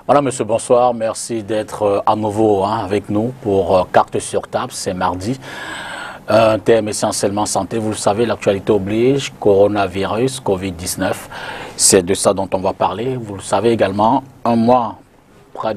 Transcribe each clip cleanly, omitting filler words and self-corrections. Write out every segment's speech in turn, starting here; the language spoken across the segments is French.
Voilà, monsieur, bonsoir. Merci d'être à nouveau avec nous pour Carte sur table. C'est mardi. Un thème essentiellement santé. Vous le savez, l'actualité oblige. Coronavirus, Covid-19. C'est de ça dont on va parler. Vous le savez également, près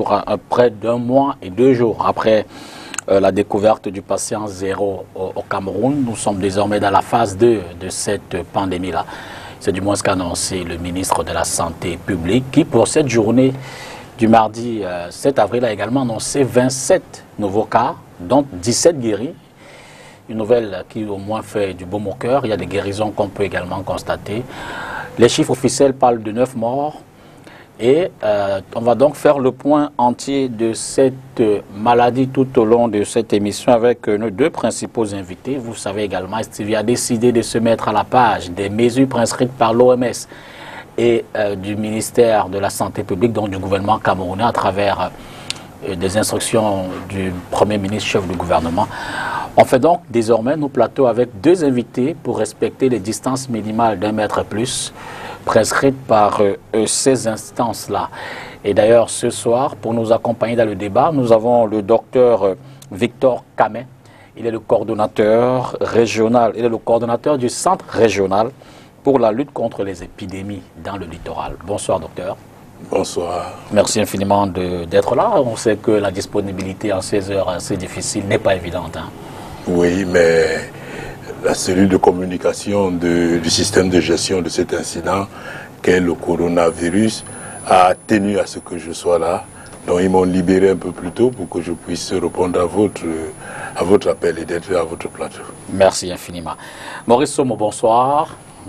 d'un mois et 2 jours après la découverte du patient zéro au Cameroun, nous sommes désormais dans la phase 2 de cette pandémie-là. C'est du moins ce qu'a annoncé le ministre de la Santé publique qui, pour cette journée du mardi 7 avril, a également annoncé 27 nouveaux cas, dont 17 guéris. Une nouvelle qui au moins fait du baume au cœur. Il y a des guérisons qu'on peut également constater. Les chiffres officiels parlent de 9 morts. Et on va donc faire le point entier de cette maladie tout au long de cette émission avec nos 2 principaux invités. Vous savez également, Stevie a décidé de se mettre à la page des mesures prescrites par l'OMS et du ministère de la Santé publique, donc du gouvernement camerounais, à travers des instructions du Premier ministre, chef du gouvernement. On fait donc désormais nos plateaux avec 2 invités pour respecter les distances minimales d'1 mètre plus, prescrite par ces instances-là. Et d'ailleurs, ce soir, pour nous accompagner dans le débat, nous avons le docteur Victor Kamet. Il est le coordonnateur régional, il est le coordonnateur du centre régional pour la lutte contre les épidémies dans le littoral. Bonsoir, docteur. Bonsoir. Merci infiniment d'être là. On sait que la disponibilité en 16 heures assez difficile n'est pas évidente. Oui, mais la cellule de communication du système de gestion de cet incident, qu'est le coronavirus, a tenu à ce que je sois là. Donc ils m'ont libéré un peu plus tôt pour que je puisse répondre à votre appel et d'être à votre plateau. Merci infiniment. Maurice Somo, bonsoir.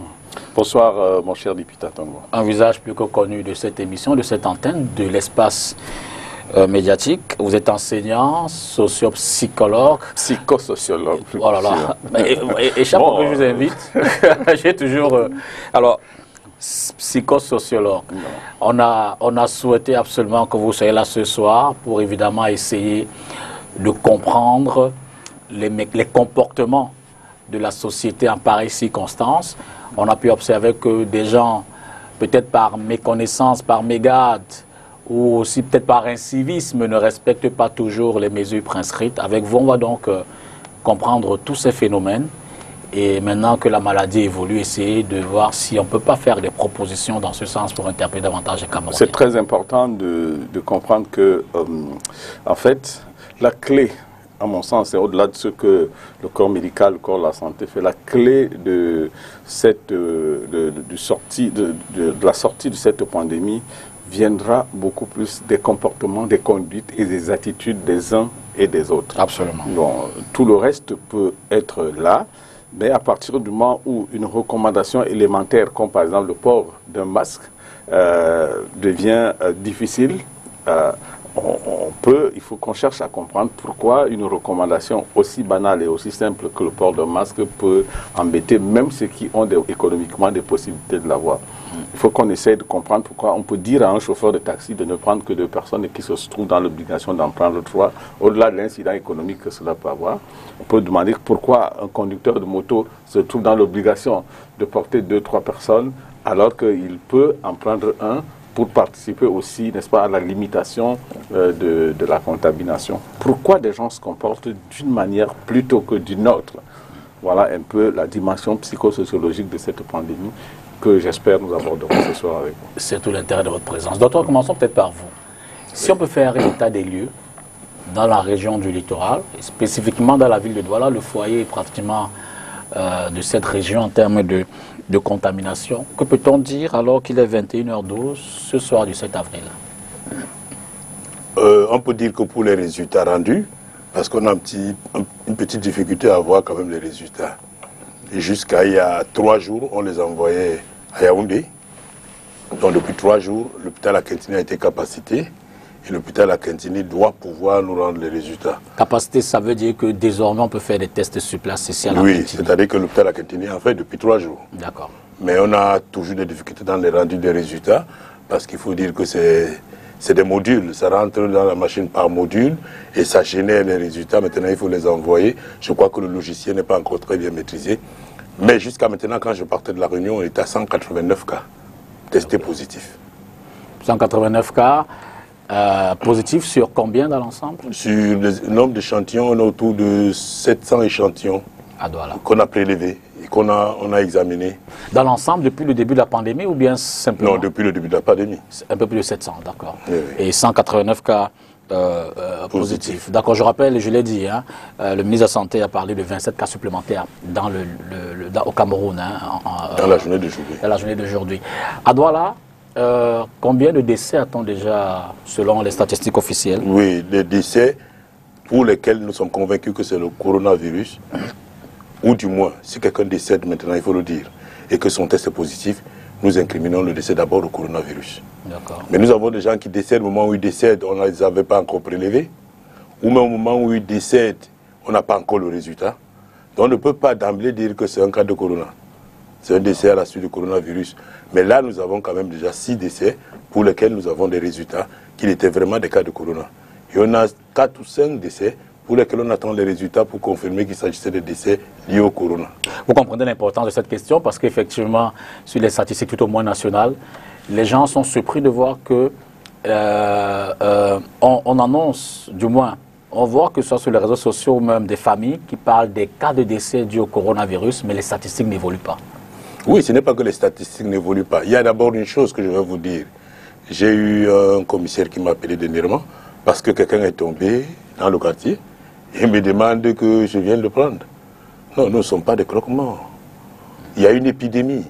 Bonsoir, mon cher député Tongo. Un visage plus que connu de cette émission, de cette antenne, de l'espace médiatique. Vous êtes enseignant, socio-psychologue. Psychosociologue. Oh là là. Et chaque fois que je vous invite, j'ai toujours... alors, psychosociologue. On a souhaité absolument que vous soyez là ce soir pour évidemment essayer de comprendre les comportements de la société en pareille circonstance. On a pu observer que des gens, peut-être par méconnaissance, par mégarde, ou aussi peut-être par incivisme, ne respectent pas toujours les mesures prescrites. Avec vous, on va donc comprendre tous ces phénomènes. Et maintenant que la maladie évolue, essayer de voir si on ne peut pas faire des propositions dans ce sens pour interpeller davantage les Camerounais. C'est très important de comprendre que, en fait, la clé, à mon sens, c'est au-delà de ce que le corps médical, le corps de la santé fait, la clé de la sortie de cette pandémie viendra beaucoup plus des comportements, des conduites et des attitudes des uns et des autres. Absolument. Bon, tout le reste peut être là, mais à partir du moment où une recommandation élémentaire, comme par exemple le port d'un masque, devient difficile, il faut qu'on cherche à comprendre pourquoi une recommandation aussi banale et aussi simple que le port d'un masque peut embêter même ceux qui ont économiquement des possibilités de l'avoir. Il faut qu'on essaye de comprendre pourquoi on peut dire à un chauffeur de taxi de ne prendre que 2 personnes et qui se trouvent dans l'obligation d'en prendre 3, au-delà de l'incident économique que cela peut avoir. On peut demander pourquoi un conducteur de moto se trouve dans l'obligation de porter 2-3 personnes alors qu'il peut en prendre un pour participer aussi, n'est-ce pas, à la limitation de la contamination. Pourquoi des gens se comportent d'une manière plutôt que d'une autre? Voilà un peu la dimension psychosociologique de cette pandémie que j'espère nous aborderons ce soir avec vous. C'est tout l'intérêt de votre présence. Docteur, commençons peut-être par vous. Si on peut faire un état des lieux dans la région du littoral, et spécifiquement dans la ville de Douala, le foyer est pratiquement de cette région en termes de contamination. Que peut-on dire alors qu'il est 21h12 ce soir du 7 avril? On peut dire que pour les résultats rendus, parce qu'on a une petite difficulté à voir quand même les résultats. Et jusqu'à il y a 3 jours, on les envoyait à Yaoundé. Donc depuis 3 jours, l'hôpital Akintini a été capacité. Et l'hôpital Akintini doit pouvoir nous rendre les résultats. Capacité, ça veut dire que désormais on peut faire des tests sur place ici à la Oui, c'est-à-dire que l'hôpital Akintini en fait depuis 3 jours. D'accord. Mais on a toujours des difficultés dans les rendus des résultats, parce qu'il faut dire que c'est des modules. Ça rentre dans la machine par module et ça génère les résultats. Maintenant, il faut les envoyer. Je crois que le logiciel n'est pas encore très bien maîtrisé. Mais jusqu'à maintenant, quand je partais de la Réunion, on était à 189 cas testés positifs. 189 cas. positifs sur combien dans l'ensemble? Sur le nombre d'échantillons, on est autour de 700 échantillons qu'on a prélevés et qu'on a examinés. Dans l'ensemble, depuis le début de la pandémie ou bien simplement? Non, depuis le début de la pandémie. Un peu plus de 700, d'accord. Oui, oui. Et 189 cas positifs. D'accord, je rappelle, je l'ai dit, hein, le ministre de la Santé a parlé de 27 cas supplémentaires au Cameroun. Dans la journée d'aujourd'hui. Dans la journée d'aujourd'hui. À Douala, combien de décès a-t-on déjà, selon les statistiques officielles? Oui, les décès pour lesquels nous sommes convaincus que c'est le coronavirus, ou du moins, si quelqu'un décède maintenant, il faut le dire, et que son test est positif, nous incriminons le décès d'abord au coronavirus. Mais nous avons des gens qui décèdent au moment où ils décèdent, on ne les avait pas encore prélevés, ou même au moment où ils décèdent, on n'a pas encore le résultat. Donc on ne peut pas d'emblée dire que c'est un cas de corona. C'est un décès à la suite du coronavirus. Mais là, nous avons quand même déjà 6 décès pour lesquels nous avons des résultats qu'il était vraiment des cas de corona. Et on a 4 ou 5 décès pour lesquels on attend les résultats pour confirmer qu'il s'agissait de décès liés au corona. Vous comprenez l'importance de cette question parce qu'effectivement, sur les statistiques tout au moins nationales, les gens sont surpris de voir que on annonce, du moins, on voit que ce soit sur les réseaux sociaux même des familles qui parlent des cas de décès dus au coronavirus, mais les statistiques n'évoluent pas. Oui, ce n'est pas que les statistiques n'évoluent pas. Il y a d'abord une chose que je vais vous dire. J'ai eu un commissaire qui m'a appelé dernièrement parce que quelqu'un est tombé dans le quartier et me demande que je vienne le prendre. Non, nous ne sommes pas des croque-morts. Il y a une épidémie.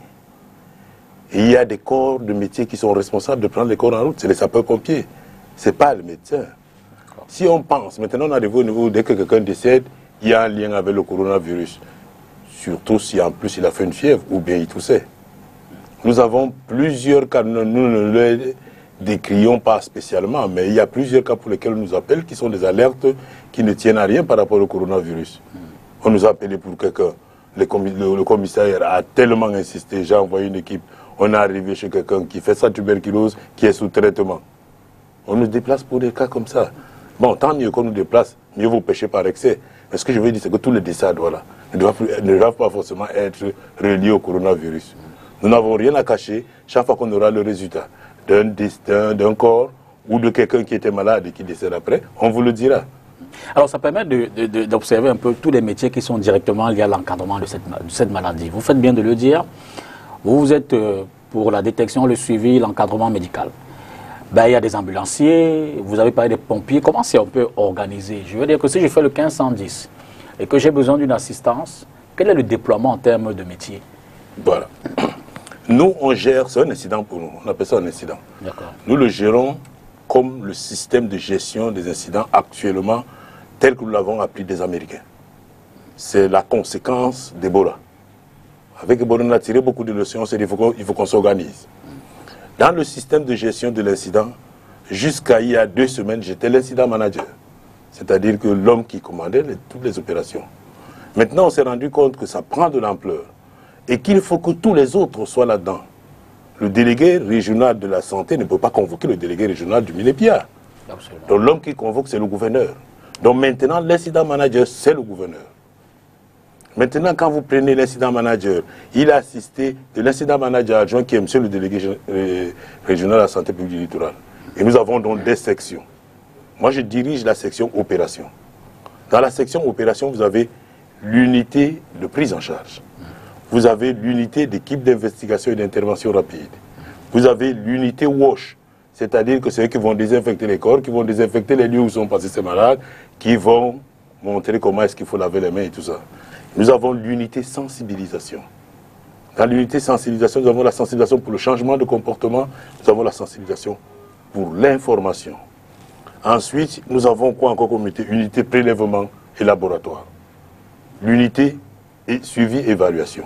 Et il y a des corps de métier qui sont responsables de prendre les corps en route. C'est les sapeurs-pompiers. Ce n'est pas le médecin. Si on pense, maintenant on arrive au niveau, dès que quelqu'un décède, il y a un lien avec le coronavirus. Surtout si en plus il a fait une fièvre ou bien il toussait. Nous avons plusieurs cas, nous ne les décrions pas spécialement, mais il y a plusieurs cas pour lesquels on nous appelle qui sont des alertes qui ne tiennent à rien par rapport au coronavirus. On nous a appelé pour quelqu'un. Le commissaire a tellement insisté, j'ai envoyé une équipe, on est arrivé chez quelqu'un qui fait sa tuberculose, qui est sous traitement. On nous déplace pour des cas comme ça. Bon, tant mieux qu'on nous déplace, mieux vaut pécher par excès. Mais ce que je veux dire, c'est que tous les décès à Douala ne doivent pas forcément être reliés au coronavirus. Nous n'avons rien à cacher chaque fois qu'on aura le résultat d'un corps ou de quelqu'un qui était malade et qui décède après, on vous le dira. Alors ça permet d'observer un peu tous les métiers qui sont directement liés à l'encadrement de cette maladie. Vous faites bien de le dire, vous êtes pour la détection, le suivi, l'encadrement médical. Ben, il y a des ambulanciers, vous avez parlé des pompiers, comment c'est un peu organisé? Je veux dire que si je fais le 1510 et que j'ai besoin d'une assistance, quel est le déploiement en termes de métier? Voilà. Nous, on gère, c'est un incident pour nous, on appelle ça un incident. Nous le gérons comme le système de gestion des incidents actuellement tel que nous l'avons appris des Américains. C'est la conséquence d'Ebola. Avec Ebola, on a tiré beaucoup de leçons, c'est qu'il faut qu'on s'organise. Dans le système de gestion de l'incident, jusqu'à il y a 2 semaines, j'étais l'incident manager. C'est-à-dire que l'homme qui commandait toutes les opérations. Maintenant, on s'est rendu compte que ça prend de l'ampleur et qu'il faut que tous les autres soient là-dedans. Le délégué régional de la santé ne peut pas convoquer le délégué régional du Minépia. Donc l'homme qui convoque, c'est le gouverneur. Donc maintenant, l'incident manager, c'est le gouverneur. Maintenant, quand vous prenez l'incident manager, il a assisté de l'incident manager adjoint qui est monsieur le délégué régional de la santé publique du littoral. Et nous avons donc des sections. Moi, je dirige la section opération. Dans la section opération, vous avez l'unité de prise en charge. Vous avez l'unité d'équipe d'investigation et d'intervention rapide. Vous avez l'unité WASH, c'est-à-dire que c'est eux qui vont désinfecter les corps, qui vont désinfecter les lieux où sont passés ces malades, qui vont montrer comment est-ce qu'il faut laver les mains et tout ça. Nous avons l'unité sensibilisation. Dans l'unité sensibilisation, nous avons la sensibilisation pour le changement de comportement, nous avons la sensibilisation pour l'information. Ensuite, nous avons quoi encore comme unité? Unité prélèvement et laboratoire. L'unité et suivi-évaluation.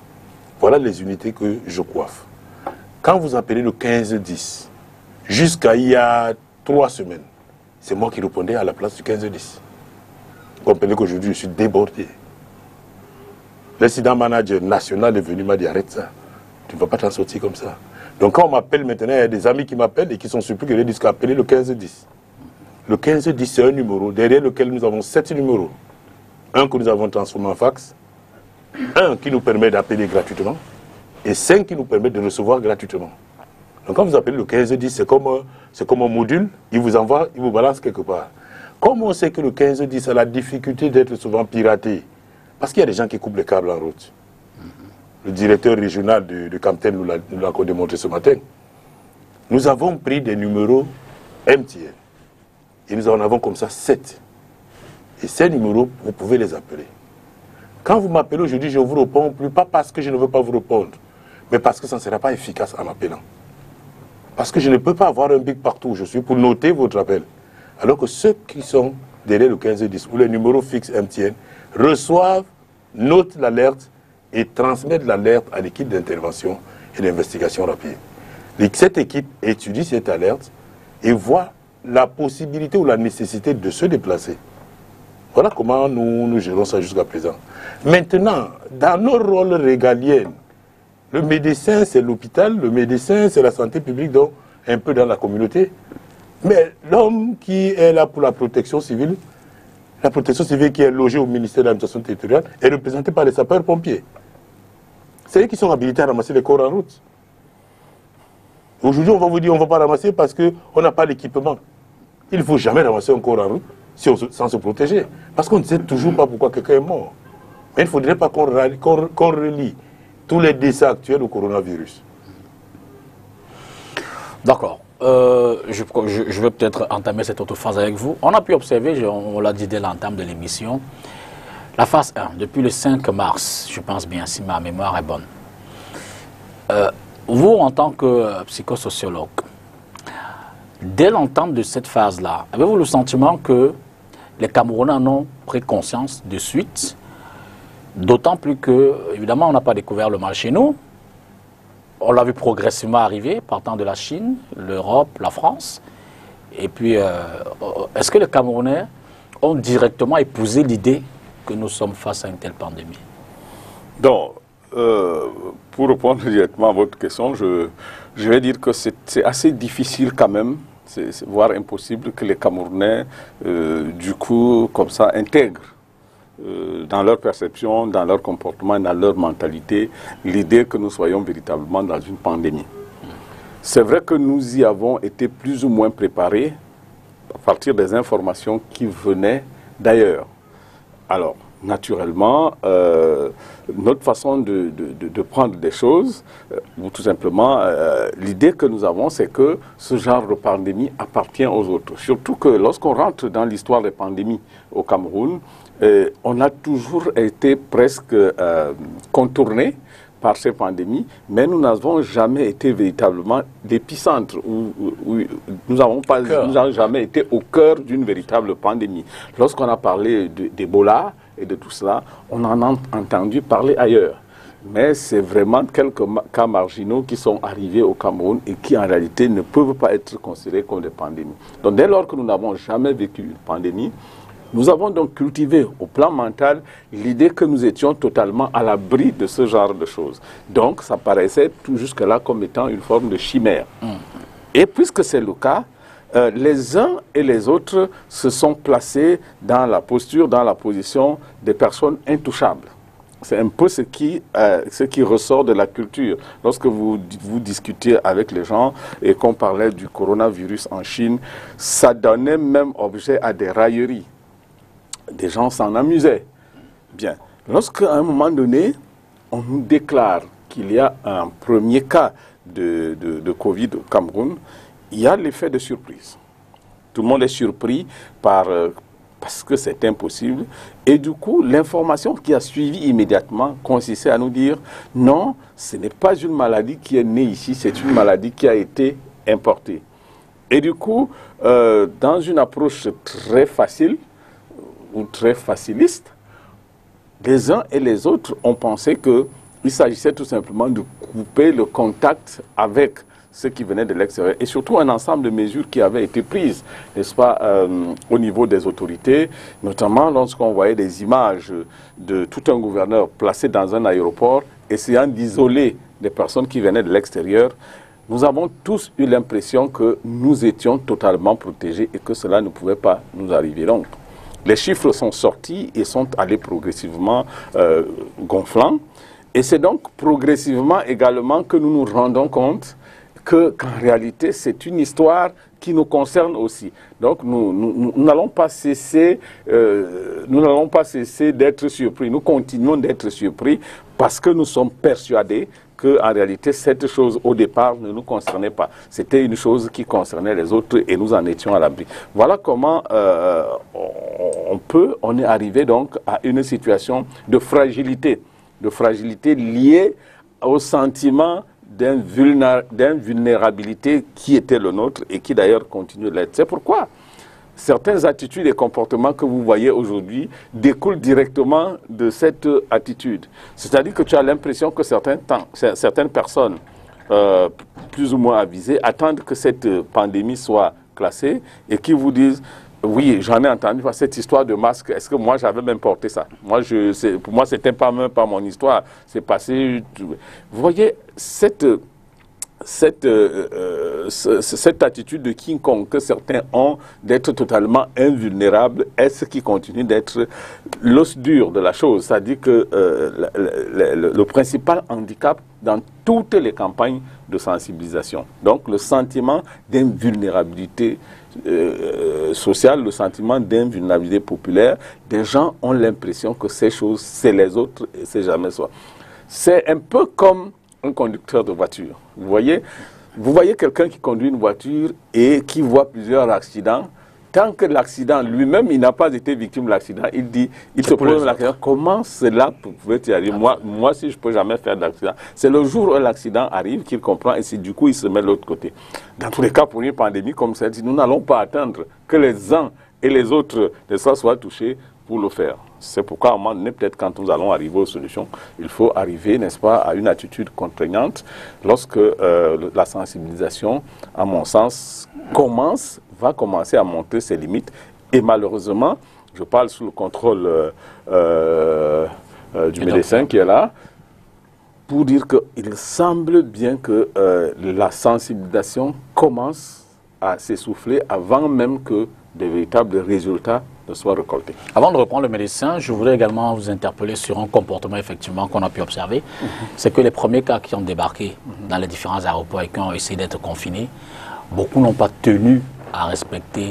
Voilà les unités que je coiffe. Quand vous appelez le 1510, jusqu'à il y a 3 semaines, c'est moi qui répondais à la place du 1510. Vous comprenez qu'aujourd'hui, je suis débordé. L'incident manager national est venu, m'a dit arrête ça. Tu ne vas pas t'en sortir comme ça. Donc quand on m'appelle maintenant, il y a des amis qui m'appellent et qui sont surpris que je disent qu'appeler le 1510. Le 1510, c'est un numéro derrière lequel nous avons 7 numéros. Un que nous avons transformé en fax, un qui nous permet d'appeler gratuitement et 5 qui nous permettent de recevoir gratuitement. Donc quand vous appelez le 15-10, c'est comme un module, il vous envoie, il vous balance quelque part. Comme on sait que le 15-10 a la difficulté d'être souvent piraté, parce qu'il y a des gens qui coupent les câbles en route. Le directeur régional de Camtel nous l'a démontré ce matin. Nous avons pris des numéros MTN. Et nous en avons comme ça 7. Et ces numéros, vous pouvez les appeler. Quand vous m'appelez aujourd'hui, je ne vous réponds plus, pas parce que je ne veux pas vous répondre, mais parce que ça ne sera pas efficace en m'appelant. Parce que je ne peux pas avoir un bic partout où je suis pour noter votre appel. Alors que ceux qui sont derrière le 15-10 ou les numéros fixes MTN reçoivent, notent l'alerte et transmettent l'alerte à l'équipe d'intervention et d'investigation rapide. Cette équipe étudie cette alerte et voit la possibilité ou la nécessité de se déplacer. Voilà comment nous gérons ça jusqu'à présent. Maintenant, dans nos rôles régaliens, le médecin c'est l'hôpital, le médecin c'est la santé publique, donc un peu dans la communauté. Mais l'homme qui est là pour la protection civile qui est logée au ministère de l'administration territoriale, est représenté par les sapeurs-pompiers. C'est eux qui sont habilités à ramasser les corps en route. Aujourd'hui, on va vous dire on ne va pas ramasser parce qu'on n'a pas l'équipement. Il ne faut jamais ramasser un corps en route sans se protéger. Parce qu'on ne sait toujours pas pourquoi quelqu'un est mort. Mais il ne faudrait pas qu'on relie tous les décès actuels au coronavirus. D'accord. Je vais peut-être entamer cette autre phase avec vous. On a pu observer, on l'a dit dès l'entame de l'émission, la phase 1, depuis le 5 mars, je pense bien, si ma mémoire est bonne. Vous, en tant que psychosociologue, dès l'entame de cette phase-là, avez-vous le sentiment que les Camerounais en ont pris conscience de suite? D'autant plus que, évidemment, on n'a pas découvert le mal chez nous. On l'a vu progressivement arriver, partant de la Chine, l'Europe, la France. Et puis, est-ce que les Camerounais ont directement épousé l'idée que nous sommes face à une telle pandémie? Donc, pour répondre directement à votre question, je vais dire que c'est assez difficile quand même, voire impossible, que les Camerounais, du coup, comme ça, intègrent dans leur perception, dans leur comportement, dans leur mentalité, l'idée que nous soyons véritablement dans une pandémie. C'est vrai que nous y avons été plus ou moins préparés à partir des informations qui venaient d'ailleurs. Alors, naturellement, notre façon de prendre des choses, ou tout simplement, l'idée que nous avons, c'est que ce genre de pandémie appartient aux autres. Surtout que lorsqu'on rentre dans l'histoire des pandémies au Cameroun, on a toujours été presque contourné par ces pandémies, mais nous n'avons jamais été véritablement l'épicentre, nous n'avons jamais été au cœur d'une véritable pandémie. Lorsqu'on a parlé d'Ebola et de tout cela, on en a entendu parler ailleurs. Mais c'est vraiment quelques cas marginaux qui sont arrivés au Cameroun et qui en réalité ne peuvent pas être considérés comme des pandémies. Donc dès lors que nous n'avons jamais vécu une pandémie, nous avons donc cultivé au plan mental l'idée que nous étions totalement à l'abri de ce genre de choses. Donc ça paraissait tout jusque-là comme étant une forme de chimère. Et puisque c'est le cas, les uns et les autres se sont placés dans la posture, dans la position des personnes intouchables. C'est un peu ce qui ressort de la culture. Lorsque vous discutiez avec les gens et qu'on parlait du coronavirus en Chine, ça donnait même objet à des railleries. Des gens s'en amusaient. Bien. Lorsqu'à un moment donné, on nous déclare qu'il y a un premier cas de Covid au Cameroun, il y a l'effet de surprise. Tout le monde est surpris parce que c'est impossible. Et du coup, l'information qui a suivi immédiatement consistait à nous dire non, ce n'est pas une maladie qui est née ici, c'est une maladie qui a été importée. Et du coup, dans une approche très facile, ou très faciliste, les uns et les autres ont pensé qu'il s'agissait tout simplement de couper le contact avec ceux qui venaient de l'extérieur et surtout un ensemble de mesures qui avaient été prises, n'est-ce pas, au niveau des autorités, notamment lorsqu'on voyait des images de tout un gouverneur placé dans un aéroport essayant d'isoler des personnes qui venaient de l'extérieur. Nous avons tous eu l'impression que nous étions totalement protégés et que cela ne pouvait pas nous arriver. Donc, les chiffres sont sortis et sont allés progressivement gonflant. Et c'est donc progressivement également que nous nous rendons compte qu'en réalité, c'est une histoire qui nous concerne aussi. Donc, nous n'allons pas cesser, d'être surpris. Nous continuons d'être surpris parce que nous sommes persuadés qu'en réalité, cette chose, au départ, ne nous concernait pas. C'était une chose qui concernait les autres et nous en étions à l'abri. Voilà comment on est arrivé donc à une situation de fragilité liée au sentiment d'invulnérabilité qui était le nôtre et qui d'ailleurs continue de l'être. C'est pourquoi certaines attitudes et comportements que vous voyez aujourd'hui découlent directement de cette attitude. C'est-à-dire que tu as l'impression que certaines personnes, plus ou moins avisées, attendent que cette pandémie soit classée et qui vous disent « Oui, j'en ai entendu cette histoire de masque. Est-ce que moi, j'avais même porté ça? Pour moi, c'était pas mon histoire. C'est passé... » Vous voyez, cette attitude de quiconque que certains ont d'être totalement invulnérable est ce qui continue d'être l'os dur de la chose. C'est-à-dire que le principal handicap dans toutes les campagnes de sensibilisation. Donc le sentiment d'invulnérabilité sociale, le sentiment d'invulnérabilité populaire, des gens ont l'impression que ces choses, c'est les autres et c'est jamais soi. C'est un peu comme un conducteur de voiture. Vous voyez quelqu'un qui conduit une voiture et qui voit plusieurs accidents. Tant que l'accident, lui-même, il n'a pas été victime de l'accident, il se pose la question, comment cela pouvait-il arriver? Moi, si je ne peux jamais faire d'accident. C'est le jour où l'accident arrive qu'il comprend et du coup, il se met de l'autre côté. Dans tous les cas, pour une pandémie comme celle-ci, nous n'allons pas attendre que les uns et les autres de ça soient touchés pour le faire. C'est pourquoi, à un moment donné, peut-être quand nous allons arriver aux solutions, il faut arriver, n'est-ce pas, à une attitude contraignante lorsque la sensibilisation, à mon sens, va commencer à montrer ses limites. Et malheureusement, je parle sous le contrôle du médecin qui est là, pour dire qu'il semble bien que la sensibilisation commence à s'essouffler avant même que des véritables résultats ne soient récoltés. Avant de reprendre le médecin, je voudrais également vous interpeller sur un comportement effectivement qu'on a pu observer. C'est que les premiers cas qui ont débarqué dans les différents aéroports et qui ont essayé d'être confinés, beaucoup n'ont pas tenu à respecter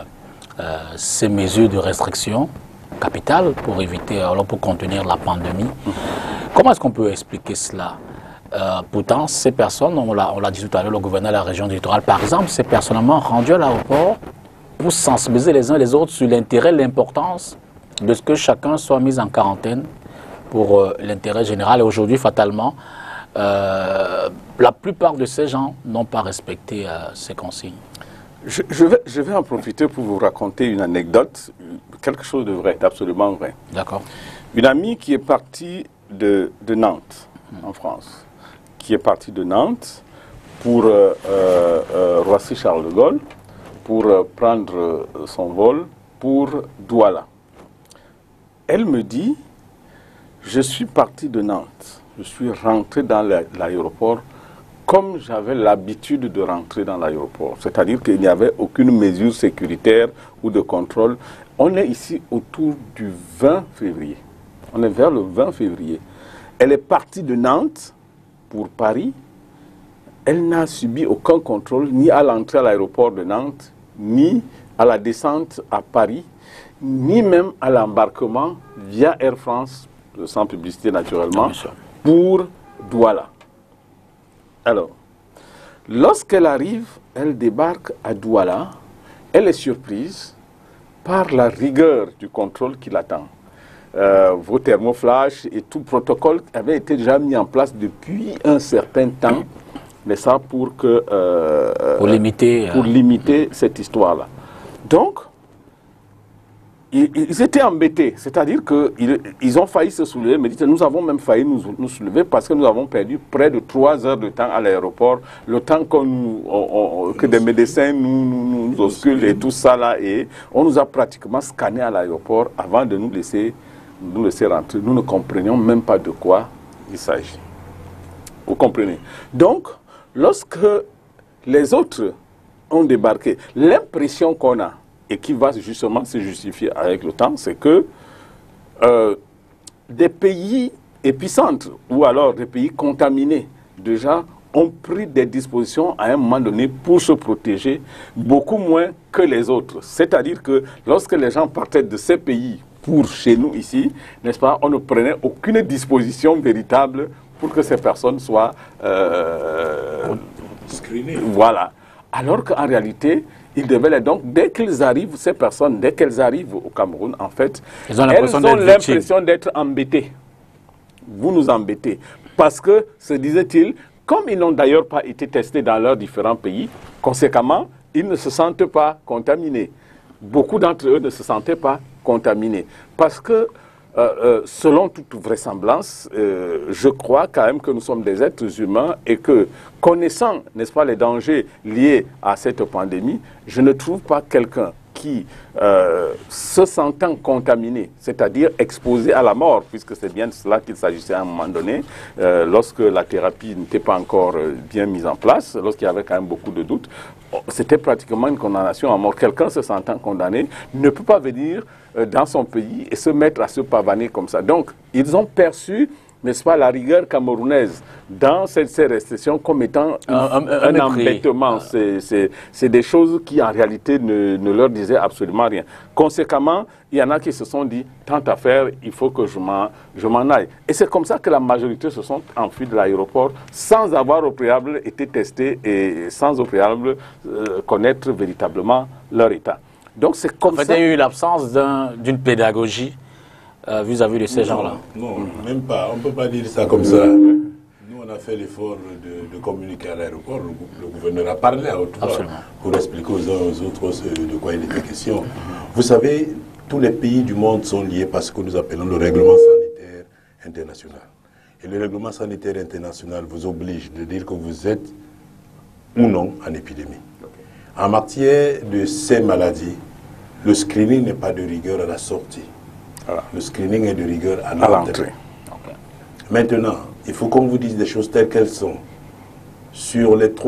ces mesures de restriction capitale pour éviter, pour contenir la pandémie. Comment est-ce qu'on peut expliquer cela? Pourtant, ces personnes, on l'a dit tout à l'heure, le gouverneur de la région du littoral, par exemple, s'est personnellement rendu à l'aéroport pour sensibiliser les uns les autres sur l'intérêt, l'importance de ce que chacun soit mis en quarantaine pour l'intérêt général. Et aujourd'hui, fatalement, la plupart de ces gens n'ont pas respecté ces consignes. Je vais en profiter pour vous raconter une anecdote, quelque chose de vrai, d'absolument vrai. D'accord. Une amie qui est partie de Nantes, en France, qui est partie de Nantes pour Roissy-Charles de Gaulle, pour prendre son vol pour Douala. Elle me dit, je suis parti de Nantes, je suis rentré dans l'aéroport comme j'avais l'habitude de rentrer dans l'aéroport. C'est-à-dire qu'il n'y avait aucune mesure sécuritaire ou de contrôle. On est ici autour du 20 février. On est vers le 20 février. Elle est partie de Nantes pour Paris. Elle n'a subi aucun contrôle, ni à l'entrée à l'aéroport de Nantes, ni à la descente à Paris, ni même à l'embarquement via Air France, sans publicité naturellement, pour Douala. Alors, lorsqu'elle arrive, elle débarque à Douala, elle est surprise par la rigueur du contrôle qui l'attend. Vos thermoflash et tout protocole avait été déjà mis en place depuis un certain temps, mais ça pour limiter cette histoire-là. Donc, ils étaient embêtés, c'est-à-dire qu'ils ont failli se soulever, mais nous avons même failli nous soulever parce que nous avons perdu près de 3 heures de temps à l'aéroport, le temps que des médecins nous auscultent et tout ça là, et on nous a pratiquement scanné à l'aéroport avant de nous laisser rentrer. Nous ne comprenions même pas de quoi il s'agit. Vous comprenez? Donc, lorsque les autres ont débarqué, l'impression qu'on a, et qui va justement se justifier avec le temps, c'est que des pays épicentres, ou alors des pays contaminés, déjà ont pris des dispositions à un moment donné pour se protéger beaucoup moins que les autres. C'est-à-dire que lorsque les gens partaient de ces pays pour chez nous ici, n'est-ce pas, on ne prenait aucune disposition véritable pour que ces personnes soient screenées. Voilà. Alors qu'en réalité, ils devaient donc, dès qu'ils arrivent, ces personnes, dès qu'elles arrivent au Cameroun, en fait, elles ont l'impression d'être embêtées. Vous nous embêtez. Parce que, se disait-il, comme ils n'ont d'ailleurs pas été testés dans leurs différents pays, conséquemment, ils ne se sentent pas contaminés. Beaucoup d'entre eux ne se sentaient pas contaminés. Parce que, selon toute vraisemblance, je crois quand même que nous sommes des êtres humains et que, connaissant, n'est-ce pas, les dangers liés à cette pandémie, je ne trouve pas quelqu'un qui, se sentant contaminé, c'est-à-dire exposé à la mort, puisque c'est bien de cela qu'il s'agissait à un moment donné, lorsque la thérapie n'était pas encore bien mise en place, lorsqu'il y avait quand même beaucoup de doutes, c'était pratiquement une condamnation à mort. Quelqu'un se sentant condamné ne peut pas venir dans son pays et se mettre à se pavaner comme ça. Donc, ils ont perçu, n'est-ce pas, la rigueur camerounaise dans ces restrictions comme étant un embêtement. C'est des choses qui, en réalité, ne leur disaient absolument rien. Conséquemment, il y en a qui se sont dit, tant à faire, il faut que je m'en aille. Et c'est comme ça que la majorité se sont enfuis de l'aéroport sans avoir au préalable été testés et sans au préalable connaître véritablement leur état. Donc c'est comme ça. Il y a eu l'absence d'une pédagogie vis-à-vis de ces gens-là. Non, même pas. On ne peut pas dire ça comme ça. Nous, on a fait l'effort de communiquer à l'aéroport. Le gouverneur a parlé à haute voix pour expliquer aux uns aux autres de quoi il était question. Vous savez, tous les pays du monde sont liés par ce que nous appelons le règlement sanitaire international. Et le règlement sanitaire international vous oblige de dire que vous êtes ou non en épidémie. En matière de ces maladies, le screening n'est pas de rigueur à la sortie. Voilà. Le screening est de rigueur à l'entrée. Maintenant, il faut qu'on vous dise des choses telles qu'elles sont. Sur les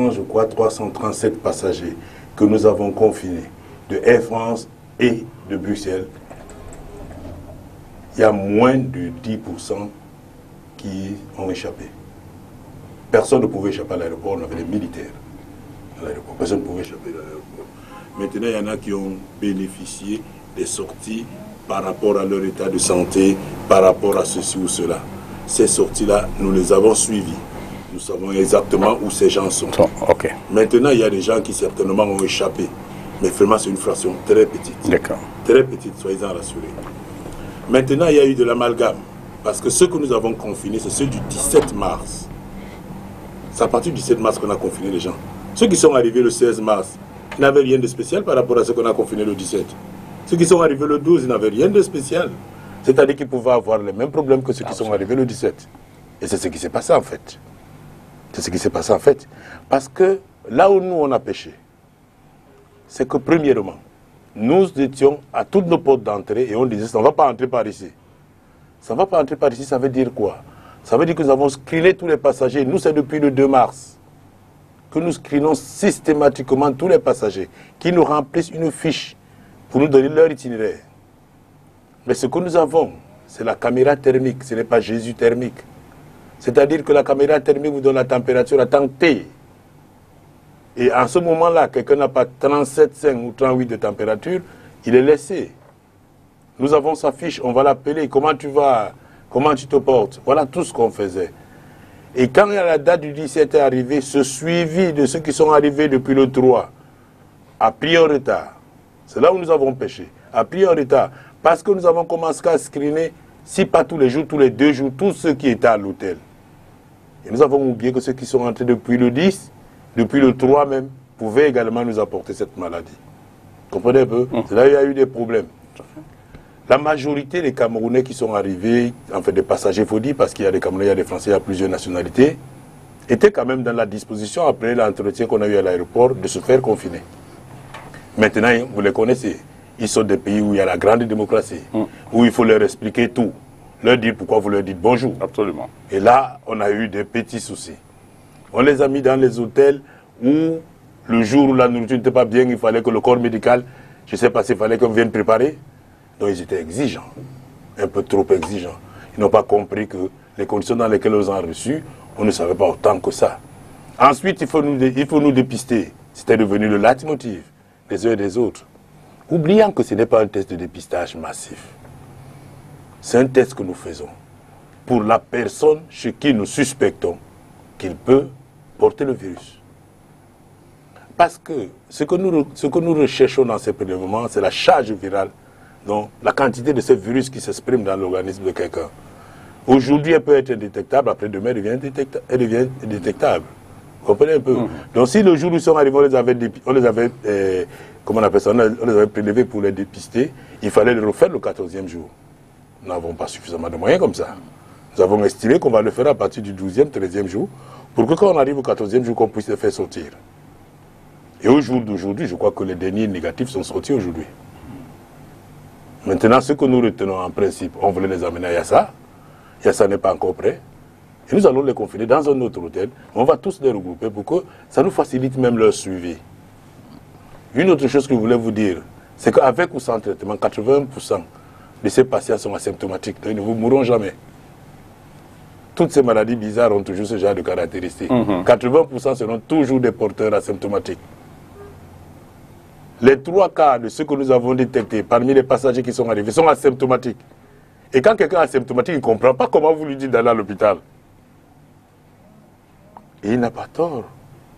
337 passagers que nous avons confinés de Air France et de Bruxelles, il y a moins de 10% qui ont échappé. Personne ne pouvait échapper à l'aéroport, on avait des militaires à l'aéroport. Personne ne pouvait échapper à l'aéroport. Maintenant, il y en a qui ont bénéficié des sorties par rapport à leur état de santé, par rapport à ceci ou cela. Ces sorties-là, nous les avons suivies. Nous savons exactement où ces gens sont. Maintenant, il y a des gens qui certainement ont échappé. Mais vraiment, c'est une fraction très petite. D'accord. Très petite, soyez-en rassurés. Maintenant, il y a eu de l'amalgame. Parce que ceux que nous avons confinés, c'est ceux du 17 mars. C'est à partir du 17 mars qu'on a confiné les gens. Ceux qui sont arrivés le 16 mars, ils n'avaient rien de spécial par rapport à ceux qu'on a confinés le 17. Ceux qui sont arrivés le 12, ils n'avaient rien de spécial. C'est-à-dire qu'ils pouvaient avoir les mêmes problèmes que ceux qui sont arrivés le 17. Et c'est ce qui s'est passé en fait. C'est ce qui s'est passé en fait. Parce que là où nous on a péché, c'est que premièrement, nous étions à toutes nos portes d'entrée et on disait ça ne va pas entrer par ici. Ça ne va pas entrer par ici, ça veut dire quoi? Ça veut dire que nous avons screené tous les passagers. Nous, c'est depuis le 2 mars que nous screenons systématiquement tous les passagers qui nous remplissent une fiche pour nous donner leur itinéraire. Mais ce que nous avons, c'est la caméra thermique, ce n'est pas Jésus thermique. C'est-à-dire que la caméra thermique vous donne la température à temps T. Et en ce moment-là, quelqu'un n'a pas 37,5 ou 38 de température, il est laissé. Nous avons sa fiche, on va l'appeler, comment tu vas, comment tu te portes. Voilà tout ce qu'on faisait. Et quand la date du 17 est arrivée, ce suivi de ceux qui sont arrivés depuis le 3 a pris un retard. C'est là où nous avons péché. A pris un retard. Parce que nous avons commencé à screener, si pas tous les jours, tous les 2 jours, tous ceux qui étaient à l'hôtel. Et nous avons oublié que ceux qui sont rentrés depuis le 10, depuis le 3 même, pouvaient également nous apporter cette maladie. Vous comprenez un peu? C'est là où il y a eu des problèmes. La majorité des Camerounais qui sont arrivés, en fait des passagers, il faut dire, parce qu'il y a des Camerounais, il y a des Français, il y a plusieurs nationalités, étaient quand même dans la disposition, après l'entretien qu'on a eu à l'aéroport, de se faire confiner. Maintenant, vous les connaissez. Ils sont des pays où il y a la grande démocratie, où il faut leur expliquer tout, leur dire pourquoi vous leur dites bonjour. Absolument. Et là, on a eu des petits soucis. On les a mis dans les hôtels où, le jour où la nourriture n'était pas bien, il fallait que le corps médical, je ne sais pas s'il fallait qu'on vienne préparer. Donc ils étaient exigeants, un peu trop exigeants. Ils n'ont pas compris que les conditions dans lesquelles ils ont reçu, on ne savait pas autant que ça. Ensuite, il faut nous dépister. C'était devenu le leitmotiv des uns et des autres. Oubliant que ce n'est pas un test de dépistage massif. C'est un test que nous faisons pour la personne chez qui nous suspectons qu'il peut porter le virus. Parce que ce que nous recherchons dans ces prélèvements, c'est la charge virale, donc la quantité de ce virus qui s'exprime dans l'organisme de quelqu'un. Aujourd'hui, elle peut être indétectable, après demain, elle devient détectable. Vous comprenez un peu? Donc si le jour où ils sont arrivés, on les avait comment on appelle ça, on les avait prélevés pour les dépister, il fallait le refaire le 14e jour. Nous n'avons pas suffisamment de moyens comme ça. Nous avons estimé qu'on va le faire à partir du 12e, 13e jour, pour que quand on arrive au 14e jour, qu'on puisse le faire sortir. Et au jour d'aujourd'hui, je crois que les derniers négatifs sont sortis aujourd'hui. Maintenant, ce que nous retenons en principe, on voulait les amener à Yassa. Yassa n'est pas encore prêt. Et nous allons les confiner dans un autre hôtel. On va tous les regrouper pour que ça nous facilite même leur suivi. Une autre chose que je voulais vous dire, c'est qu'avec ou sans traitement, 80% de ces patients sont asymptomatiques. Donc ils ne vous mourront jamais. Toutes ces maladies bizarres ont toujours ce genre de caractéristiques. 80% seront toujours des porteurs asymptomatiques. Les 3 cas de ceux que nous avons détectés parmi les passagers qui sont arrivés sont asymptomatiques. Et quand quelqu'un est asymptomatique, il ne comprend pas comment vous lui dites d'aller à l'hôpital. Et il n'a pas tort.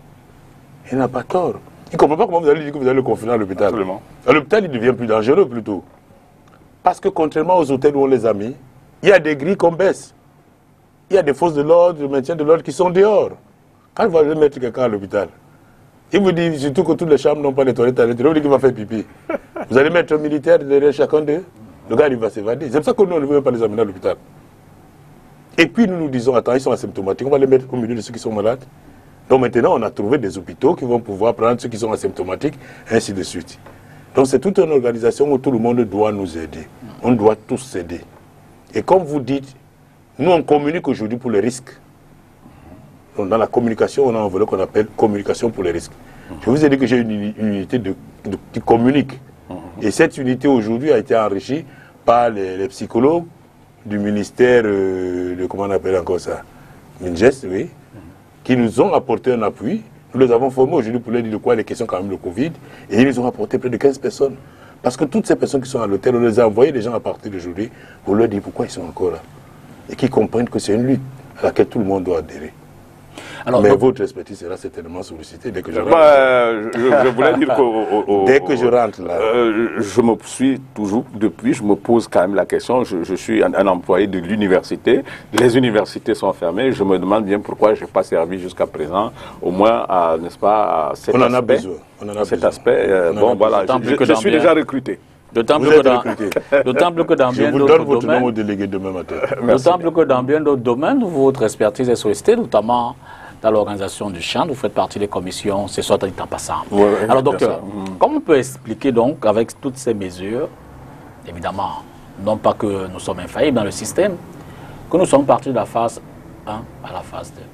Il n'a pas tort. Il ne comprend pas comment vous allez dire que vous allez le confiner à l'hôpital. À l'hôpital, il devient plus dangereux plutôt. Parce que contrairement aux hôtels où on les a mis, il y a des grilles qu'on baisse. Il y a des forces de l'ordre, de maintien de l'ordre qui sont dehors. Quand vous allez mettre quelqu'un à l'hôpital, il vous dit surtout que toutes les chambres n'ont pas de toilettes à l'intérieur, il dit qu'il va faire pipi. Vous allez mettre un militaire derrière chacun d'eux, le gars il va s'évader. C'est pour ça que nous on ne veut pas les amener à l'hôpital. Et puis nous nous disons, attends, ils sont asymptomatiques, on va les mettre au milieu de ceux qui sont malades. Donc maintenant on a trouvé des hôpitaux qui vont pouvoir prendre ceux qui sont asymptomatiques, ainsi de suite. Donc c'est toute une organisation où tout le monde doit nous aider. On doit tous s'aider. Et comme vous dites, nous on communique aujourd'hui pour les risques. Donc, dans la communication, on a un volet qu'on appelle communication pour les risques. Je vous ai dit que j'ai une unité qui communique. Et cette unité aujourd'hui a été enrichie par les psychologues du ministère de, comment on appelle encore ça, Mingest, oui, qui nous ont apporté un appui. Nous les avons formés aujourd'hui pour leur dire de quoi il est question quand même le Covid. Et ils nous ont apporté près de 15 personnes. Parce que toutes ces personnes qui sont à l'hôtel, on les a envoyé des gens à partir d'aujourd'hui pour leur dire pourquoi ils sont encore là. Et qu'ils comprennent que c'est une lutte à laquelle tout le monde doit adhérer. Alors, mais votre expertise sera certainement sollicitée dès que je rentre. Je voulais dire que dès que je rentre là. Je me suis toujours, depuis, je me pose quand même la question. Je suis un employé de l'université. Les universités sont fermées. Je me demande bien pourquoi je n'ai pas servi jusqu'à présent, au moins, n'est-ce pas, à cet on aspect. En a besoin. On en a cet besoin. Aspect. Bon, voilà, je suis déjà recruté. D'autant plus que dans bien d'autres domaines. Je vous donne votre nom au délégué demain matin. D'autant plus que dans bien d'autres domaines, votre expertise est sollicitée, notamment dans l'organisation du chant, vous faites partie des commissions, c'est soit dit en passant. Alors docteur, comment on peut expliquer donc avec toutes ces mesures, évidemment, non pas que nous sommes infaillibles dans le système, que nous sommes partis de la phase 1 à la phase 2?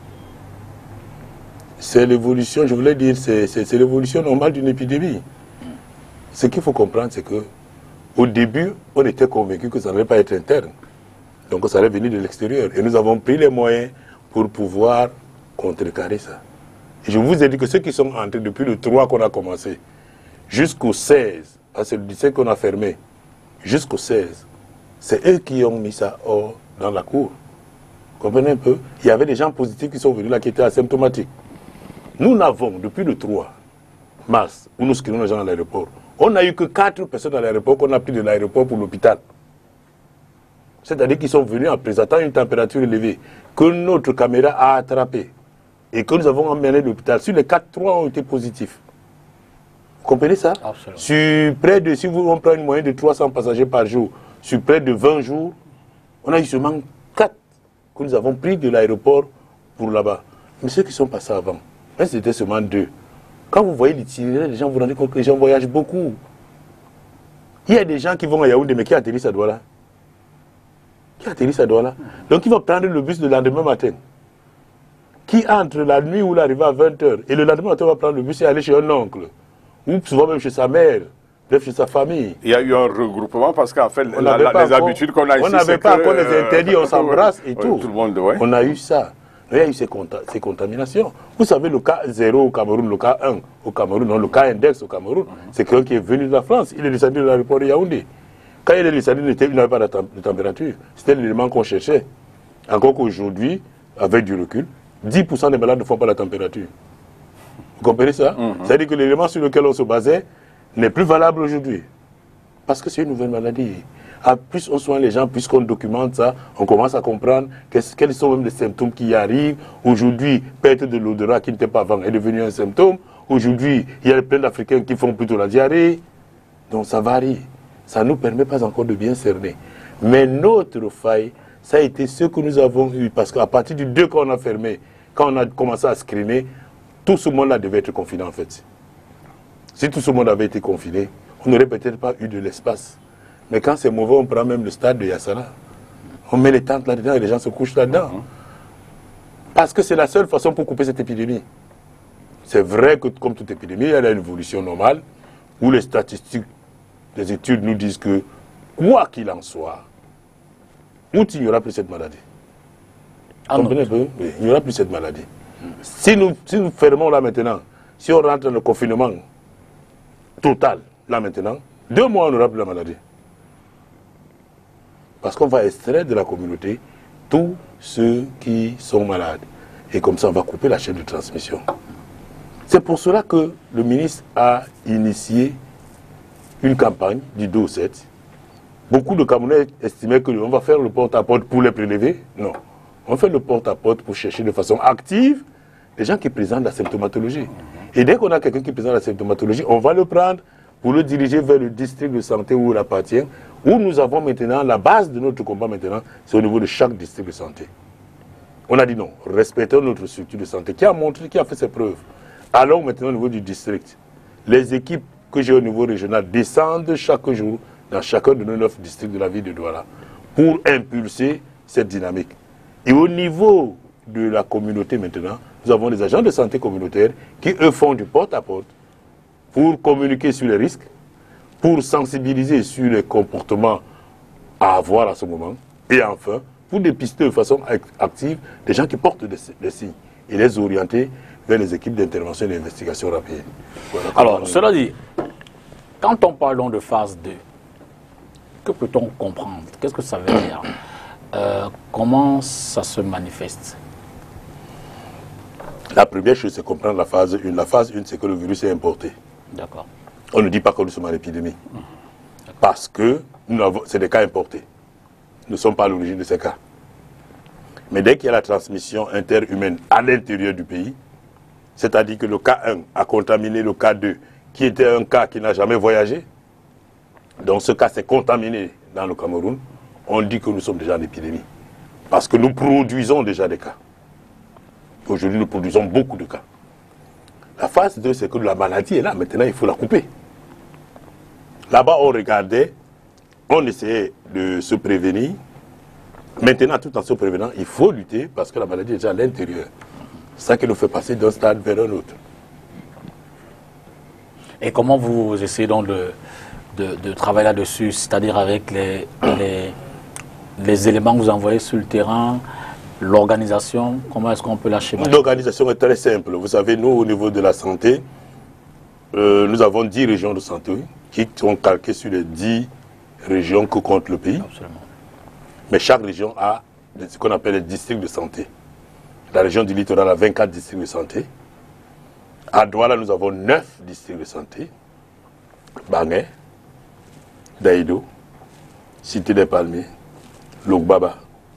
C'est l'évolution, je voulais dire, c'est l'évolution normale d'une épidémie. Ce qu'il faut comprendre, c'est que au début, on était convaincus que ça n'allait pas être interne. Donc ça allait venir de l'extérieur. Et nous avons pris les moyens pour pouvoir contrecarrer ça. Et je vous ai dit que ceux qui sont entrés depuis le 3 qu'on a commencé, jusqu'au 16, parce que c'est le 17 qu'on a fermé, jusqu'au 16, c'est eux qui ont mis ça hors dans la cour. Vous comprenez un peu? Il y avait des gens positifs qui sont venus là, qui étaient asymptomatiques. Nous n'avons, depuis le 3 mars, où nous screenons les gens à l'aéroport, on n'a eu que 4 personnes à l'aéroport qu'on a pris de l'aéroport pour l'hôpital. C'est-à-dire qu'ils sont venus en présentant une température élevée, que notre caméra a attrapée et que nous avons emmené à l'hôpital. Sur les 4, 3 ont été positifs. Vous comprenez ça? Absolument. Sur près de, si on prend une moyenne de 300 passagers par jour, sur près de 20 jours, on a eu seulement 4 que nous avons pris de l'aéroport pour là-bas. Mais ceux qui sont passés avant, c'était seulement 2. Quand vous voyez l'itinéraire, les gens vous rendez compte que les gens voyagent beaucoup. Il y a des gens qui vont à Yaoundé, mais qui atterrissent à Douala. Qui atterrissent à Douala. Donc ils vont prendre le bus le lendemain matin. Qui entre la nuit ou l'arrivée à 20h. Et le lendemain matin, on va prendre le bus et aller chez un oncle. Ou souvent même chez sa mère, bref, chez sa famille. Il y a eu un regroupement parce qu'en fait, les habitudes qu'on a ici, on n'avait pas encore les interdits, on s'embrasse et tout. Tout le monde, ouais. On a eu ça. il y a eu ces contaminations. Vous savez, le cas 0 au Cameroun, le cas 1 au Cameroun, non, le cas index au Cameroun, c'est quelqu'un qui est venu de la France. Il est descendu de l'aéroport de Yaoundé. Quand il est descendu, il n'avait pas de température. C'était l'élément qu'on cherchait. Encore qu'aujourd'hui, avec du recul, 10% des malades ne font pas la température. Vous comprenez ça? C'est-à-dire que l'élément sur lequel on se basait n'est plus valable aujourd'hui. Parce que c'est une nouvelle maladie. Plus on soigne les gens, plus qu'on documente ça, on commence à comprendre quels sont même les symptômes qui y arrivent. Aujourd'hui, perte de l'odorat qui n'était pas avant est devenu un symptôme. Aujourd'hui, il y a plein d'Africains qui font plutôt la diarrhée. Donc ça varie. Ça ne nous permet pas encore de bien cerner. Mais notre faille, ça a été ce que nous avons eu. Parce qu'à partir du 2 qu'on a fermé, quand on a commencé à screener, tout ce monde-là devait être confiné en fait. Si tout ce monde avait été confiné, on n'aurait peut-être pas eu de l'espace. Mais quand c'est mauvais, on prend même le stade de Yassara. On met les tentes là-dedans et les gens se couchent là-dedans. Parce que c'est la seule façon pour couper cette épidémie. C'est vrai que comme toute épidémie, elle a une évolution normale, où les statistiques, les études nous disent que, quoi qu'il en soit, il n'y aura plus cette maladie. Comprenez un peu? Oui, il n'y aura plus cette maladie. Si nous fermons là maintenant, si on rentre dans le confinement total là maintenant, 2 mois on n'aura plus la maladie. Parce qu'on va extraire de la communauté tous ceux qui sont malades. Et comme ça, on va couper la chaîne de transmission. C'est pour cela que le ministre a initié une campagne du 2 au 7. Beaucoup de Camerounais estimaient qu'on va faire le porte-à-porte pour les prélever. Non. On fait le porte-à-porte pour chercher de façon active les gens qui présentent la symptomatologie. Et dès qu'on a quelqu'un qui présente la symptomatologie, on va le prendre pour le diriger vers le district de santé où il appartient, où nous avons maintenant la base de notre combat maintenant, c'est au niveau de chaque district de santé. On a dit non, respectons notre structure de santé qui a montré, qui a fait ses preuves. Alors maintenant au niveau du district, les équipes que j'ai au niveau régional descendent chaque jour dans chacun de nos 9 districts de la ville de Douala pour impulser cette dynamique. Et au niveau de la communauté maintenant, nous avons des agents de santé communautaires qui eux font du porte-à-porte pour communiquer sur les risques, pour sensibiliser sur les comportements à avoir à ce moment, et enfin, pour dépister de façon active des gens qui portent des signes et les orienter vers les équipes d'intervention et d'investigation rapide. Voilà. Alors, cela dit, quand on parle donc de phase 2, que peut-on comprendre? Qu'est-ce que ça veut dire? Comment ça se manifeste? La première chose, c'est comprendre la phase 1. La phase 1, c'est que le virus est importé. D'accord. On ne dit pas que nous sommes en épidémie. Parce que c'est des cas importés. Nous ne sommes pas à l'origine de ces cas. Mais dès qu'il y a la transmission interhumaine à l'intérieur du pays, c'est-à-dire que le cas 1 a contaminé le cas 2, qui était un cas qui n'a jamais voyagé, donc ce cas s'est contaminé dans le Cameroun, on dit que nous sommes déjà en épidémie. Parce que nous produisons déjà des cas. Aujourd'hui, nous produisons beaucoup de cas. La phase 2, c'est que la maladie est là. Maintenant, il faut la couper. Là-bas, on regardait, on essayait de se prévenir. Maintenant, tout en se prévenant, il faut lutter parce que la maladie est déjà à l'intérieur. C'est ça qui nous fait passer d'un stade vers un autre. Et comment vous essayez donc de travailler là-dessus, c'est-à-dire avec les éléments que vous envoyez sur le terrain, l'organisation, comment est-ce qu'on peut la schématiser? L'organisation est très simple. Vous savez, nous, au niveau de la santé, nous avons 10 régions de santé qui sont calquées sur les 10 régions que compte le pays. Absolument. Mais chaque région a ce qu'on appelle les districts de santé. La région du littoral a 24 districts de santé. À Douala, nous avons 9 districts de santé. Bangé, Daïdo, Cité des Palmiers, Logbaba,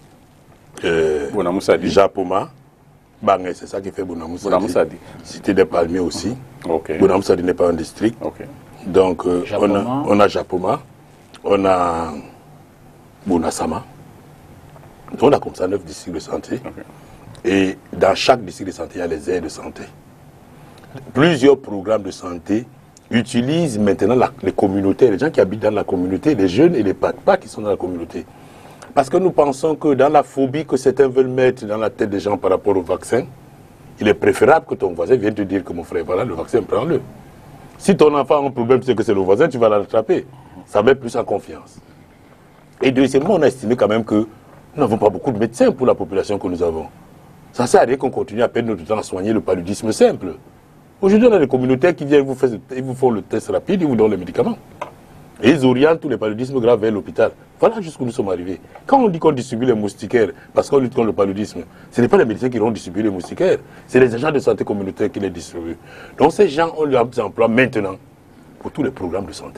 Japoma, Bangé, c'est ça qui fait Bonamoussadi. Cité des Palmiers aussi. Okay. Bonamoussadi n'est pas un district. Okay. Donc on a Japoma, on a Bonasama. On a comme ça 9 districts de santé. Okay. Et dans chaque district de santé, il y a les aires de santé. Plusieurs programmes de santé utilisent maintenant les communautés, les gens qui habitent dans la communauté, les jeunes et les papas qui sont dans la communauté. Parce que nous pensons que dans la phobie que certains veulent mettre dans la tête des gens par rapport au vaccin, il est préférable que ton voisin vienne te dire que mon frère, voilà, le vaccin, prends-le. Si ton enfant a un problème, c'est que c'est le voisin, tu vas l'attraper. Ça met plus en confiance. Et deuxièmement, on a estimé quand même que nous n'avons pas beaucoup de médecins pour la population que nous avons. Ça sert à rien qu'on continue à perdre notre temps à soigner le paludisme simple. Aujourd'hui, on a des communautaires qui viennent vous font le test rapide, ils vous donnent les médicaments. Et ils orientent tous les paludismes graves vers l'hôpital. Voilà jusqu'où nous sommes arrivés. Quand on dit qu'on distribue les moustiquaires parce qu'on lutte contre le paludisme, ce n'est pas les médecins qui vont distribuer les moustiquaires, c'est les agents de santé communautaire qui les distribuent. Donc ces gens, on les emploie maintenant pour tous les programmes de santé.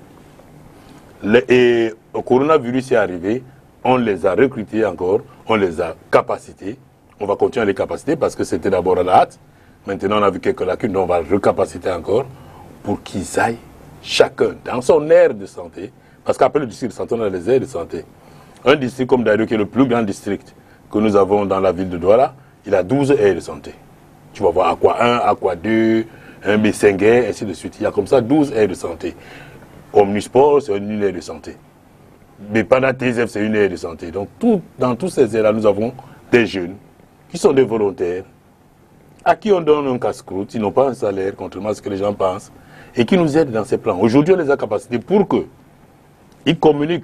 Et le coronavirus est arrivé, on les a recrutés encore, on les a capacités. On va continuer à les capaciter parce que c'était d'abord à la hâte. Maintenant, on a vu quelques lacunes, donc on va recapaciter encore pour qu'ils aillent chacun dans son aire de santé. Parce qu'après le district de santé, on a les aires de santé. Un district comme Daïdo, qui est le plus grand district que nous avons dans la ville de Douala, il a 12 aires de santé. Tu vas voir Aqua 1, Aqua 2, un Bessenguer, ainsi de suite. Il y a comme ça 12 aires de santé. Omnisport, c'est une aire de santé. Mais pendant TSF, c'est une aire de santé. Donc, dans tous ces aires-là, nous avons des jeunes qui sont des volontaires, à qui on donne un casse-croûte, ils n'ont pas un salaire, contrairement à ce que les gens pensent, et qui nous aident dans ces plans. Aujourd'hui, on les a capacités pour qu'ils communiquent,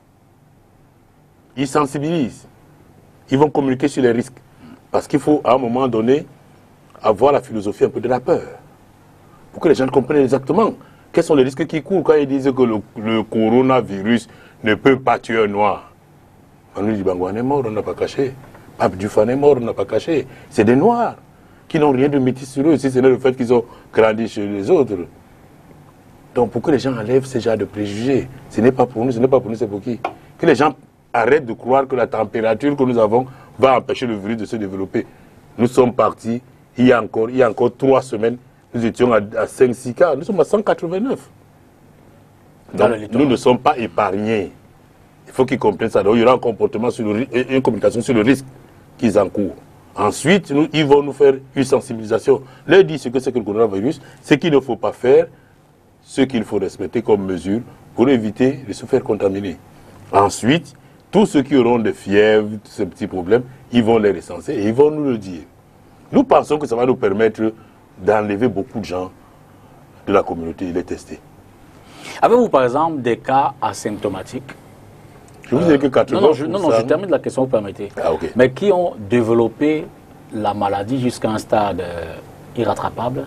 ils sensibilisent, ils vont communiquer sur les risques. Parce qu'il faut, à un moment donné, avoir la philosophie un peu de la peur, pour que les gens comprennent exactement quels sont les risques qui courent quand ils disent que le coronavirus ne peut pas tuer un noir. On nous dit, Bangouane est mort, on n'a pas caché. Pape Dufan est mort, on n'a pas caché. C'est des noirs qui n'ont rien de métis sur eux, si ce n'est le fait qu'ils ont grandi chez les autres. Donc pour que les gens enlèvent ces genres de préjugés, ce n'est pas pour nous, c'est pour qui? Que les gens arrêtent de croire que la température que nous avons va empêcher le virus de se développer. Nous sommes partis, il y a encore 3 semaines, nous étions à 5-6 cas, nous sommes à 189. Donc nous ne sommes pas épargnés. Il faut qu'ils comprennent ça. Donc il y aura un comportement une communication sur le risque qu'ils encourent. Ensuite, ils vont nous faire une sensibilisation. Leur dire ce que c'est que le coronavirus, ce qu'il ne faut pas faire, ce qu'il faut respecter comme mesure pour éviter de se faire contaminer. Ensuite, tous ceux qui auront des fièvres, ces petits problèmes, ils vont les recenser et ils vont nous le dire. Nous pensons que ça va nous permettre d'enlever beaucoup de gens de la communauté et les tester. Avez-vous par exemple des cas asymptomatiques? Je vous ai dit que 80%... Non, je termine la question, vous permettez. Ah, okay. Mais qui ont développé la maladie jusqu'à un stade irrattrapable?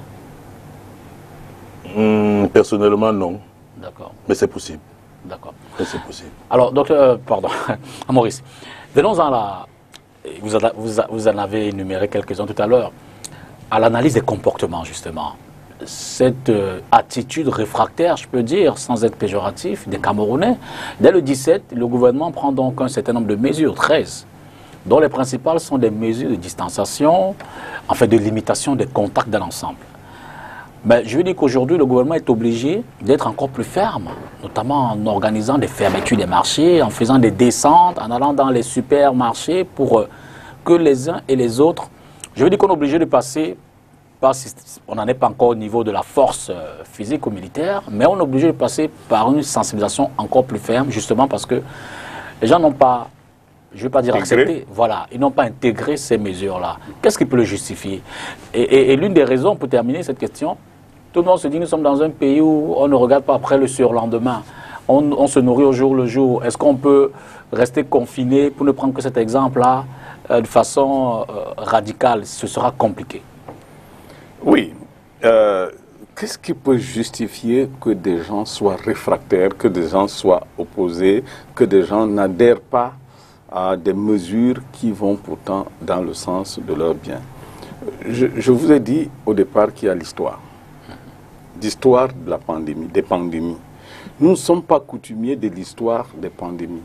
Personnellement, non. D'accord. Mais c'est possible. D'accord. Mais c'est possible. Alors, docteur, pardon, Maurice, venons-en là. Vous en avez énuméré quelques-uns tout à l'heure. À l'analyse des comportements, justement. Cette attitude réfractaire, je peux dire, sans être péjoratif, des Camerounais. Dès le 17, le gouvernement prend donc un certain nombre de mesures, 13, dont les principales sont des mesures de distanciation, en fait de limitation des contacts dans l'ensemble. Mais je veux dire qu'aujourd'hui, le gouvernement est obligé d'être encore plus ferme, notamment en organisant des fermetures des marchés, en faisant des descentes, en allant dans les supermarchés pour que les uns et les autres... Je veux dire qu'on est obligé de passer... On n'en est pas encore au niveau de la force physique ou militaire, mais on est obligé de passer par une sensibilisation encore plus ferme, justement parce que les gens n'ont pas, je ne veux pas dire accepté, voilà, ils n'ont pas intégré ces mesures-là. Qu'est-ce qui peut le justifier? Et l'une des raisons, pour terminer cette question, tout le monde se dit que nous sommes dans un pays où on ne regarde pas après le surlendemain, on se nourrit au jour le jour. Est-ce qu'on peut rester confiné, pour ne prendre que cet exemple-là, de façon radicale? Ce sera compliqué. Oui. Qu'est-ce qui peut justifier que des gens soient réfractaires, que des gens soient opposés, que des gens n'adhèrent pas à des mesures qui vont pourtant dans le sens de leur bien? Je vous ai dit au départ qu'il y a l'histoire. L'histoire de la pandémie, des pandémies. Nous ne sommes pas coutumiers de l'histoire des pandémies.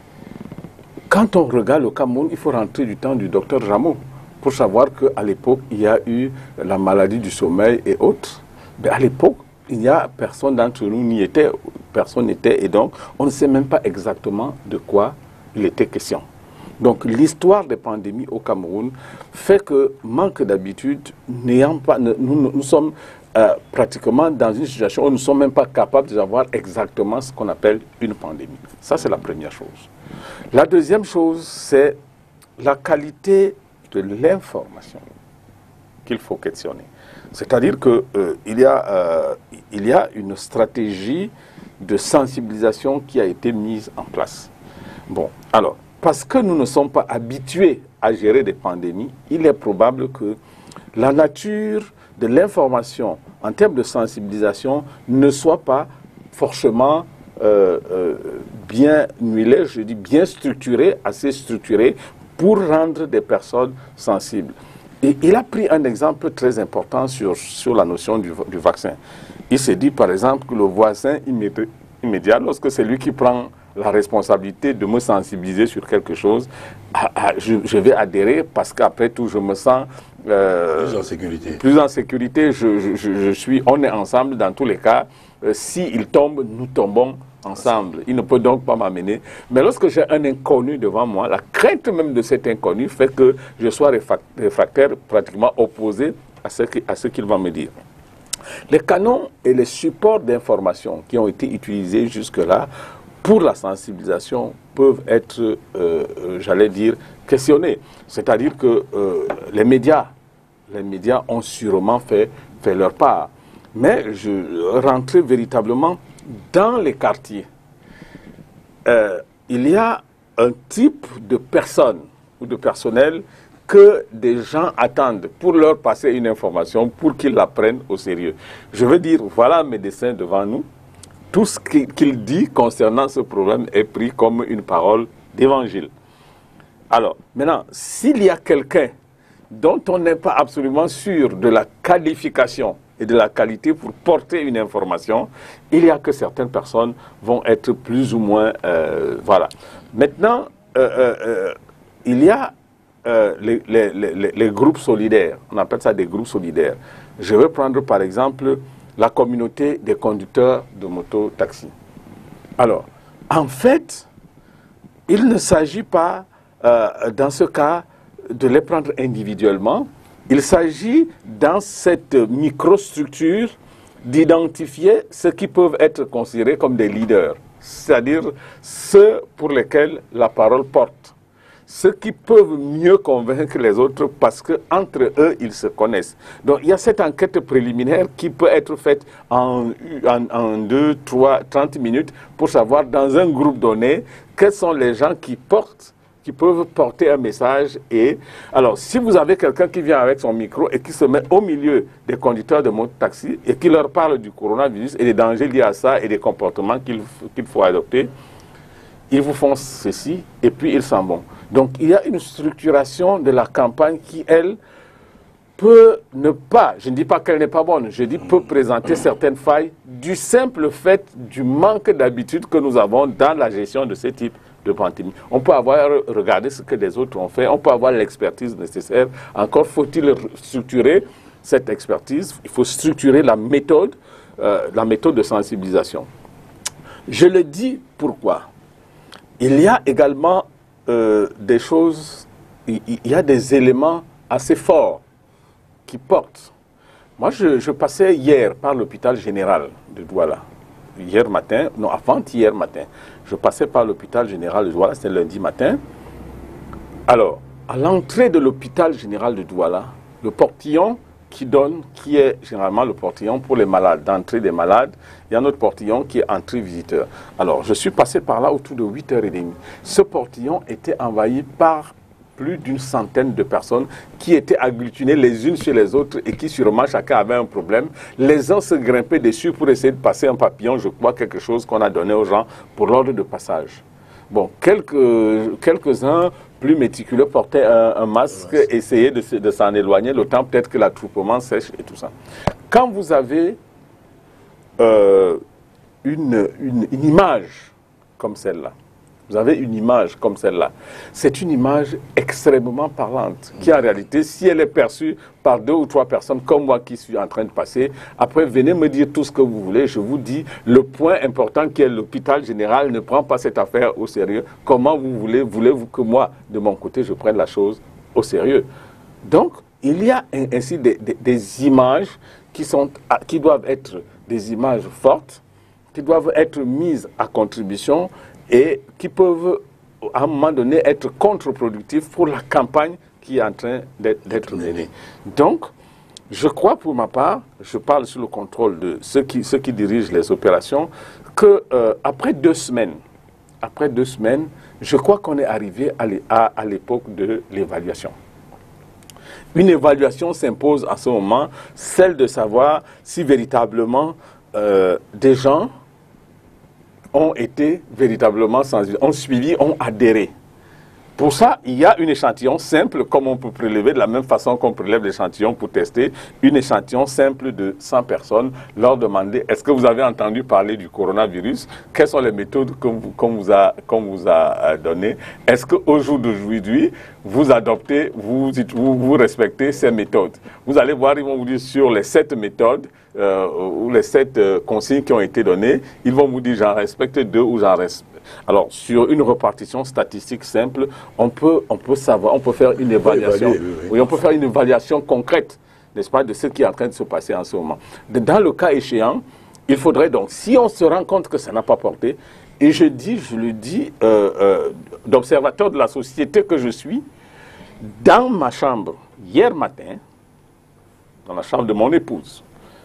Quand on regarde le Cameroun, il faut rentrer du temps du docteur Rameau pour savoir qu'à l'époque, il y a eu la maladie du sommeil et autres. Mais à l'époque, il n'y a personne d'entre nous n'y était, personne n'était, et donc on ne sait même pas exactement de quoi il était question. Donc l'histoire des pandémies au Cameroun fait que, manque d'habitude, nous sommes pratiquement dans une situation où nous ne sommes même pas capables de savoir exactement ce qu'on appelle une pandémie. Ça, c'est la première chose. La deuxième chose, c'est la qualité de l'information qu'il faut questionner. C'est-à-dire qu'il y a une stratégie de sensibilisation qui a été mise en place. Bon, alors, parce que nous ne sommes pas habitués à gérer des pandémies, il est probable que la nature de l'information en termes de sensibilisation ne soit pas forcément bien huilée, je dis bien structurée, assez structurée pour rendre des personnes sensibles. Et il a pris un exemple très important sur la notion du vaccin. Il s'est dit par exemple que le voisin immédiat, lorsque c'est lui qui prend la responsabilité de me sensibiliser sur quelque chose, je vais adhérer parce qu'après tout, je me sens plus en sécurité. Plus en sécurité, on est ensemble dans tous les cas. S'il tombe, nous tombons ensemble. Il ne peut donc pas m'amener. Mais lorsque j'ai un inconnu devant moi, la crainte même de cet inconnu fait que je sois réfractaire, pratiquement opposé à ce qu'il va me dire. Les canaux et les supports d'information qui ont été utilisés jusque-là pour la sensibilisation peuvent être, j'allais dire, questionnés. C'est-à-dire que les médias ont sûrement fait leur part. Mais je rentrais véritablement dans les quartiers. Il y a un type de personnes ou de personnel que des gens attendent pour leur passer une information, pour qu'ils la prennent au sérieux. Je veux dire, voilà un médecin devant nous. Tout ce qu'il dit concernant ce problème est pris comme une parole d'évangile. Alors, maintenant, s'il y a quelqu'un dont on n'est pas absolument sûr de la qualification et de la qualité pour porter une information, il y a que certaines personnes vont être plus ou moins... voilà. Maintenant, il y a les groupes solidaires. On appelle ça des groupes solidaires. Je vais prendre par exemple la communauté des conducteurs de moto-taxi. Alors, en fait, il ne s'agit pas, dans ce cas, de les prendre individuellement. Il s'agit, dans cette microstructure, d'identifier ceux qui peuvent être considérés comme des leaders, c'est-à-dire ceux pour lesquels la parole porte, ceux qui peuvent mieux convaincre les autres parce qu'entre eux, ils se connaissent. Donc, il y a cette enquête préliminaire qui peut être faite en 2, 3, 30 minutes pour savoir, dans un groupe donné, quels sont les gens qui peuvent porter un message. Et alors, si vous avez quelqu'un qui vient avec son micro et qui se met au milieu des conducteurs de moto-taxi et qui leur parle du coronavirus et des dangers liés à ça et des comportements qu'il faut adopter, ils vous font ceci et puis ils s'en vont. Donc, il y a une structuration de la campagne qui, elle, peut ne pas, je ne dis pas qu'elle n'est pas bonne, je dis peut présenter certaines failles du simple fait du manque d'habitude que nous avons dans la gestion de ce type de pandémie. On peut avoir regardé ce que les autres ont fait, on peut avoir l'expertise nécessaire. Encore faut-il structurer cette expertise, il faut structurer la méthode de sensibilisation. Je le dis pourquoi. Il y a également des choses, il y a des éléments assez forts qui portent. Moi, je passais hier par l'hôpital général de Douala. Hier matin, non, avant-hier matin, je passais par l'hôpital général de Douala, c'était lundi matin. Alors, à l'entrée de l'hôpital général de Douala, le portillon qui est généralement le portillon pour les malades, d'entrée des malades, il y a un autre portillon qui est entrée visiteur. Alors, je suis passé par là autour de 8h30. Ce portillon était envahi par plus d'une centaine de personnes qui étaient agglutinées les unes sur les autres et qui sûrement chacun avait un problème. Les uns se grimpaient dessus pour essayer de passer un papillon, je crois, quelque chose qu'on a donné aux gens pour l'ordre de passage. Bon, quelques-uns plus méticuleux portaient un masque, essayaient de s'en éloigner, le temps peut-être que l'attroupement sèche et tout ça. Quand vous avez une image comme celle-là, vous avez une image comme celle-là. C'est une image extrêmement parlante, qui en réalité, si elle est perçue par 2 ou 3 personnes comme moi qui suis en train de passer, après venez me dire tout ce que vous voulez, je vous dis, le point important qui est l'hôpital général ne prend pas cette affaire au sérieux. Comment voulez-vous que moi, de mon côté, je prenne la chose au sérieux? Donc, il y a ainsi des images qui doivent être des images fortes, qui doivent être mises à contribution et qui peuvent, à un moment donné, être contre-productifs pour la campagne qui est en train d'être menée. Donc, je crois pour ma part, je parle sous le contrôle de ceux qui dirigent les opérations, qu'après 2 semaines, après 2 semaines, je crois qu'on est arrivé à l'époque de l'évaluation. Une évaluation s'impose à ce moment, celle de savoir si véritablement des gens ont été véritablement sensibles, ont suivi, ont adhéré. Pour ça, il y a un échantillon simple, comme on peut prélever de la même façon qu'on prélève l'échantillon pour tester, un échantillon simple de 100 personnes, leur demander, est-ce que vous avez entendu parler du coronavirus? Quelles sont les méthodes qu'on vous a données? Est-ce qu'au jour d'aujourd'hui, vous adoptez, vous respectez ces méthodes? Vous allez voir, ils vont vous dire sur les 7 méthodes, ou les 7 consignes qui ont été données, ils vont vous dire j'en respecte 2 ou j'en respecte. Alors, sur une répartition statistique simple, on peut savoir, on peut faire une évaluation. Oui, on peut faire une évaluation concrète, n'est-ce pas, de ce qui est en train de se passer en ce moment. Dans le cas échéant, il faudrait donc, si on se rend compte que ça n'a pas porté, et je le dis, d'observateur de la société que je suis, dans ma chambre, hier matin, dans la chambre de mon épouse,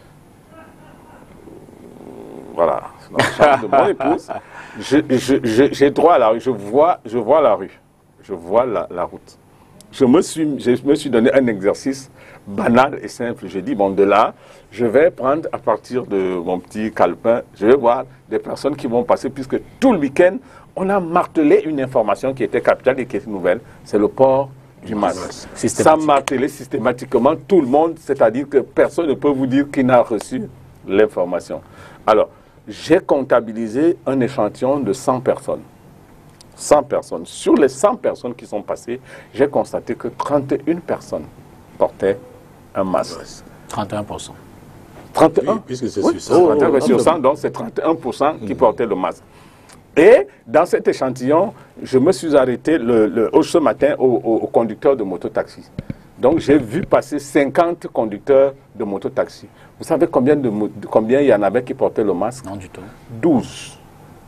voilà, dans la chambre de mon épouse, j'ai droit à la rue, je vois la rue, je vois la route. Je me suis donné un exercice banal et simple. Je dis, bon, de là, je vais prendre à partir de mon petit calepin, je vais voir des personnes qui vont passer, puisque tout le week-end, on a martelé une information qui était capitale et qui est nouvelle, c'est le port du masque. Ça a martelé systématiquement tout le monde, c'est-à-dire que personne ne peut vous dire qui n'a reçu l'information. Alors, j'ai comptabilisé un échantillon de 100 personnes. 100 personnes. Sur les 100 personnes qui sont passées, j'ai constaté que 31 personnes portaient un masque. 31%. 31 oui, puisque c'est oui, sur 100. 31 sur 100, donc c'est 31% qui portaient le masque. Et dans cet échantillon, je me suis arrêté ce matin au conducteur de mototaxi. Donc j'ai vu passer 50 conducteurs de mototaxi. Vous savez combien il y en avait qui portaient le masque? Non du tout. 12.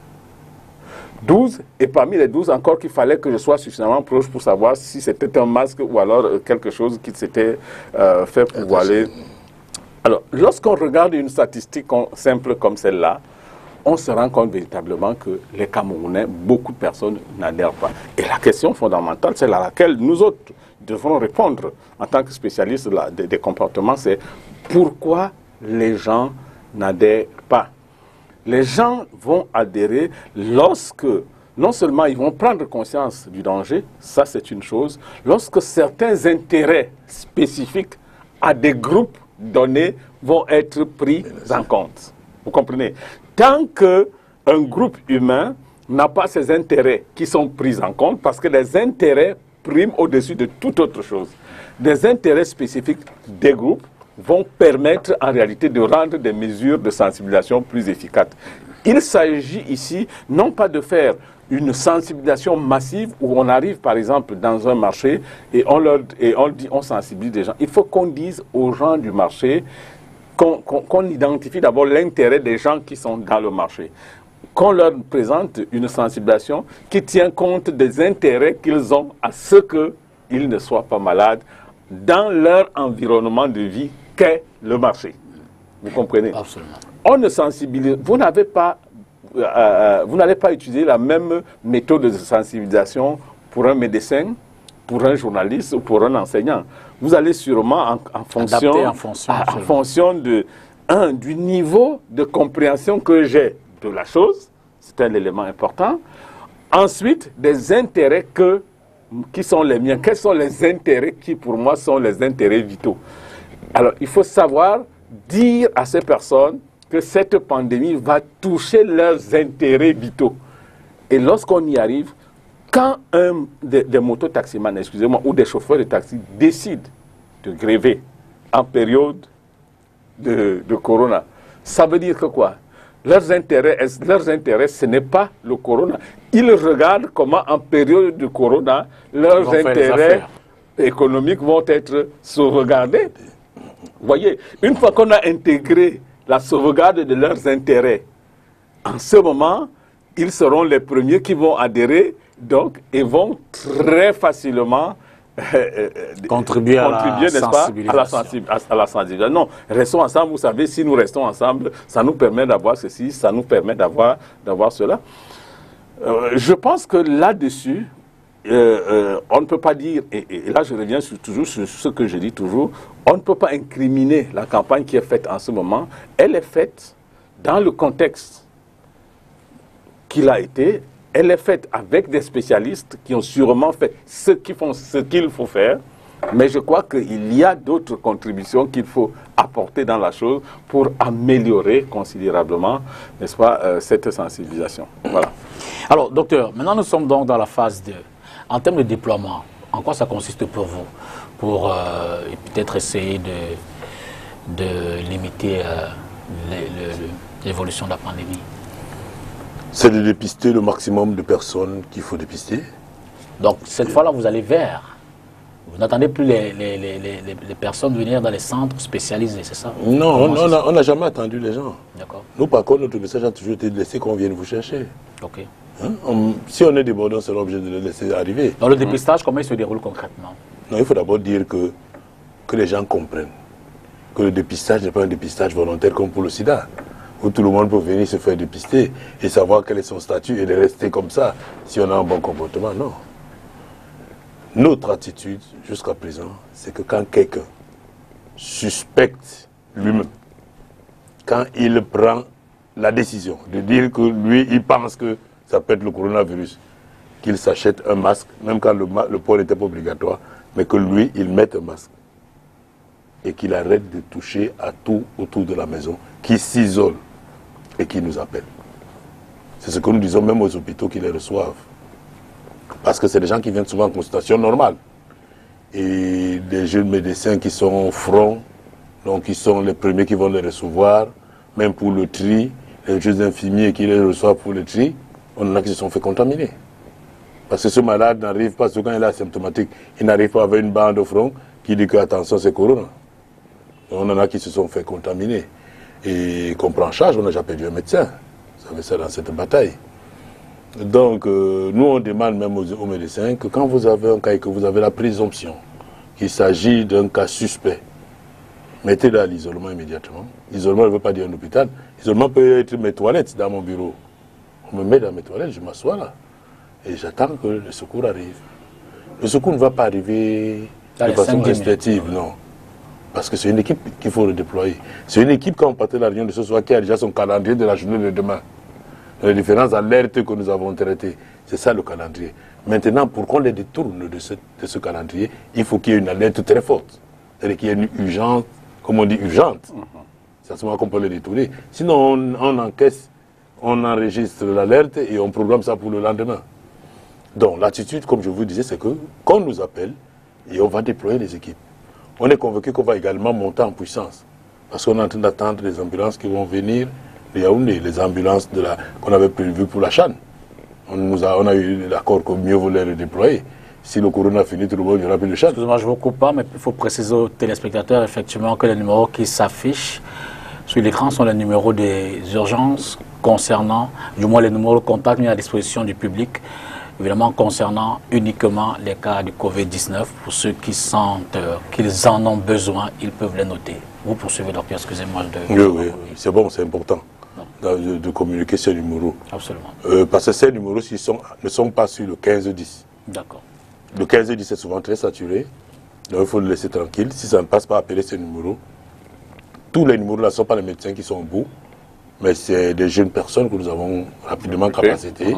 12, et parmi les 12, encore qu'il fallait que je sois suffisamment proche pour savoir si c'était un masque ou alors quelque chose qui s'était fait pour voiler. Alors, lorsqu'on regarde une statistique simple comme celle-là, on se rend compte véritablement que les Camerounais, beaucoup de personnes n'adhèrent pas. Et la question fondamentale, c'est à laquelle nous autres devons répondre en tant que spécialistes des comportements, c'est pourquoi les gens n'adhèrent pas. Les gens vont adhérer lorsque, non seulement ils vont prendre conscience du danger, ça c'est une chose, lorsque certains intérêts spécifiques à des groupes donnés vont être pris en compte. Vous comprenez? Tant qu'un groupe humain n'a pas ses intérêts qui sont pris en compte, parce que les intérêts priment au-dessus de toute autre chose. Des intérêts spécifiques des groupes vont permettre en réalité de rendre des mesures de sensibilisation plus efficaces. Il s'agit ici non pas de faire une sensibilisation massive où on arrive par exemple dans un marché et on sensibilise des gens. Il faut qu'on dise aux gens du marché, qu'on identifie d'abord l'intérêt des gens qui sont dans le marché. Qu'on leur présente une sensibilisation qui tient compte des intérêts qu'ils ont à ce qu'ils ne soient pas malades dans leur environnement de vie qu'est le marché. Vous comprenez? Absolument. On ne sensibilise, vous n'allez pas utiliser la même méthode de sensibilisation pour un médecin, pour un journaliste ou pour un enseignant. Vous allez sûrement en fonction du niveau de compréhension que j'ai de la chose, c'est un élément important. Ensuite, des intérêts qui sont les miens. Quels sont les intérêts qui, pour moi, sont les intérêts vitaux? Alors, il faut savoir dire à ces personnes que cette pandémie va toucher leurs intérêts vitaux. Et lorsqu'on y arrive, quand des mototaximans, excusez-moi, ou des chauffeurs de taxi décident de gréver en période de corona, ça veut dire que quoi? Leurs intérêts, ce n'est pas le corona. Ils regardent comment en période de corona, leurs intérêts économiques vont être sauvegardés. Vous voyez, une fois qu'on a intégré la sauvegarde de leurs intérêts, en ce moment, ils seront les premiers qui vont adhérer donc, et vont très facilement contribuer à la sensibilisation. Non, restons ensemble, vous savez, si nous restons ensemble, ça nous permet d'avoir ceci, ça nous permet d'avoir cela. Je pense que là-dessus, on ne peut pas dire, et là je reviens toujours sur ce que je dis toujours, on ne peut pas incriminer la campagne qui est faite en ce moment. Elle est faite dans le contexte qu'il a été, elle est faite avec des spécialistes qui ont sûrement fait ce qu'il faut faire, mais je crois qu'il y a d'autres contributions qu'il faut apporter dans la chose pour améliorer considérablement, n'est-ce pas, cette sensibilisation. Voilà. Alors, docteur, maintenant nous sommes donc dans la phase 2. En termes de déploiement, en quoi ça consiste pour vous? Pour peut-être essayer de limiter l'évolution de la pandémie? C'est de dépister le maximum de personnes qu'il faut dépister. Donc, cette fois-là, vous allez vers. Vous n'attendez plus les personnes venir dans les centres spécialisés, c'est ça? Non, on n'a jamais attendu les gens. D'accord. Nous, par contre, notre message a toujours été de laisser qu'on vienne vous chercher. Ok. Hein? Si on est débordant, on sera obligé de le laisser arriver. Dans le dépistage, comment il se déroule concrètement? Non, il faut d'abord dire que les gens comprennent que le dépistage n'est pas un dépistage volontaire comme pour le sida, où tout le monde peut venir se faire dépister et savoir quel est son statut et de rester comme ça si on a un bon comportement. Non. Notre attitude jusqu'à présent, c'est que quand quelqu'un suspecte lui-même, quand il prend la décision de dire que lui, il pense que ça peut être le coronavirus, qu'il s'achète un masque, même quand le port n'était pas obligatoire, mais que lui, il mette un masque et qu'il arrête de toucher à tout autour de la maison, qu'il s'isole et qu'il nous appelle. C'est ce que nous disons même aux hôpitaux qui les reçoivent. Parce que c'est des gens qui viennent souvent en consultation normale. Et des jeunes médecins qui sont au front, donc ils sont les premiers qui vont les recevoir, même pour le tri, les jeunes infirmiers qui les reçoivent pour le tri, on en a qui se sont fait contaminer. Parce que ce malade n'arrive pas, quand il est asymptomatique, il n'arrive pas avec une bande au front qui dit que attention c'est corona. On en a qui se sont fait contaminer. Et qu'on prend en charge, on n'a jamais perdu un médecin. Vous savez ça dans cette bataille. Donc, nous, on demande même aux médecins que quand vous avez un cas et que vous avez la présomption qu'il s'agit d'un cas suspect, mettez-le à l'isolement immédiatement. L'isolement ne veut pas dire un hôpital. L'isolement peut être mes toilettes dans mon bureau. On me met dans mes toilettes, je m'assois là. Et j'attends que le secours arrive. Le secours ne va pas arriver de façon instinctive, non. Parce que c'est une équipe qu'il faut redéployer. C'est une équipe, quand on partait de la réunion de ce soir, qui a déjà son calendrier de la journée de demain. Les différentes alertes que nous avons traitées, c'est ça le calendrier. Maintenant, pour qu'on les détourne de ce calendrier, il faut qu'il y ait une alerte très forte. C'est-à-dire qu'il y ait une urgence, comme on dit, urgente. C'est à ce moment qu'on peut les détourner. Sinon, on encaisse, on enregistre l'alerte et on programme ça pour le lendemain. Donc, l'attitude, comme je vous disais, c'est que qu'on nous appelle et on va déployer les équipes. On est convaincu qu'on va également monter en puissance. Parce qu'on est en train d'attendre les ambulances qui vont venir de Yaoundé, les ambulances qu'on avait prévues pour la Chane. On a eu l'accord que mieux vaut les déployer. Si le corona finit, tout le monde, il n'y aura plus de Chane. Excusez-moi, je ne vous coupe pas, mais il faut préciser aux téléspectateurs effectivement que les numéros qui s'affichent sur l'écran sont les numéros des urgences concernant, du moins les numéros de contact mis à disposition du public, évidemment concernant uniquement les cas du Covid-19. Pour ceux qui sentent qu'ils en ont besoin, ils peuvent les noter. Vous poursuivez, docteur, excusez-moi. Oui, c'est bon, c'est important de communiquer ces numéros. Absolument. Parce que ces numéros ne sont pas sur le 15-10. D'accord. Le 15-10 est souvent très saturé, donc il faut le laisser tranquille. Si ça ne passe pas, appeler ces numéros. Tous les numéros là ne sont pas les médecins qui sont au bout, mais c'est des jeunes personnes que nous avons rapidement capacité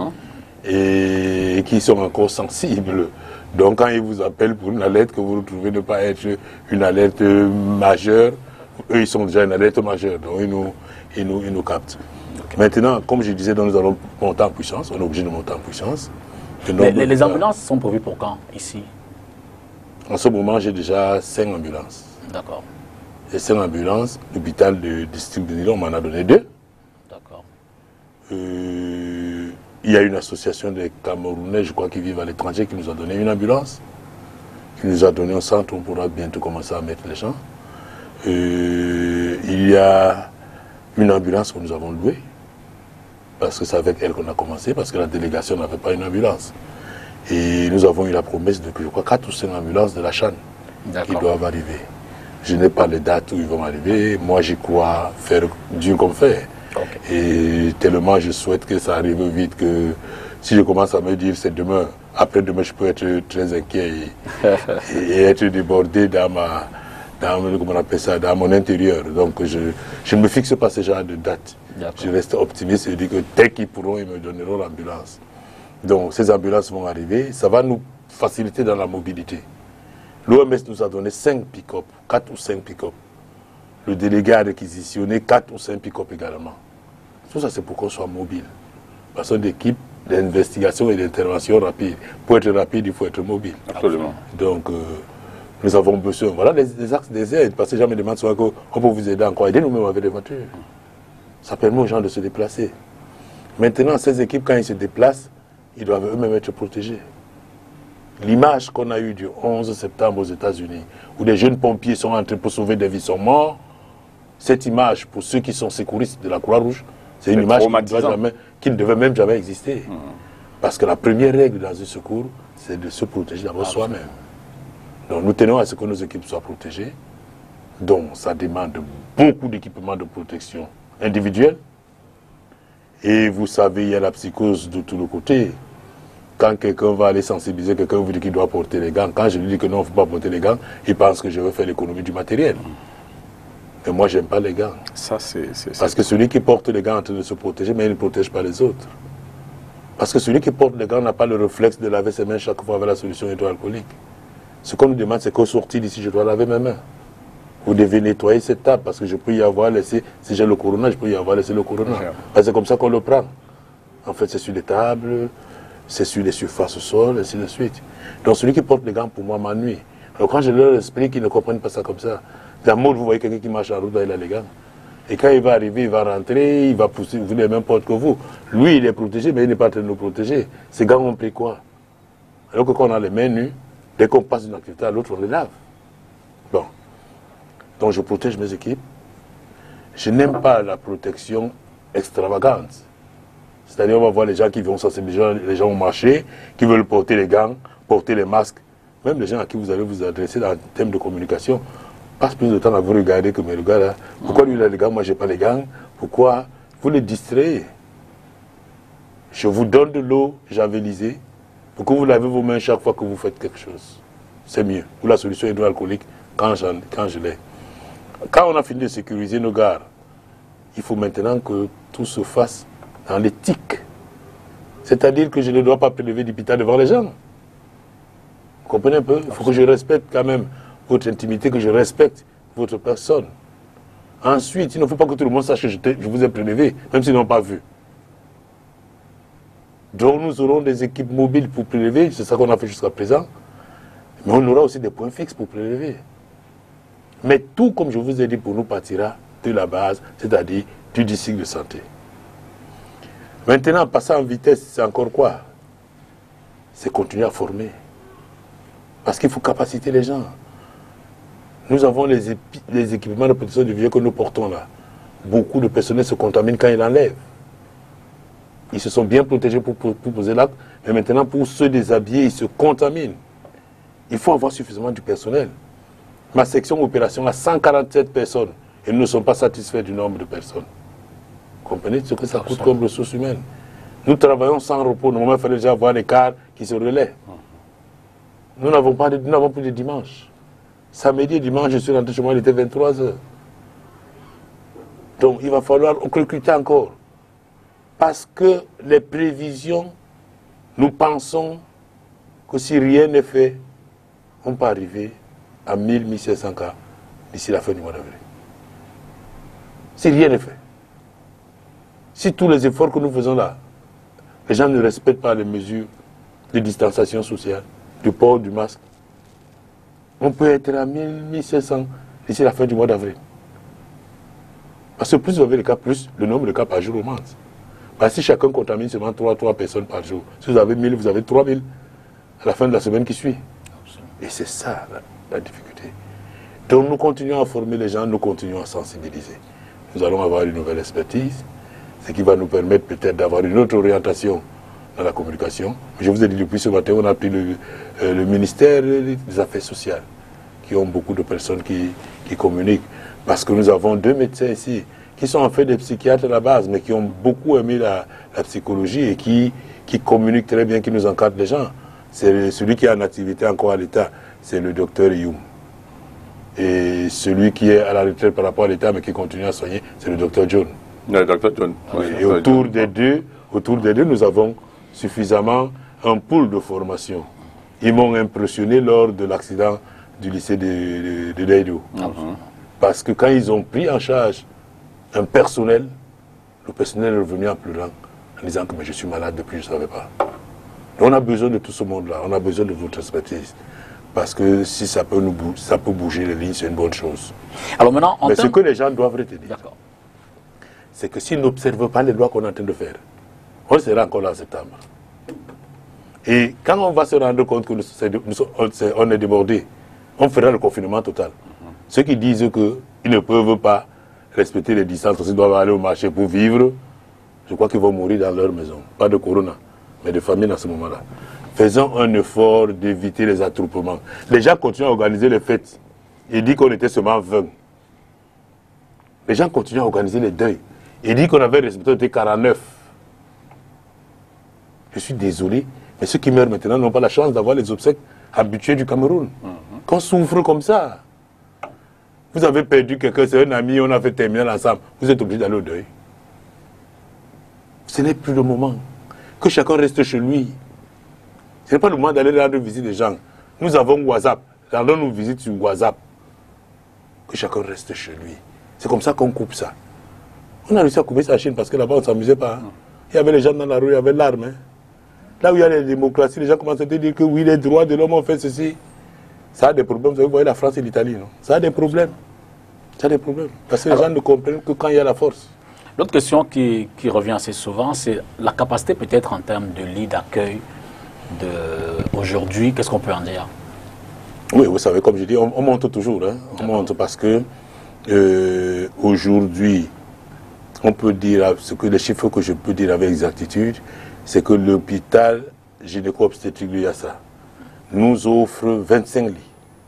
et qui sont encore sensibles. Donc quand ils vous appellent pour une alerte que vous retrouvez ne pas être une alerte majeure, eux ils sont déjà une alerte majeure, donc ils nous captent. Okay. Maintenant, comme je disais, nous allons monter en puissance, on est obligé de monter en puissance. Les ambulances sont prévues pour quand, ici? En ce moment, j'ai déjà 5 ambulances. D'accord. Et 5 ambulances, l'hôpital du district de Nilon m'en a donné 2. D'accord. Il y a une association des Camerounais, je crois, qui vivent à l'étranger, qui nous a donné une ambulance, qui nous a donné un centre où on pourra bientôt commencer à mettre les gens. Il y a une ambulance que nous avons louée, parce que c'est avec elle qu'on a commencé, parce que la délégation n'avait pas une ambulance. Et nous avons eu la promesse de, je crois, 4 ou 5 ambulances de la Chane qui doivent arriver. Je n'ai pas les dates où ils vont arriver. Moi, j'y crois faire Dieu comme faire. Okay. Et tellement je souhaite que ça arrive vite que si je commence à me dire c'est demain, après-demain je peux être très inquiet et être débordé dans comment on appelle ça, dans mon intérieur. Donc je ne me fixe pas ce genre de date. Je reste optimiste et dis que dès qu'ils pourront, ils me donneront l'ambulance. Donc ces ambulances vont arriver, ça va nous faciliter dans la mobilité. L'OMS nous a donné 5 pick-up, 4 ou 5 pick-up. Le délégué a réquisitionné 4 ou 5 pick-up également. Tout ça, c'est pour qu'on soit mobile. Parce que d'équipe d'investigation et d'intervention rapide. Pour être rapide, il faut être mobile. Absolument. Donc, nous avons besoin. Voilà les axes des aides. Parce que les gens me demandent souvent qu'on peut vous aider encore. Aidez-nous même avec des voitures. Ça permet aux gens de se déplacer. Maintenant, ces équipes, quand ils se déplacent, ils doivent eux-mêmes être protégés. L'image qu'on a eue du 11 septembre aux États-Unis, où des jeunes pompiers sont entrés pour sauver des vies, sont morts, cette image, pour ceux qui sont secouristes de la Croix-Rouge, c'est une image qui ne devait même jamais exister. Parce que la première règle dans un secours, c'est de se protéger d'abord soi-même. Donc nous tenons à ce que nos équipes soient protégées. Donc ça demande beaucoup d'équipements de protection individuelle. Et vous savez, il y a la psychose de tous les côtés. Quand quelqu'un va aller sensibiliser, quelqu'un vous dit qu'il doit porter les gants. Quand je lui dis que non, il ne faut pas porter les gants, il pense que je veux faire l'économie du matériel. Mais moi, je n'aime pas les gants. Parce que celui qui porte les gants est en train de se protéger, mais il ne protège pas les autres. Parce que celui qui porte les gants n'a pas le réflexe de laver ses mains chaque fois avec la solution hydroalcoolique. Ce qu'on nous demande, c'est qu'au sortir d'ici, je dois laver mes mains. Vous devez nettoyer cette table, parce que je peux y avoir laissé, si j'ai le corona, je peux y avoir laissé le corona. C'est comme ça qu'on le prend. En fait, c'est sur les tables, c'est sur les surfaces au sol, et ainsi de suite. Donc celui qui porte les gants, pour moi, m'ennuie. Alors quand je leur explique qu'ils ne comprennent pas ça comme ça, dans le mode, vous voyez quelqu'un qui marche en route, il a les gants. Et quand il va arriver, il va rentrer, il va pousser, vous les mêmes portes que vous. Lui, il est protégé, mais il n'est pas en train de nous protéger. Ces gants ont pris quoi? Alors que quand on a les mains nues, dès qu'on passe d'une activité à l'autre, on les lave. Bon. Donc je protège mes équipes. Je n'aime pas la protection extravagante. C'est-à-dire, on va voir les gens qui vont sensibiliser les gens au marché, qui veulent porter les gants, porter les masques. Même les gens à qui vous allez vous adresser dans le thème de communication passent plus de temps à vous regarder que mes gars là. Pourquoi lui il a les gants, moi j'ai pas les gants? Pourquoi? Vous les distrayez. Je vous donne de l'eau javelisée pour que vous lavez vos mains chaque fois que vous faites quelque chose. C'est mieux. Ou la solution hydroalcoolique quand je l'ai. Quand on a fini de sécuriser nos gares, il faut maintenant que tout se fasse dans l'éthique. C'est-à-dire que je ne dois pas prélever du pita devant les gens. Vous comprenez un peu? Il faut que je respecte quand même votre intimité, que je respecte votre personne. Ensuite, il ne faut pas que tout le monde sache que je vous ai prélevé, même s'ils n'ont pas vu. Donc nous aurons des équipes mobiles pour prélever, c'est ça qu'on a fait jusqu'à présent. Mais on aura aussi des points fixes pour prélever. Mais tout, comme je vous ai dit, pour nous partira de la base, c'est-à-dire du district de santé. Maintenant, passer en vitesse, c'est encore quoi? C'est continuer à former. Parce qu'il faut capaciter les gens. Nous avons les équipements de protection du vieux que nous portons là. Beaucoup de personnel se contaminent quand ils l'enlèvent. Ils se sont bien protégés pour poser l'acte, mais maintenant, pour se déshabiller, ils se contaminent. Il faut avoir suffisamment du personnel. Ma section opération a 147 personnes et nous ne sommes pas satisfaits du nombre de personnes. Vous comprenez ce que ça coûte comme ressources humaines? Nous travaillons sans repos. Normalement, il fallait déjà avoir des cars qui se relaient. Nous n'avons plus de dimanche. Samedi et dimanche, je suis rentré chez moi, il était 23 h. Donc, il va falloir recruter encore. Parce que les prévisions, nous pensons que si rien n'est fait, on peut arriver à 1000, 1500 cas d'ici la fin du mois d'avril. Si rien n'est fait. Si tous les efforts que nous faisons là, les gens ne respectent pas les mesures de distanciation sociale, du port du masque, on peut être à 1000, 1500 d'ici la fin du mois d'avril. Parce que plus vous avez les cas, plus le nombre de cas par jour augmente. Parce que si chacun contamine seulement 3 personnes par jour, si vous avez 1000, vous avez 3000 à la fin de la semaine qui suit. Et c'est ça la difficulté. Donc nous continuons à former les gens, nous continuons à sensibiliser. Nous allons avoir une nouvelle expertise, ce qui va nous permettre peut-être d'avoir une autre orientation dans la communication. Je vous ai dit depuis ce matin, on a pris le ministère des Affaires sociales, qui ont beaucoup de personnes qui communiquent. Parce que nous avons 2 médecins ici qui sont en fait des psychiatres à la base, mais qui ont beaucoup aimé la psychologie et qui communiquent très bien, qui nous encadrent les gens. C'est celui qui est en activité encore à l'État, c'est le docteur Youm. Et celui qui est à la retraite par rapport à l'État, mais qui continue à soigner, c'est le docteur John. Le docteur John. Oui, et autour des deux, nous avons suffisamment un pool de formation. Ils m'ont impressionné lors de l'accident du lycée de Daïdou. Parce que quand ils ont pris en charge un personnel, le personnel est revenu en pleurant, en disant que mais je suis malade depuis, je ne savais pas. Donc on a besoin de tout ce monde-là, on a besoin de votre expertise. Parce que si ça peut bouger les lignes, c'est une bonne chose. Alors maintenant, mais ce que les gens doivent retenir, c'est que s'ils n'observent pas les lois qu'on est en train de faire, on sera encore là en septembre. Et quand on va se rendre compte qu'on est débordé, on fera le confinement total. Ceux qui disent qu'ils ne peuvent pas respecter les distances, ils doivent aller au marché pour vivre, je crois qu'ils vont mourir dans leur maison. Pas de corona, mais de famine à ce moment-là. Faisons un effort d'éviter les attroupements. Les gens continuent à organiser les fêtes. Ils disent qu'on était seulement 20. Les gens continuent à organiser les deuils. Ils disent qu'on avait respecté, on était 49. Je suis désolé, mais ceux qui meurent maintenant n'ont pas la chance d'avoir les obsèques habituées du Cameroun. Qu'on souffre comme ça. Vous avez perdu quelqu'un, c'est un ami, on a fait terminal ensemble. Vous êtes obligé d'aller au deuil. Ce n'est plus le moment. Que chacun reste chez lui. Ce n'est pas le moment d'aller rendre visite des gens. Nous avons WhatsApp. Rendons-nous visite sur WhatsApp. Que chacun reste chez lui. C'est comme ça qu'on coupe ça. On a réussi à couper sa Chine parce que là-bas, on ne s'amusait pas. Il y avait les gens dans la rue, il y avait l'arme. Là où il y a les démocraties, les gens commencent à dire que oui, les droits de l'homme ont fait ceci. Ça a des problèmes. Vous voyez la France et l'Italie, non? Ça a des problèmes. Ça a des problèmes. Parce que les gens ne comprennent que quand il y a la force. L'autre question qui revient assez souvent, c'est la capacité peut-être en termes de lit d'accueil aujourd'hui. Qu'est-ce qu'on peut en dire? Oui, vous savez, comme je dis, on monte toujours. Hein. On monte parce que aujourd'hui, on peut dire, les chiffres que je peux dire avec exactitude, c'est que l'hôpital gynéco-obstétrique de Yassa nous offre 25 lits.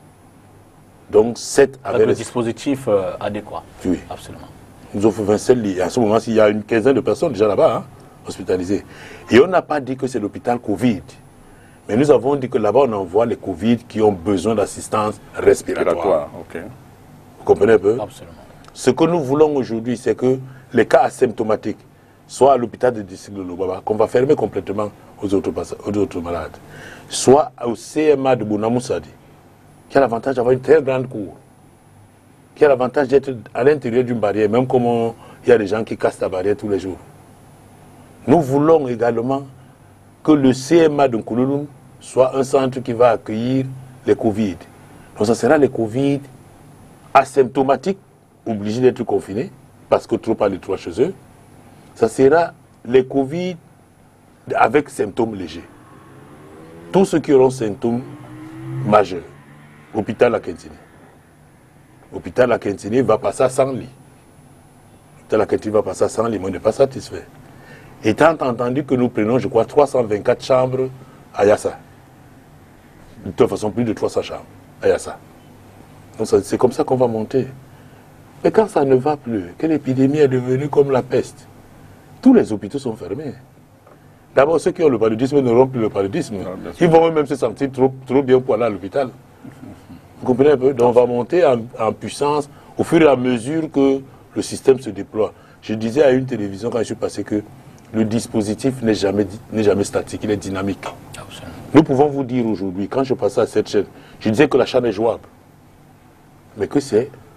Donc 7 avec le dispositif adéquat. Oui. Absolument. Nous offre 27 lits. Et à ce moment, il y a une quinzaine de personnes déjà là-bas, hein, hospitalisées. Et on n'a pas dit que c'est l'hôpital Covid. Mais nous avons dit que là-bas, on envoie les Covid qui ont besoin d'assistance respiratoire. Okay. Vous comprenez un peu? Absolument. Ce que nous voulons aujourd'hui, c'est que les cas asymptomatiques soient à l'hôpital de district de Lobaba, qu'on va fermer complètement aux autres malades, soit au CMA de Bounamoussadi, qui a l'avantage d'avoir une très grande cour, qui a l'avantage d'être à l'intérieur d'une barrière, même comme il y a des gens qui cassent la barrière tous les jours. Nous voulons également que le CMA de Nkoulouloum soit un centre qui va accueillir les Covid. Donc ça sera les Covid asymptomatiques, obligés d'être confinés, parce que trop à l'étroit chez eux. Ça sera les Covid avec symptômes légers. Tous ceux qui auront symptômes majeurs, hôpital à Kentini. Hôpital à Kentini va passer à 100 lits. Hôpital à Kentini va passer à 100 lits, mais on n'est pas satisfait. Étant entendu que nous prenons, je crois, 324 chambres à Yassa. De toute façon, plus de 300 chambres à Yassa. Donc c'est comme ça qu'on va monter. Mais quand ça ne va plus, que l'épidémie est devenue comme la peste, tous les hôpitaux sont fermés. D'abord, ceux qui ont le paludisme n'auront plus le paludisme. Ils vont eux-mêmes se sentir trop bien pour aller à l'hôpital. Vous comprenez un peu? Donc on va monter en puissance au fur et à mesure que le système se déploie. Je disais à une télévision quand je suis passé que le dispositif n'est jamais statique, il est dynamique. Absolument. Nous pouvons vous dire aujourd'hui, quand je passais à cette chaîne, je disais que la chaîne est jouable. Mais que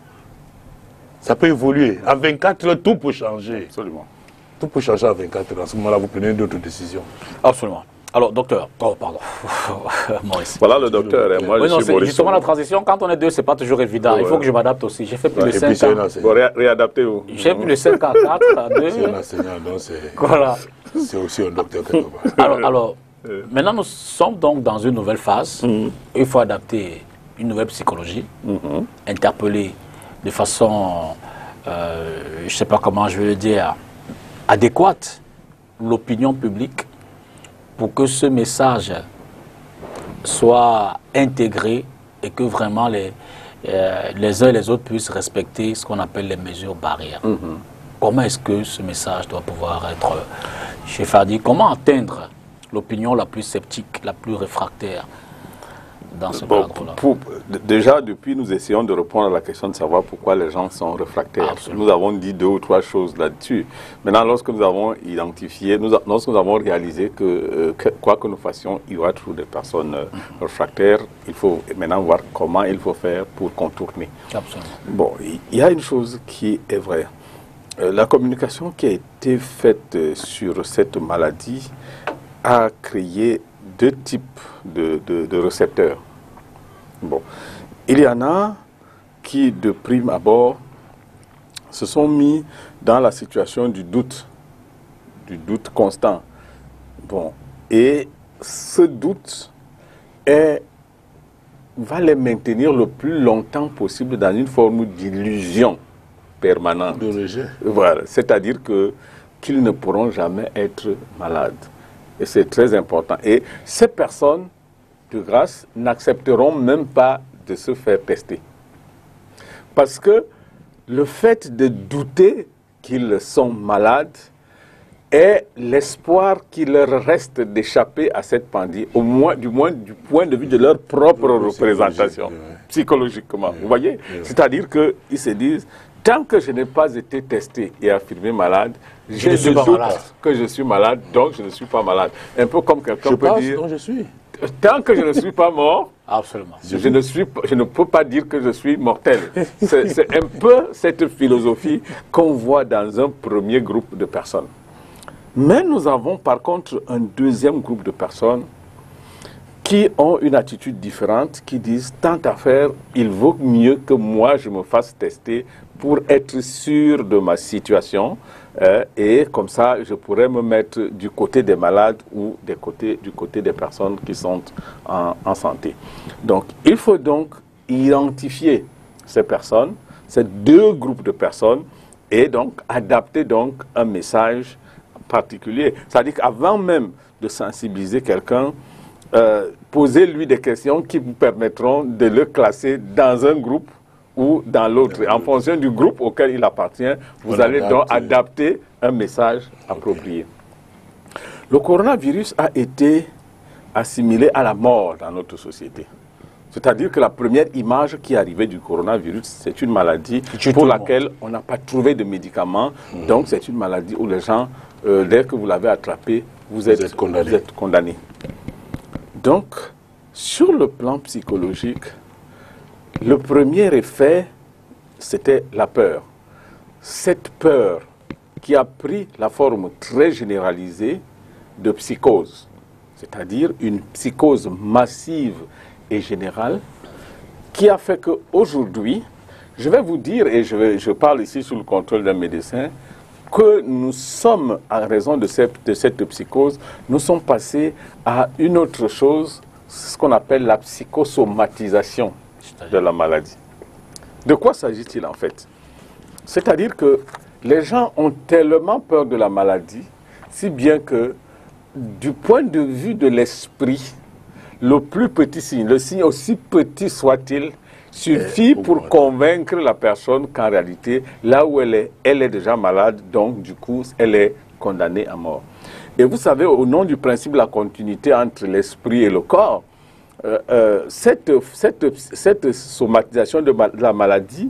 ça peut évoluer. En 24 heures, tout peut changer. Absolument. Tout peut changer en 24 heures. À ce moment-là, vous prenez d'autres décisions. Absolument. Alors, docteur, pardon, Maurice. Voilà le docteur, et moi je suis Maurice. Justement, la transition, quand on est deux, c'est pas toujours évident. Il faut que je m'adapte aussi. J'ai fait plus de 5 ans. Bon, réadaptez-vous. J'ai plus de 5 ans, 4 à 2. C'est un enseignant, donc voilà. C'est aussi un docteur quelque part. Alors, maintenant, nous sommes donc dans une nouvelle phase. Il faut adapter une nouvelle psychologie, interpeller de façon, je ne sais pas comment je vais le dire, adéquate l'opinion publique pour que ce message soit intégré et que vraiment les uns et les autres puissent respecter ce qu'on appelle les mesures barrières. Comment est-ce que ce message doit pouvoir être, chez Fadi, comment atteindre l'opinion la plus sceptique, la plus réfractaire dans ce cadre-là? Déjà, depuis, nous essayons de répondre à la question de savoir pourquoi les gens sont réfractaires. Absolument. Nous avons dit 2 ou 3 choses là-dessus. Maintenant, lorsque nous avons identifié, lorsque nous avons réalisé que quoi que nous fassions, il y aura toujours des personnes réfractaires, il faut maintenant voir comment il faut faire pour contourner. Absolument. Bon, il y a une chose qui est vraie. La communication qui a été faite sur cette maladie a créé 2 types de récepteurs. Bon. Il y en a qui, de prime abord, se sont mis dans la situation du doute constant. Bon. Et ce doute va les maintenir le plus longtemps possible dans une forme d'illusion permanente. De rejet. Voilà. C'est-à-dire qu'ils ne pourront jamais être malades. Et c'est très important. Et ces personnes, de grâce, n'accepteront même pas de se faire tester. Parce que le fait de douter qu'ils sont malades est l'espoir qu'il leur reste d'échapper à cette pandémie, du moins du point de vue de leur propre représentation, psychologiquement. Vous voyez? C'est-à-dire qu'ils se disent, tant que je n'ai pas été testé et affirmé malade, j'ai le doute que je suis malade, donc je ne suis pas malade. Un peu comme quelqu'un peut dire, je suis. Tant que je ne suis pas mort, Absolument. je ne peux pas dire que je suis mortel. C'est un peu cette philosophie qu'on voit dans un premier groupe de personnes. Mais nous avons par contre un deuxième groupe de personnes qui ont une attitude différente, qui disent, tant à faire, il vaut mieux que moi je me fasse tester pour être sûr de ma situation, et comme ça je pourrais me mettre du côté des malades ou du côté des personnes qui sont en santé. Donc il faut donc identifier ces personnes, ces 2 groupes de personnes, et donc adapter donc un message particulier. C'est-à-dire qu'avant même de sensibiliser quelqu'un, posez-lui des questions qui vous permettront de le classer dans un groupe ou dans l'autre. En fonction du groupe auquel il appartient, vous allez donc adapter un message approprié. Le coronavirus a été assimilé à la mort dans notre société. C'est-à-dire que la première image qui arrivait du coronavirus, c'est une maladie pour laquelle on n'a pas trouvé de médicaments. Donc c'est une maladie où les gens, dès que vous l'avez attrapé, vous êtes condamné. Donc, sur le plan psychologique, le premier effet, c'était la peur. Cette peur qui a pris la forme très généralisée de psychose, c'est-à-dire une psychose massive et générale, qui a fait qu'aujourd'hui, je vais vous dire, et je parle ici sous le contrôle d'un médecin, que nous sommes, en raison de cette psychose, nous sommes passés à une autre chose, ce qu'on appelle la psychosomatisation de la maladie. De quoi s'agit-il en fait? C'est-à-dire que les gens ont tellement peur de la maladie, si bien que, du point de vue de l'esprit, le plus petit signe, le signe aussi petit soit-il, suffit pour convaincre la personne qu'en réalité, là où elle est déjà malade, donc du coup, elle est condamnée à mort. Et vous savez, au nom du principe de la continuité entre l'esprit et le corps, cette somatisation de la maladie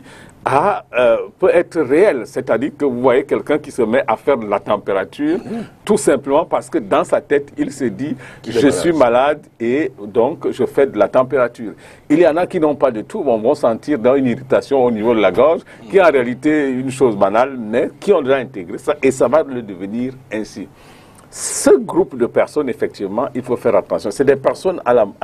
peut être réelle. C'est-à-dire que vous voyez quelqu'un qui se met à faire de la température, tout simplement parce que dans sa tête, il se dit « je suis malade et donc je fais de la température ». Il y en a qui n'ont pas de tout, vont sentir dans une irritation au niveau de la gorge, qui est en réalité une chose banale, mais qui ont déjà intégré ça, et ça va le devenir ainsi. Ce groupe de personnes, effectivement, il faut faire attention. C'est des personnes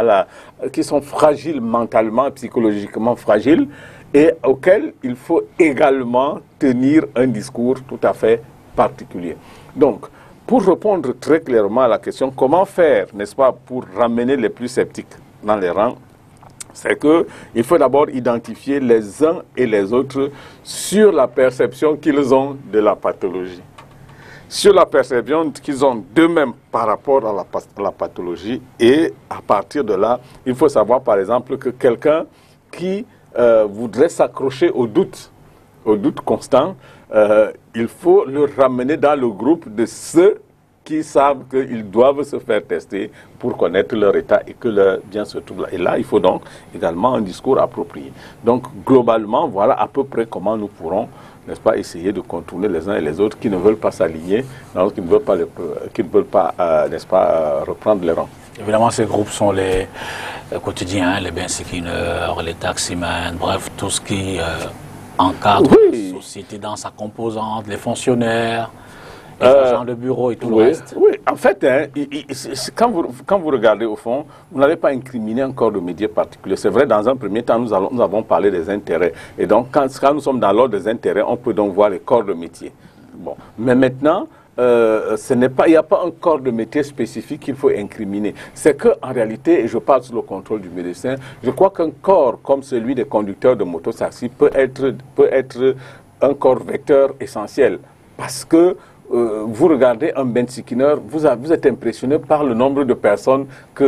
qui sont fragiles mentalement, psychologiquement fragiles, et auxquelles il faut également tenir un discours tout à fait particulier. Donc, pour répondre très clairement à la question, comment faire, n'est-ce pas, pour ramener les plus sceptiques dans les rangs, c'est qu'il faut d'abord identifier les uns et les autres sur la perception qu'ils ont de la pathologie. Sur la perception qu'ils ont d'eux-mêmes par rapport à la pathologie. Et à partir de là, il faut savoir par exemple que quelqu'un qui voudrait s'accrocher au doute au doute constant, il faut le ramener dans le groupe de ceux qui savent qu'ils doivent se faire tester pour connaître leur état et que leur bien se trouve là. Et là, il faut donc également un discours approprié. Donc, globalement, voilà à peu près comment nous pourrons, n'est-ce pas, essayer de contourner les uns et les autres qui ne veulent pas s'aligner, qui ne veulent pas, n'est-ce pas, reprendre les rangs. Évidemment, ces groupes sont les quotidiens, les bensikineurs, les taximens, bref, tout ce qui encadre la société dans sa composante, les fonctionnaires, les agents de bureau et tout le reste. Oui, en fait, hein, quand vous regardez au fond, vous n'avez pas incriminé un corps de métier particulier. C'est vrai, dans un premier temps, nous avons parlé des intérêts. Et donc, quand nous sommes dans l'ordre des intérêts, on peut donc voir les corps de métier. Bon. Mais maintenant, il n'y a pas un corps de métier spécifique qu'il faut incriminer. C'est qu'en réalité, et je parle sous le contrôle du médecin, je crois qu'un corps comme celui des conducteurs de mototaxi peut être un corps vecteur essentiel. Parce que vous regardez un bensikineur, vous êtes impressionné par le nombre de personnes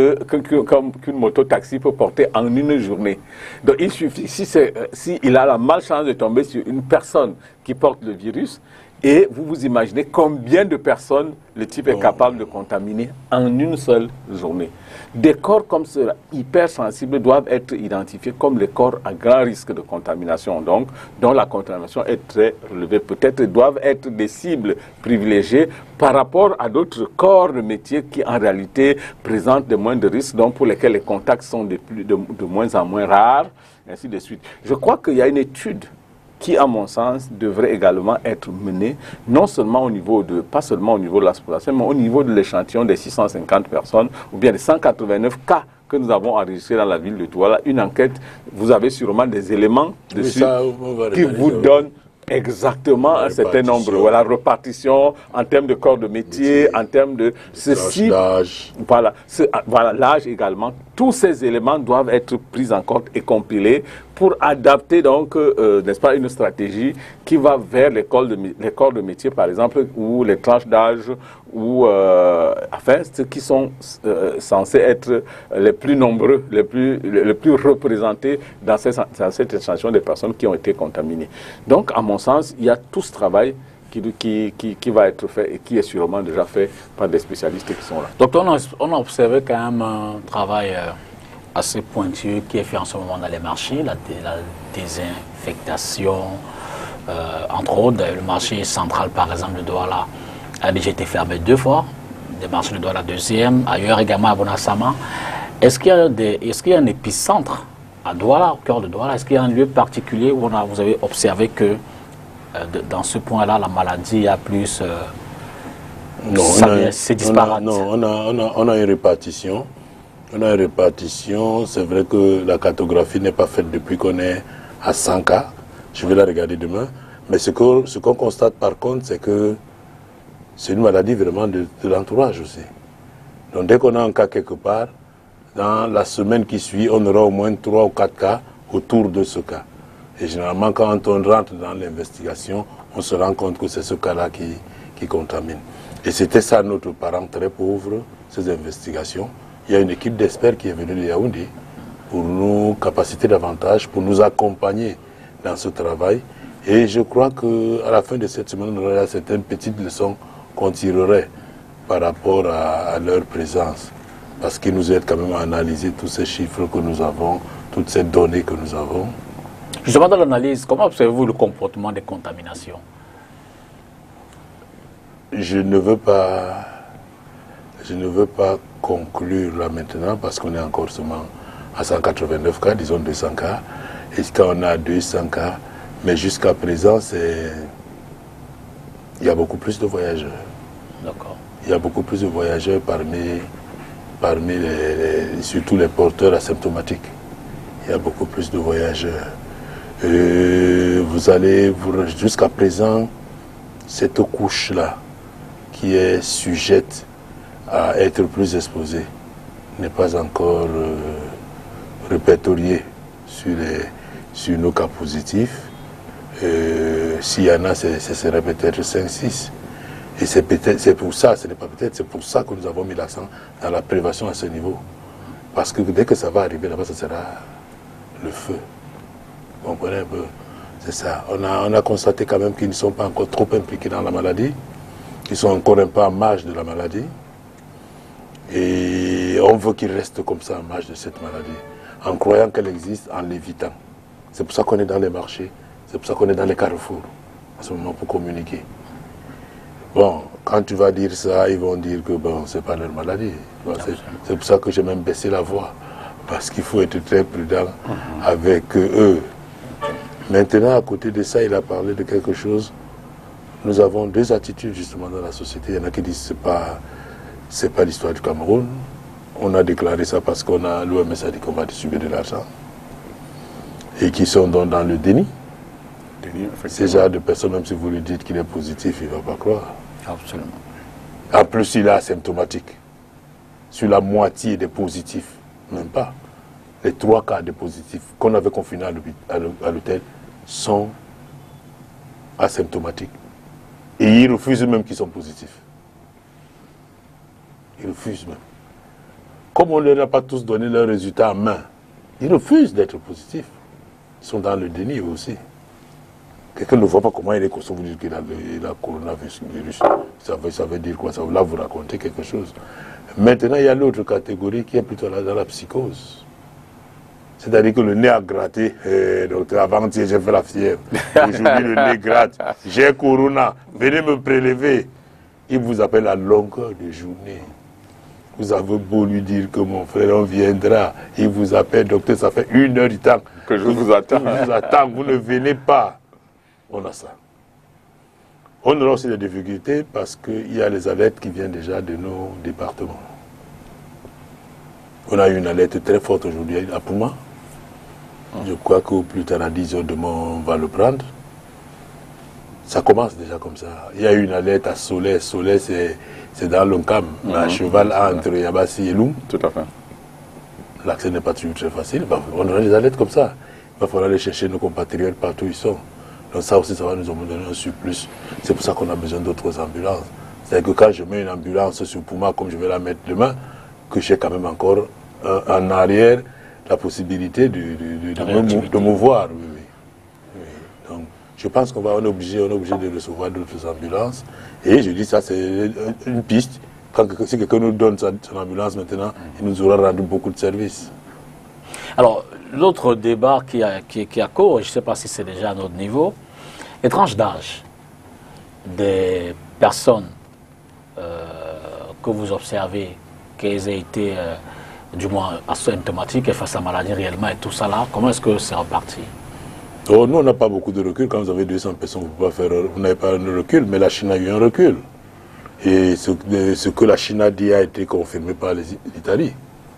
qu'une moto-taxi peut porter en une journée. Donc il suffit, si il a la malchance de tomber sur une personne qui porte le virus, et vous vous imaginez combien de personnes le type est capable de contaminer en une seule journée. Des corps comme ceux-là, hypersensibles, doivent être identifiés comme les corps à grand risque de contamination, donc dont la contamination est très relevée. Peut-être doivent être des cibles privilégiées par rapport à d'autres corps de métier qui en réalité présentent de moins de risques, donc pour lesquels les contacts sont de moins en moins rares, ainsi de suite. Je crois qu'il y a une étude qui, à mon sens, devrait également être menée, non seulement au niveau pas seulement au niveau de la population, mais au niveau de l'échantillon des 650 personnes, ou bien des 189 cas que nous avons enregistrés dans la ville de Douala. Une enquête, vous avez sûrement des éléments dessus qui vous donnent exactement un certain nombre. Voilà, répartition en termes de corps de métier, en termes de ceci. Voilà, l'âge également. Tous ces éléments doivent être pris en compte et compilés pour adapter donc, n'est-ce pas, une stratégie qui va vers les corps de métier, par exemple, ou les tranches d'âge, ou enfin, ceux qui sont censés être les plus nombreux, les plus représentés dans cette échantillon des personnes qui ont été contaminées. Donc, à mon sens, il y a tout ce travail qui va être fait et qui est sûrement déjà fait par des spécialistes qui sont là. Donc, on a observé quand même un travail assez pointu qui est fait en ce moment dans les marchés, la désinfectation, entre autres. Le marché central, par exemple, de Douala a déjà été fermé 2 fois, le marché de Douala deuxième, ailleurs également à Bonassama. Est-ce qu'il y a un épicentre à Douala, au cœur de Douala? Est-ce qu'il y a un lieu particulier où vous avez observé que dans ce point-là, la maladie a plus... c'est disparate. Non, on a une répartition. On a une répartition. C'est vrai que la cartographie n'est pas faite depuis qu'on est à 100 cas. Je vais la regarder demain. Mais ce qu'on constate par contre, c'est que c'est une maladie vraiment de l'entourage aussi. Donc dès qu'on a un cas quelque part, dans la semaine qui suit, on aura au moins 3 ou 4 cas autour de ce cas. Et généralement, quand on rentre dans l'investigation, on se rend compte que c'est ce cas-là qui contamine. Et c'était ça notre parent très pauvre, ces investigations. Il y a une équipe d'experts qui est venue de Yaoundé pour nous capaciter davantage, pour nous accompagner dans ce travail. Et je crois qu'à la fin de cette semaine, on aura certaines petites leçons qu'on tirerait par rapport à leur présence. Parce qu'ils nous aident quand même à analyser tous ces chiffres que nous avons, toutes ces données que nous avons. Justement, dans l'analyse, comment observez-vous le comportement des contaminations? Je ne veux pas conclure là maintenant parce qu'on est encore seulement à 189 cas, disons 200 cas. Et quand on a 200 cas, mais jusqu'à présent, il y a beaucoup plus de voyageurs. D'accord. Il y a beaucoup plus de voyageurs parmi surtout les porteurs asymptomatiques. Il y a beaucoup plus de voyageurs. Jusqu'à présent, cette couche-là, qui est sujette à être plus exposée, n'est pas encore répertoriée sur nos cas positifs. S'il y en a, ce serait peut-être 5-6. Et c'est pour ça, ce n'est pas peut-être, c'est pour ça que nous avons mis l'accent dans la prévention à ce niveau. Parce que dès que ça va arriver là-bas, ça sera le feu. Vous comprenez un peu? C'est ça. On a constaté quand même qu'ils ne sont pas encore trop impliqués dans la maladie. Ils sont encore un peu en marge de la maladie. Et on veut qu'ils restent comme ça en marge de cette maladie, en croyant qu'elle existe, en l'évitant. C'est pour ça qu'on est dans les marchés, c'est pour ça qu'on est dans les carrefours, en ce moment, pour communiquer. Bon, quand tu vas dire ça, ils vont dire que bon, c'est pas leur maladie. C'est pour ça que j'ai même baissé la voix, parce qu'il faut être très prudent avec eux. Maintenant, à côté de ça, il a parlé de quelque chose. Nous avons deux attitudes justement dans la société. Il y en a qui disent que c'est pas l'histoire du Cameroun. On a déclaré ça parce qu'on a l'OMS a dit qu'on va distribuer de l'argent. Et qui sont donc dans le déni. Ces genre de personnes, même si vous lui dites qu'il est positif, il ne va pas croire. Absolument. En plus, il est asymptomatique. Sur la moitié des positifs, même pas. Les 3 cas de positifs qu'on avait confinés à l'hôtel sont asymptomatiques. Et ils refusent même qu'ils sont positifs. Ils refusent même. Comme on ne leur a pas tous donné leurs résultats en main, ils refusent d'être positifs. Ils sont dans le déni aussi. Quelqu'un ne voit pas comment il est conscient, vous dire qu'il a le coronavirus. Ça veut dire quoi? Ça veut là vous raconter quelque chose. Maintenant, il y a l'autre catégorie qui est plutôt là dans la psychose. C'est-à-dire que le nez a gratté. Donc avant-hier, j'ai fait la fièvre. Aujourd'hui, le nez gratte. J'ai corona. Venez me prélever. Il vous appelle à longueur de journée. Vous avez beau lui dire que mon frère, on viendra. Il vous appelle, docteur, ça fait 1 heure du temps. Que je vous attends. Je vous attends, vous ne venez pas. On a ça. On aura aussi des difficultés parce qu'il y a les alertes qui viennent déjà de nos départements. On a eu une alerte très forte aujourd'hui à Pouma. Je crois qu'au plus tard à 10 h demain, on va le prendre. Ça commence déjà comme ça. Il y a eu une alerte à Soleil. Soleil, c'est dans l'Oncam, à cheval entre Yabassi et Loum. Tout à fait. L'accès n'est pas toujours très facile. On aura des alertes comme ça. Il va falloir aller chercher nos compatriotes partout où ils sont. Donc ça aussi, ça va nous donner un surplus. C'est pour ça qu'on a besoin d'autres ambulances. C'est-à-dire que quand je mets une ambulance sur Pouma, comme je vais la mettre demain, que j'ai quand même encore en arrière la possibilité de me voir. Oui, oui. Oui. Donc, je pense qu'on est obligé de recevoir d'autres ambulances. Et je dis ça, c'est une piste. Si quelqu'un nous donne son ambulance maintenant, il nous aura rendu beaucoup de services. Alors, l'autre débat qui a cours, je ne sais pas si c'est déjà à notre niveau, les tranches d'âge des personnes que vous observez, qu'elles aient été du moins asymptomatiques et face à la maladie réellement et tout ça là, comment est-ce que c'est reparti? Oh, nous, on n'a pas beaucoup de recul. Quand vous avez 200 personnes, vous n'avez pas un recul, mais la Chine a eu un recul. Et ce que la Chine a dit a été confirmé par l'Italie.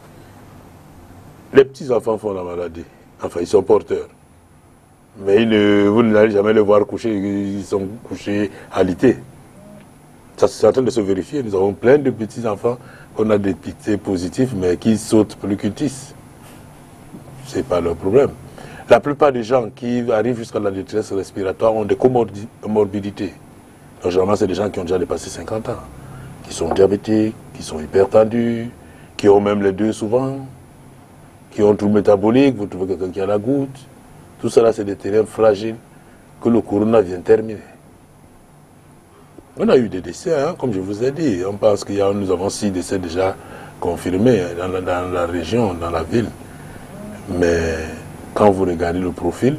Les petits-enfants font la maladie. Enfin, ils sont porteurs. Mais vous n'allez jamais les voir coucher. Ils sont couchés alités. Ça, c'est en train de se vérifier. Nous avons plein de petits-enfants qu'on a détectés positifs, mais qui sautent plus qu'ils tissent. Ce n'est pas leur problème. La plupart des gens qui arrivent jusqu'à la détresse respiratoire ont des comorbidités. Donc, généralement, c'est des gens qui ont déjà dépassé 50 ans, qui sont diabétiques, qui sont hypertendus, qui ont même les deux souvent, qui ont tout métabolique, vous trouvez quelqu'un qui a la goutte. Tout cela, c'est des terrains fragiles que le corona vient terminer. On a eu des décès, hein, comme je vous ai dit. On pense que nous avons 6 décès déjà confirmés dans la région, dans la ville. Mais quand vous regardez le profil,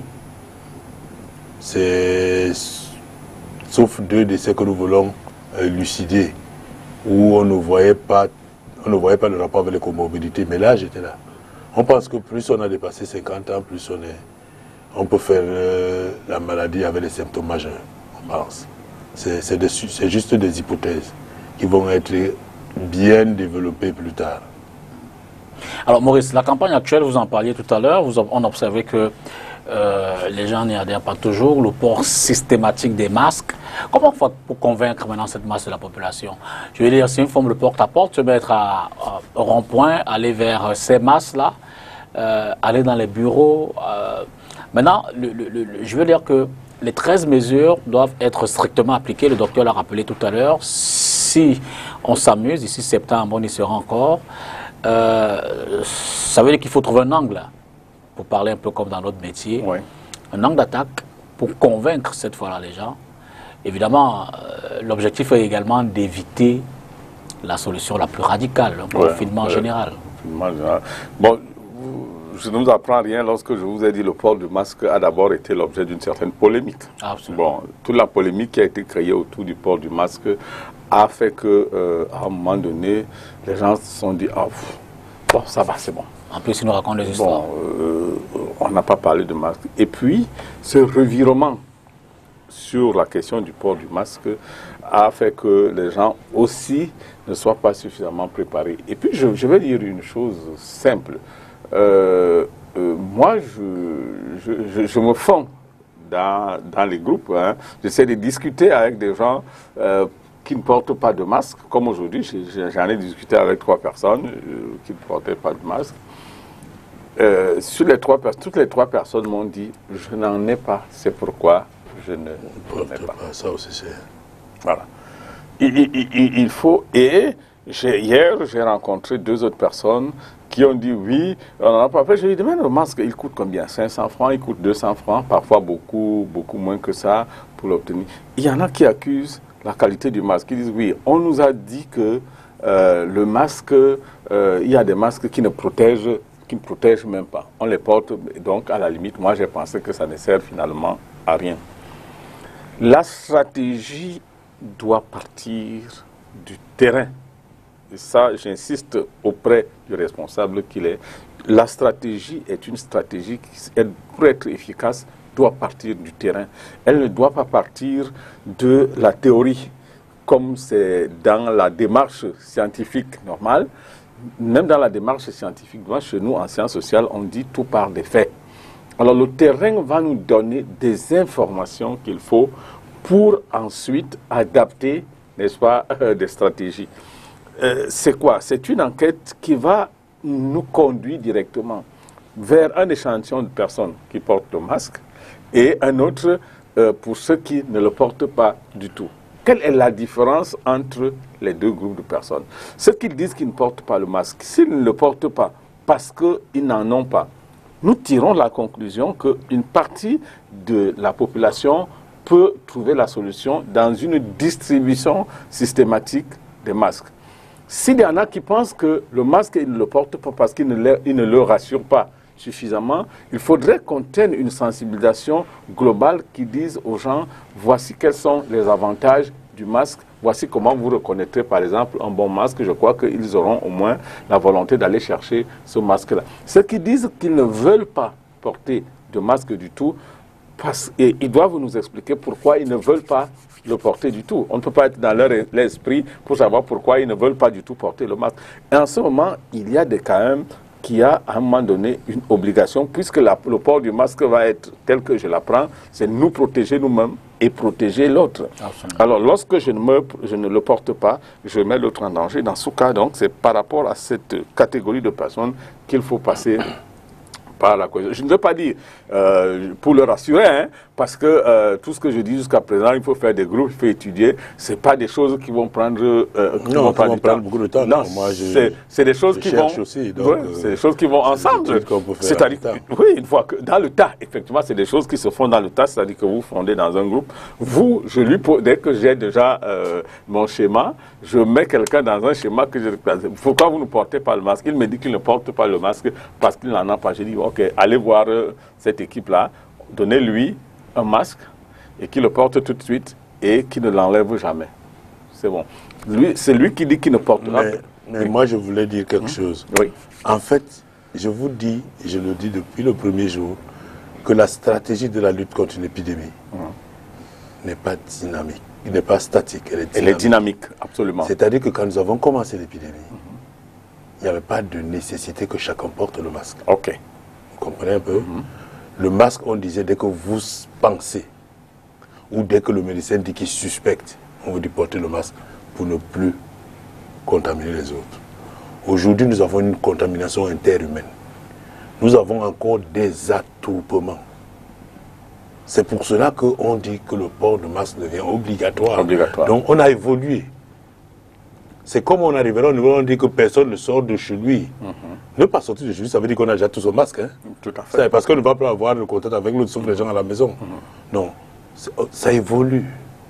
c'est sauf 2 décès que nous voulons lucider, où on ne voyait pas le rapport avec les comorbidités, mais là j'étais là. On pense que plus on a dépassé 50 ans, plus on peut faire la maladie avec les symptômes majeurs, on pense. C'est juste des hypothèses qui vont être bien développées plus tard. Alors Maurice, la campagne actuelle, vous en parliez tout à l'heure, on observait que les gens n'y adhèrent pas toujours, le port systématique des masques. Comment on fait pour convaincre maintenant cette masse de la population? Je veux dire, c'est une forme de porte-à-porte, se mettre au rond-point, aller vers ces masses-là, aller dans les bureaux. Maintenant, je veux dire que les 13 mesures doivent être strictement appliquées. Le docteur l'a rappelé tout à l'heure. Si on s'amuse, d'ici septembre, on y sera encore. Ça veut dire qu'il faut trouver un angle, pour parler un peu comme dans notre métier. Oui. Un angle d'attaque pour convaincre cette fois-là les gens. Évidemment, l'objectif est également d'éviter la solution la plus radicale, le confinement général. Bon, je ne vous apprends rien lorsque je vous ai dit que le port du masque a d'abord été l'objet d'une certaine polémique. Absolument. Bon, toute la polémique qui a été créée autour du port du masque a fait que, à un moment donné, les gens se sont dit, oh, bon, ça va, c'est bon. En plus, ils nous racontent des histoires. Bon, on n'a pas parlé de masque. Et puis, ce revirement sur la question du port du masque a fait que les gens aussi ne soient pas suffisamment préparés. Et puis, je vais dire une chose simple. Moi, je me fonds dans les groupes. Hein. J'essaie de discuter avec des gens qui ne portent pas de masque. Comme aujourd'hui, j'en ai discuté avec 3 personnes qui ne portaient pas de masque. Sur les 3 personnes, toutes les 3 personnes m'ont dit « je n'en ai pas, c'est pourquoi je ne porte pas ». Ça aussi, c'est... Voilà. Il faut... Et hier, j'ai rencontré 2 autres personnes qui ont dit oui, on n'en a pas fait. Je lui ai dit, mais le masque, il coûte combien? 500 francs, il coûte 200 francs, parfois beaucoup moins que ça pour l'obtenir. Il y en a qui accusent la qualité du masque. Ils disent, oui, on nous a dit que le masque, il y a des masques qui ne protègent même pas. On les porte, donc à la limite, moi j'ai pensé que ça ne sert finalement à rien. La stratégie doit partir du terrain. Et ça, j'insiste auprès du responsable qu'il est. La stratégie est une stratégie qui, pour être efficace, doit partir du terrain. Elle ne doit pas partir de la théorie, comme c'est dans la démarche scientifique normale. Même dans la démarche scientifique, chez nous, en sciences sociales, on dit tout par des faits. Alors, le terrain va nous donner des informations qu'il faut pour ensuite adapter, n'est-ce pas, des stratégies. C'est quoi? C'est une enquête qui va nous conduire directement vers un échantillon de personnes qui portent le masque et un autre pour ceux qui ne le portent pas du tout. Quelle est la différence entre les 2 groupes de personnes? Ceux qui disent qu'ils ne portent pas le masque, s'ils ne le portent pas parce qu'ils n'en ont pas, nous tirons la conclusion qu'une partie de la population peut trouver la solution dans une distribution systématique des masques. S'il y en a qui pensent que le masque, ils ne le portent pas parce qu'il ne le rassure pas suffisamment, il faudrait qu'on tienne une sensibilisation globale qui dise aux gens, voici quels sont les avantages du masque, voici comment vous reconnaîtrez par exemple un bon masque. Je crois qu'ils auront au moins la volonté d'aller chercher ce masque-là. Ceux qui disent qu'ils ne veulent pas porter de masque du tout, et ils doivent nous expliquer pourquoi ils ne veulent pas le porter du tout. On ne peut pas être dans leur esprit pour savoir pourquoi ils ne veulent pas du tout porter le masque. Et en ce moment, il y a quand même qui a à un moment donné une obligation, puisque le port du masque va être tel que je l'apprends, c'est nous protéger nous-mêmes et protéger l'autre. Alors lorsque je ne le porte pas, je mets l'autre en danger. Dans ce cas, donc, c'est par rapport à cette catégorie de personnes qu'il faut passer par la cohésion. Je ne veux pas dire pour le rassurer, hein, parce que tout ce que je dis jusqu'à présent, il faut faire des groupes, il faut étudier. Ce n'est pas des choses qui vont prendre, prendre beaucoup de temps. Non, c'est des choses qui vont aussi, c'est des choses qui vont ensemble. C'est-à-dire, oui, une fois que dans le tas, effectivement, c'est des choses qui se font dans le tas, c'est-à-dire que vous fondez dans un groupe. Vous, dès que j'ai déjà mon schéma, je mets quelqu'un dans un schéma que je... Pourquoi vous ne portez pas le masque? Il me dit qu'il ne porte pas le masque parce qu'il n'en a pas. Je dis, ok, allez voir cette équipe-là, donnez-lui un masque et qu'il le porte tout de suite et qu'il ne l'enlève jamais. C'est bon. C'est lui qui dit qu'il ne porte pas. Mais moi, je voulais dire quelque chose. Oui. En fait, je vous dis, et je le dis depuis le premier jour, que la stratégie de la lutte contre une épidémie n'est pas dynamique, n'est pas statique, elle est dynamique, absolument. C'est-à-dire que quand nous avons commencé l'épidémie, il n'y avait pas de nécessité que chacun porte le masque. Ok. Vous comprenez un peu? Le masque, on disait dès que vous pensez, ou dès que le médecin dit qu'il suspecte, on vous dit porter le masque pour ne plus contaminer les autres. Aujourd'hui, nous avons une contamination interhumaine. Nous avons encore des attroupements. C'est pour cela qu'on dit que le port de masque devient obligatoire. Obligatoire. Donc on a évolué. c'est comme on arrivera au niveau où on dit que personne ne sort de chez lui. Ne pas sortir de chez lui, ça veut dire qu'on a déjà tous son masque. Hein. Tout à fait. Parce qu'on ne va pas avoir le contact avec l'autre, sauf les gens à la maison. Non, ça évolue.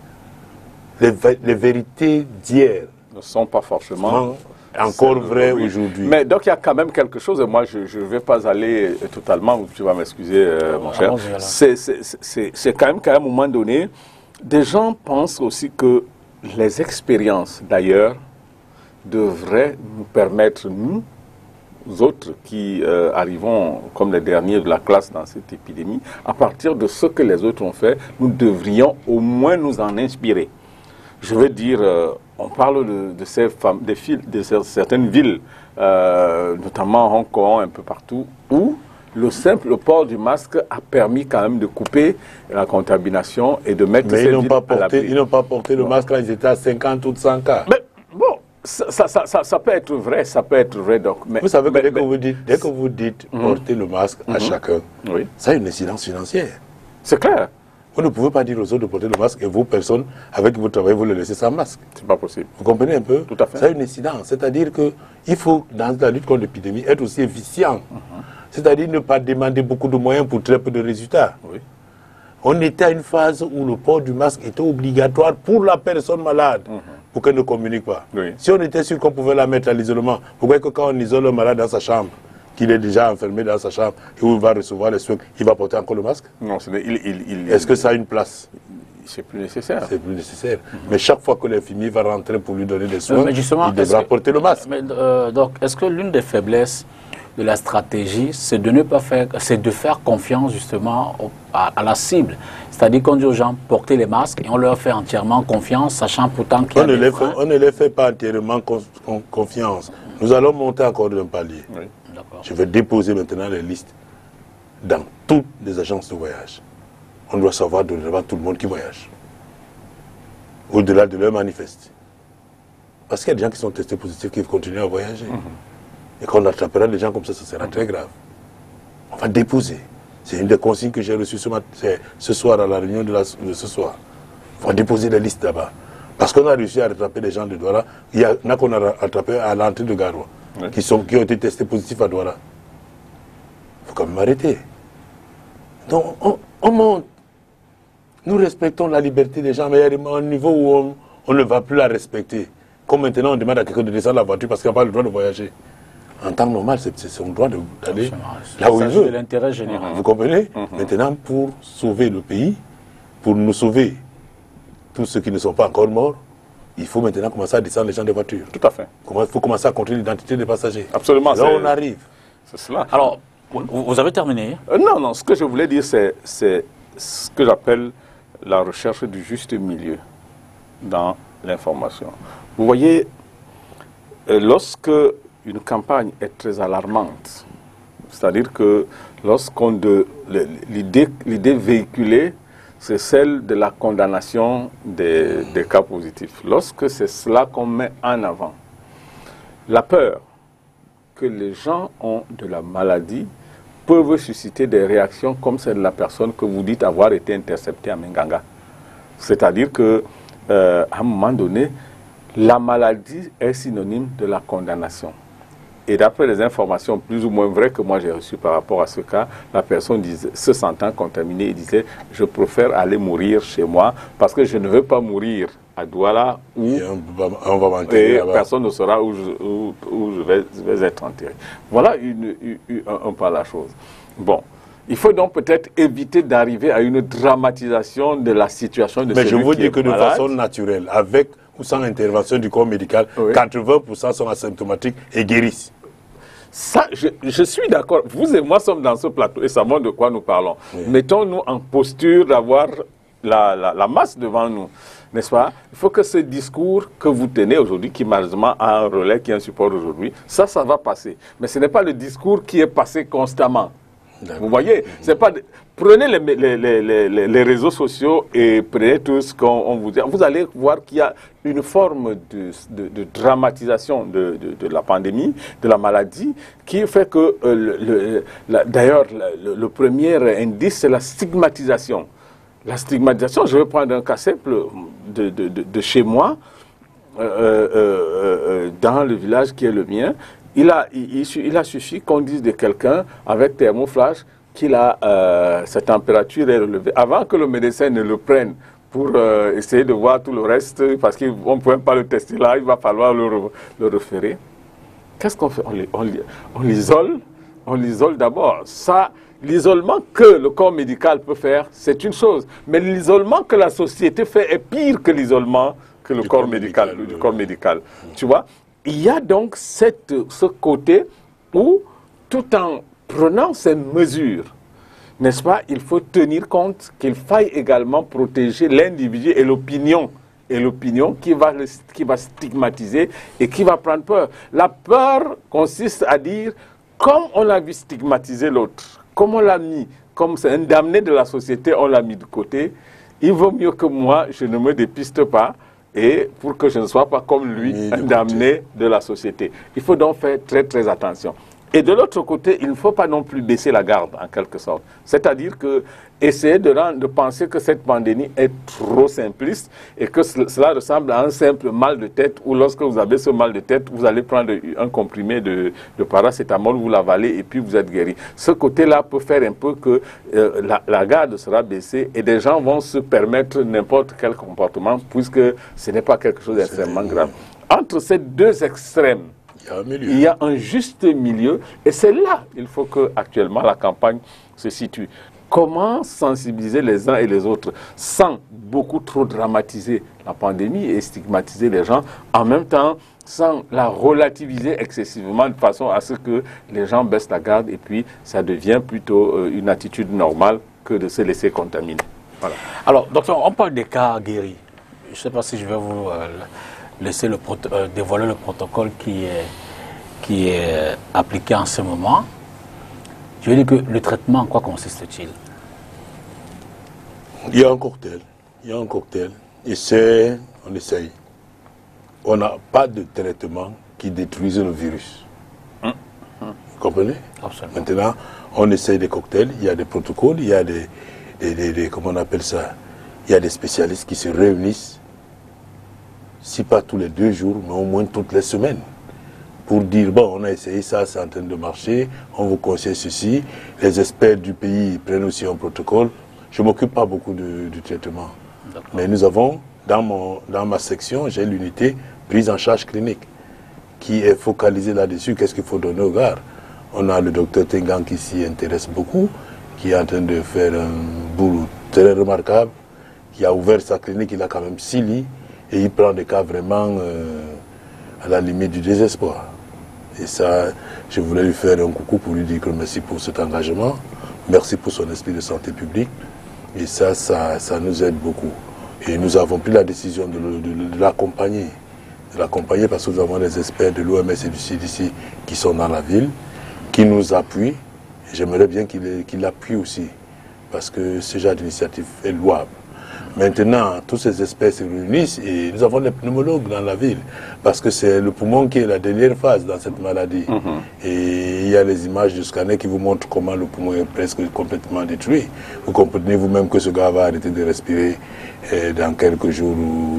Les vérités d'hier ne sont pas forcément encore vraies aujourd'hui. Mais donc il y a quand même quelque chose, et moi je ne vais pas aller totalement, tu vas m'excuser mon cher, c'est quand même qu'à un moment donné, des gens pensent aussi que les expériences d'ailleurs devraient nous permettre, nous autres qui arrivons comme les derniers de la classe dans cette épidémie, à partir de ce que les autres ont fait, nous devrions au moins nous en inspirer. Je veux dire, on parle de certaines villes, notamment Hong Kong, un peu partout, où le simple port du masque a permis quand même de couper la contamination et de mettre ces villes à l'abri. Ils n'ont pas porté le masque quand ils étaient à 50 ou 100 cas. Mais bon, ça peut être vrai, ça peut être vrai. Donc, mais, vous savez que dès que vous dites porter le masque à chacun, ça a une incidence financière. C'est clair. Vous ne pouvez pas dire aux autres de porter le masque et vous, personne avec qui vous travaillez, vous le laissez sans masque. C'est pas possible. Vous comprenez un peu? Tout à fait. Ça a une incidence. C'est-à-dire qu'il faut, dans la lutte contre l'épidémie, être aussi efficient. C'est-à-dire ne pas demander beaucoup de moyens pour très peu de résultats. Oui. On était à une phase où le port du masque était obligatoire pour la personne malade, pour qu'elle ne communique pas. Oui. Si on était sûr qu'on pouvait la mettre à l'isolement, pourquoi que quand on isole le malade dans sa chambre, qu'il est déjà enfermé dans sa chambre et où il va recevoir les soins, il va porter encore le masque? Non, est-ce que ça a une place? C'est plus nécessaire. C'est plus nécessaire. Mais chaque fois que l'infirmier va rentrer pour lui donner des soins, il devra porter le masque. Donc, est-ce que l'une des faiblesses de la stratégie, c'est de ne pas faire, c'est de faire confiance justement à la cible? C'est-à-dire qu'on dit aux gens porter les masques et on leur fait entièrement confiance, sachant pourtant qu'il y a des freins. On ne les fait pas entièrement confiance. Nous allons monter encore d'un palier. Oui. Je vais déposer maintenant les listes dans toutes les agences de voyage. On doit savoir devant tout le monde qui voyage. Au-delà de leur manifeste. Parce qu'il y a des gens qui sont testés positifs qui continuent à voyager. Et quand on attrapera des gens comme ça sera très grave. On va déposer. C'est une des consignes que j'ai reçues ce soir à la réunion de ce soir. On va déposer les listes là-bas. Parce qu'on a réussi à rattraper des gens de Douala. Il y en a qu'on a rattrapé à l'entrée de Garoua. Oui. Qui ont été testés positifs à Douala. Il faut quand même arrêter. Donc, on monte. Nous respectons la liberté des gens, mais il y a un niveau où on ne va plus la respecter. Comme maintenant, on demande à quelqu'un de descendre la voiture parce qu'il n'a pas le droit de voyager. En temps normal, c'est son droit d'aller là où il veut. C'est l'intérêt général. Vous comprenez? Maintenant, pour sauver le pays, pour nous sauver tous ceux qui ne sont pas encore morts, il faut maintenant commencer à descendre les gens des voitures. Tout à fait. Il faut commencer à contrôler l'identité des passagers. Absolument. Là, on arrive. C'est cela. Alors, vous avez terminé? Non, ce que je voulais dire, c'est ce que j'appelle la recherche du juste milieu dans l'information. Vous voyez, lorsque une campagne est très alarmante, c'est-à-dire que lorsqu'on l'idée véhiculée, c'est celle de la condamnation des cas positifs. Lorsque c'est cela qu'on met en avant, la peur que les gens ont de la maladie peuvent susciter des réactions comme celle de la personne que vous dites avoir été interceptée à Menganga. C'est-à-dire que, à un moment donné, la maladie est synonyme de la condamnation. Et d'après les informations plus ou moins vraies que moi j'ai reçues par rapport à ce cas, la personne se sentant contaminée et disait « Je préfère aller mourir chez moi parce que je ne veux pas mourir à Douala où on va m'enterrer personne ne saura où je vais être enterré. » Voilà un peu la chose. Bon. Il faut donc peut-être éviter d'arriver à une dramatisation de la situation de celui qui est malade. Mais je vous dis que de façon naturelle, avec ou sans intervention du corps médical, 80% sont asymptomatiques et guérissent. Ça, je suis d'accord. Vous et moi sommes dans ce plateau et savons de quoi nous parlons. Oui. Mettons-nous en posture d'avoir la masse devant nous, n'est-ce pas? Il faut que ce discours que vous tenez aujourd'hui, qui malheureusement a un relais, qui a un support aujourd'hui, ça va passer. Mais ce n'est pas le discours qui est passé constamment. Vous voyez, c'est pas. Prenez les réseaux sociaux et prenez tout ce qu'on vous dit. Vous allez voir qu'il y a une forme de dramatisation de la pandémie, de la maladie, qui fait que, d'ailleurs, le premier indice, c'est la stigmatisation. La stigmatisation, je vais prendre un cas simple de chez moi. dans le village qui est le mien, il a suffi qu'on dise de quelqu'un avec thermoflash qu'il a sa température est relevée. Avant que le médecin ne le prenne pour essayer de voir tout le reste, parce qu'on ne peut même pas le tester là, il va falloir le référer. Qu'est-ce qu'on fait? On l'isole d'abord. Ça, l'isolement que le corps médical peut faire, c'est une chose. Mais l'isolement que la société fait est pire que l'isolement que le corps médical, du corps médical. Tu vois? Il y a donc ce côté où, tout en prenant ces mesures, n'est-ce pas, il faut tenir compte qu'il faille également protéger l'individu et l'opinion qui va stigmatiser et qui va prendre peur. La peur consiste à dire, comme on a vu stigmatiser l'autre, comme on l'a mis, comme c'est un damné de la société, on l'a mis de côté, il vaut mieux que moi, je ne me dépiste pas, et pour que je ne sois pas comme lui, un damné de la société. Il faut donc faire très très attention. Et de l'autre côté, il ne faut pas non plus baisser la garde, en quelque sorte. C'est-à-dire que essayer de penser que cette pandémie est trop simpliste et que cela ressemble à un simple mal de tête, où lorsque vous avez ce mal de tête, vous allez prendre un comprimé de paracétamol, vous l'avalez et puis vous êtes guéri. Ce côté-là peut faire un peu que la garde sera baissée et des gens vont se permettre n'importe quel comportement, puisque ce n'est pas quelque chose d'extrêmement grave. Entre ces deux extrêmes, il y a un juste milieu, et c'est là il faut que actuellement la campagne se situe. Comment sensibiliser les uns et les autres sans beaucoup trop dramatiser la pandémie et stigmatiser les gens, en même temps sans la relativiser excessivement de façon à ce que les gens baissent la garde et puis ça devient plutôt une attitude normale que de se laisser contaminer. Voilà. Alors, docteur, on parle des cas guéris. Je ne sais pas si je vais vous laisser dévoiler le protocole qui est appliqué en ce moment. Je veux dire que le traitement, en quoi consiste-t-il? Il y a un cocktail. Il y a un cocktail. On essaye. On n'a pas de traitement qui détruise le virus. Vous comprenez? Absolument. Maintenant, on essaye des cocktails. Il y a des protocoles. Il y a comment on appelle ça? Il y a des spécialistes qui se réunissent, si pas tous les 2 jours, mais au moins toutes les semaines, pour dire, bon, on a essayé ça, c'est en train de marcher, on vous conseille ceci. Les experts du pays prennent aussi un protocole. Je ne m'occupe pas beaucoup du traitement. Mais nous avons, dans ma section, j'ai l'unité prise en charge clinique qui est focalisée là-dessus. Qu'est-ce qu'il faut donner aux gars? On a le docteur Tengang qui s'y intéresse beaucoup, qui est en train de faire un boulot très remarquable, qui a ouvert sa clinique, il a quand même 6 lits, et il prend des cas vraiment à la limite du désespoir. Et ça, je voulais lui faire un coucou pour lui dire que merci pour cet engagement, merci pour son esprit de santé publique, et ça nous aide beaucoup. Et nous avons pris la décision de l'accompagner. De l'accompagner parce que nous avons des experts de l'OMS et du CDC qui sont dans la ville, qui nous appuient. Et j'aimerais bien qu'il appuie aussi, parce que ce genre d'initiative est louable. Maintenant, tous ces experts se réunissent et nous avons des pneumologues dans la ville, parce que c'est le poumon qui est la dernière phase dans cette maladie. Et il y a les images du scanner qui vous montrent comment le poumon est presque complètement détruit. Vous comprenez vous-même que ce gars va arrêter de respirer dans quelques jours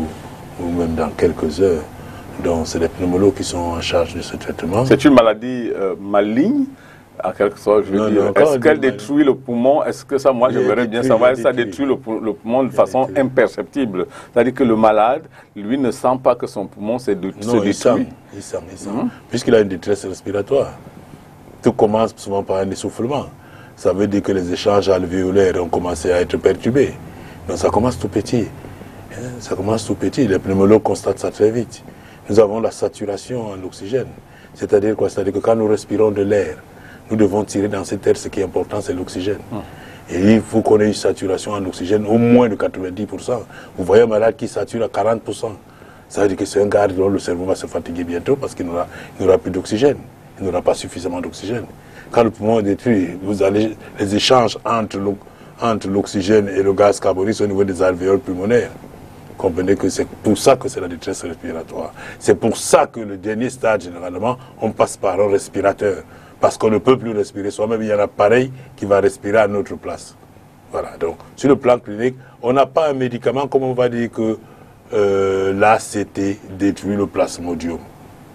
ou même dans quelques heures. Donc c'est les pneumologues qui sont en charge de ce traitement. C'est une maladie maligne, en quelque sorte, je veux dire. Est-ce qu'elle détruit le poumon? Est-ce que ça, moi, je voudrais bien savoir, est-ce que ça détruit le poumon de façon imperceptible? C'est-à-dire que le malade, lui, ne sent pas que son poumon se détruit. Non, il sent. Puisqu'il a une détresse respiratoire. Tout commence souvent par un essoufflement. Ça veut dire que les échanges alvéolaires ont commencé à être perturbés. Donc ça commence tout petit. Ça commence tout petit. Les pneumologues constatent ça très vite. Nous avons la saturation en oxygène. C'est-à-dire quoi? C'est-à-dire que quand nous respirons de l'air, nous devons tirer dans cet air, ce qui est important, c'est l'oxygène. Et il faut qu'on ait une saturation en oxygène au moins de 90%. Vous voyez un malade qui sature à 40%. Ça veut dire que c'est un gars dont le cerveau va se fatiguer bientôt parce qu'il n'aura plus d'oxygène. Il n'aura pas suffisamment d'oxygène. Quand le poumon est détruit, vous allez les échanges entre l'oxygène et le gaz carbonique au niveau des alvéoles pulmonaires. Comprenez que c'est pour ça que c'est la détresse respiratoire. C'est pour ça que le dernier stade, généralement, on passe par un respirateur. Parce qu'on ne peut plus respirer soi-même, il y a un appareil qui va respirer à notre place. Voilà, donc sur le plan clinique, on n'a pas un médicament comme on va dire que l'ACT détruit le plasmodium.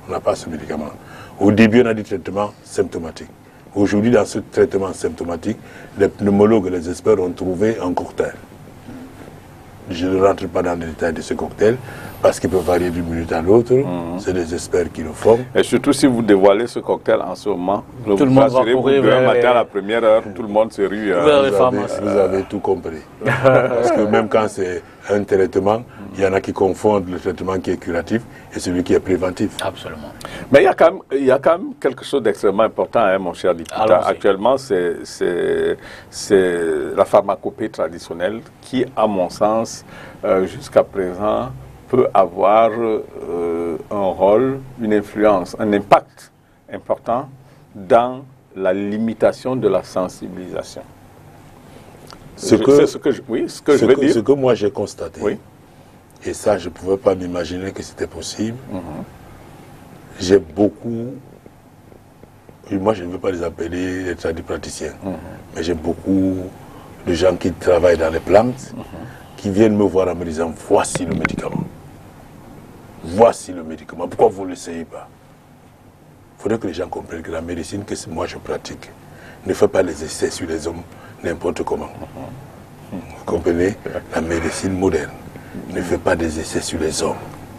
On n'a pas ce médicament. Au début, on a dit traitement symptomatique. Aujourd'hui, dans ce traitement symptomatique, les pneumologues et les experts ont trouvé un cocktail. Je ne rentre pas dans les détails de ce cocktail parce qu'il peut varier d'une minute à l'autre. C'est des experts qui le font. Et surtout si vous dévoilez ce cocktail en ce moment, tout le monde va courir demain matin à la première heure, tout le monde se rue. Vous avez tout compris. Parce que même quand c'est un traitement, il y en a qui confondent le traitement qui est curatif et celui qui est préventif. Absolument. Mais il y a quand même quelque chose d'extrêmement important, hein, mon cher député. Actuellement, c'est la pharmacopée traditionnelle qui, à mon sens, jusqu'à présent, peut avoir un rôle, une influence, un impact important dans la limitation de la sensibilisation. Ce que moi j'ai constaté, oui. Et ça je ne pouvais pas m'imaginer que c'était possible, j'ai beaucoup, et moi je ne veux pas les appeler les tradipraticiens, mais j'ai beaucoup de gens qui travaillent dans les plantes, qui viennent me voir en me disant voici le médicament. Voici le médicament. Pourquoi vous ne l'essayez pas? Il faudrait que les gens comprennent que la médecine que moi je pratique ne fait pas les essais sur les hommes n'importe comment. Vous comprenez? La médecine moderne ne fait pas des essais sur les hommes.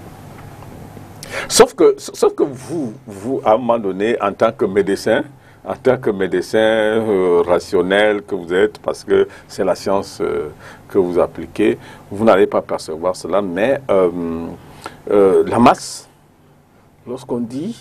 Sauf que vous, à un moment donné, en tant que médecin rationnel que vous êtes, parce que c'est la science que vous appliquez, vous n'allez pas percevoir cela, mais la masse, lorsqu'on dit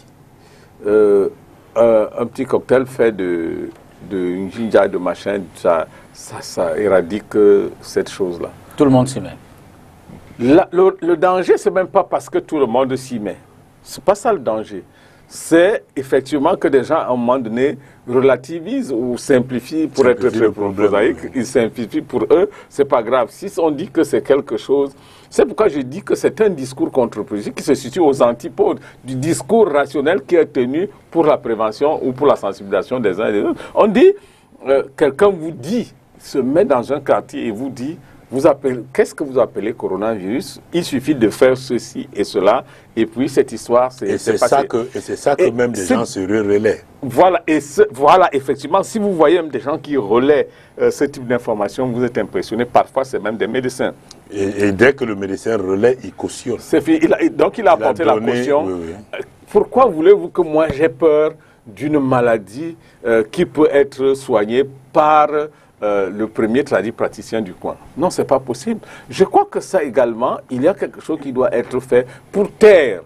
un petit cocktail fait de ginger, de machin, ça éradique cette chose-là. Tout le monde s'y met. Le danger, c'est même pas parce que tout le monde s'y met. C'est pas ça le danger. C'est effectivement que des gens, à un moment donné, relativisent ou simplifient, pour être très prosaïque, ils simplifient pour eux, c'est pas grave. Si on dit que c'est quelque chose, c'est pourquoi je dis que c'est un discours contre-productif qui se situe aux antipodes du discours rationnel qui est tenu pour la prévention ou pour la sensibilisation des uns et des autres. On dit, quelqu'un vous dit, se met dans un quartier et vous dit, qu'est-ce que vous appelez coronavirus? Il suffit de faire ceci et cela, et puis cette histoire, c'est ça que même des gens se relaient. Voilà, voilà, effectivement, si vous voyez même des gens qui relaient ce type d'information, vous êtes impressionné. Parfois, c'est même des médecins. Et dès que le médecin relaie, il cautionne. Donc, il a apporté la caution. Oui. Pourquoi voulez-vous que moi j'ai peur d'une maladie qui peut être soignée par le premier tradipraticien du coin? Non, ce n'est pas possible. Je crois que ça également, il y a quelque chose qui doit être fait pour taire.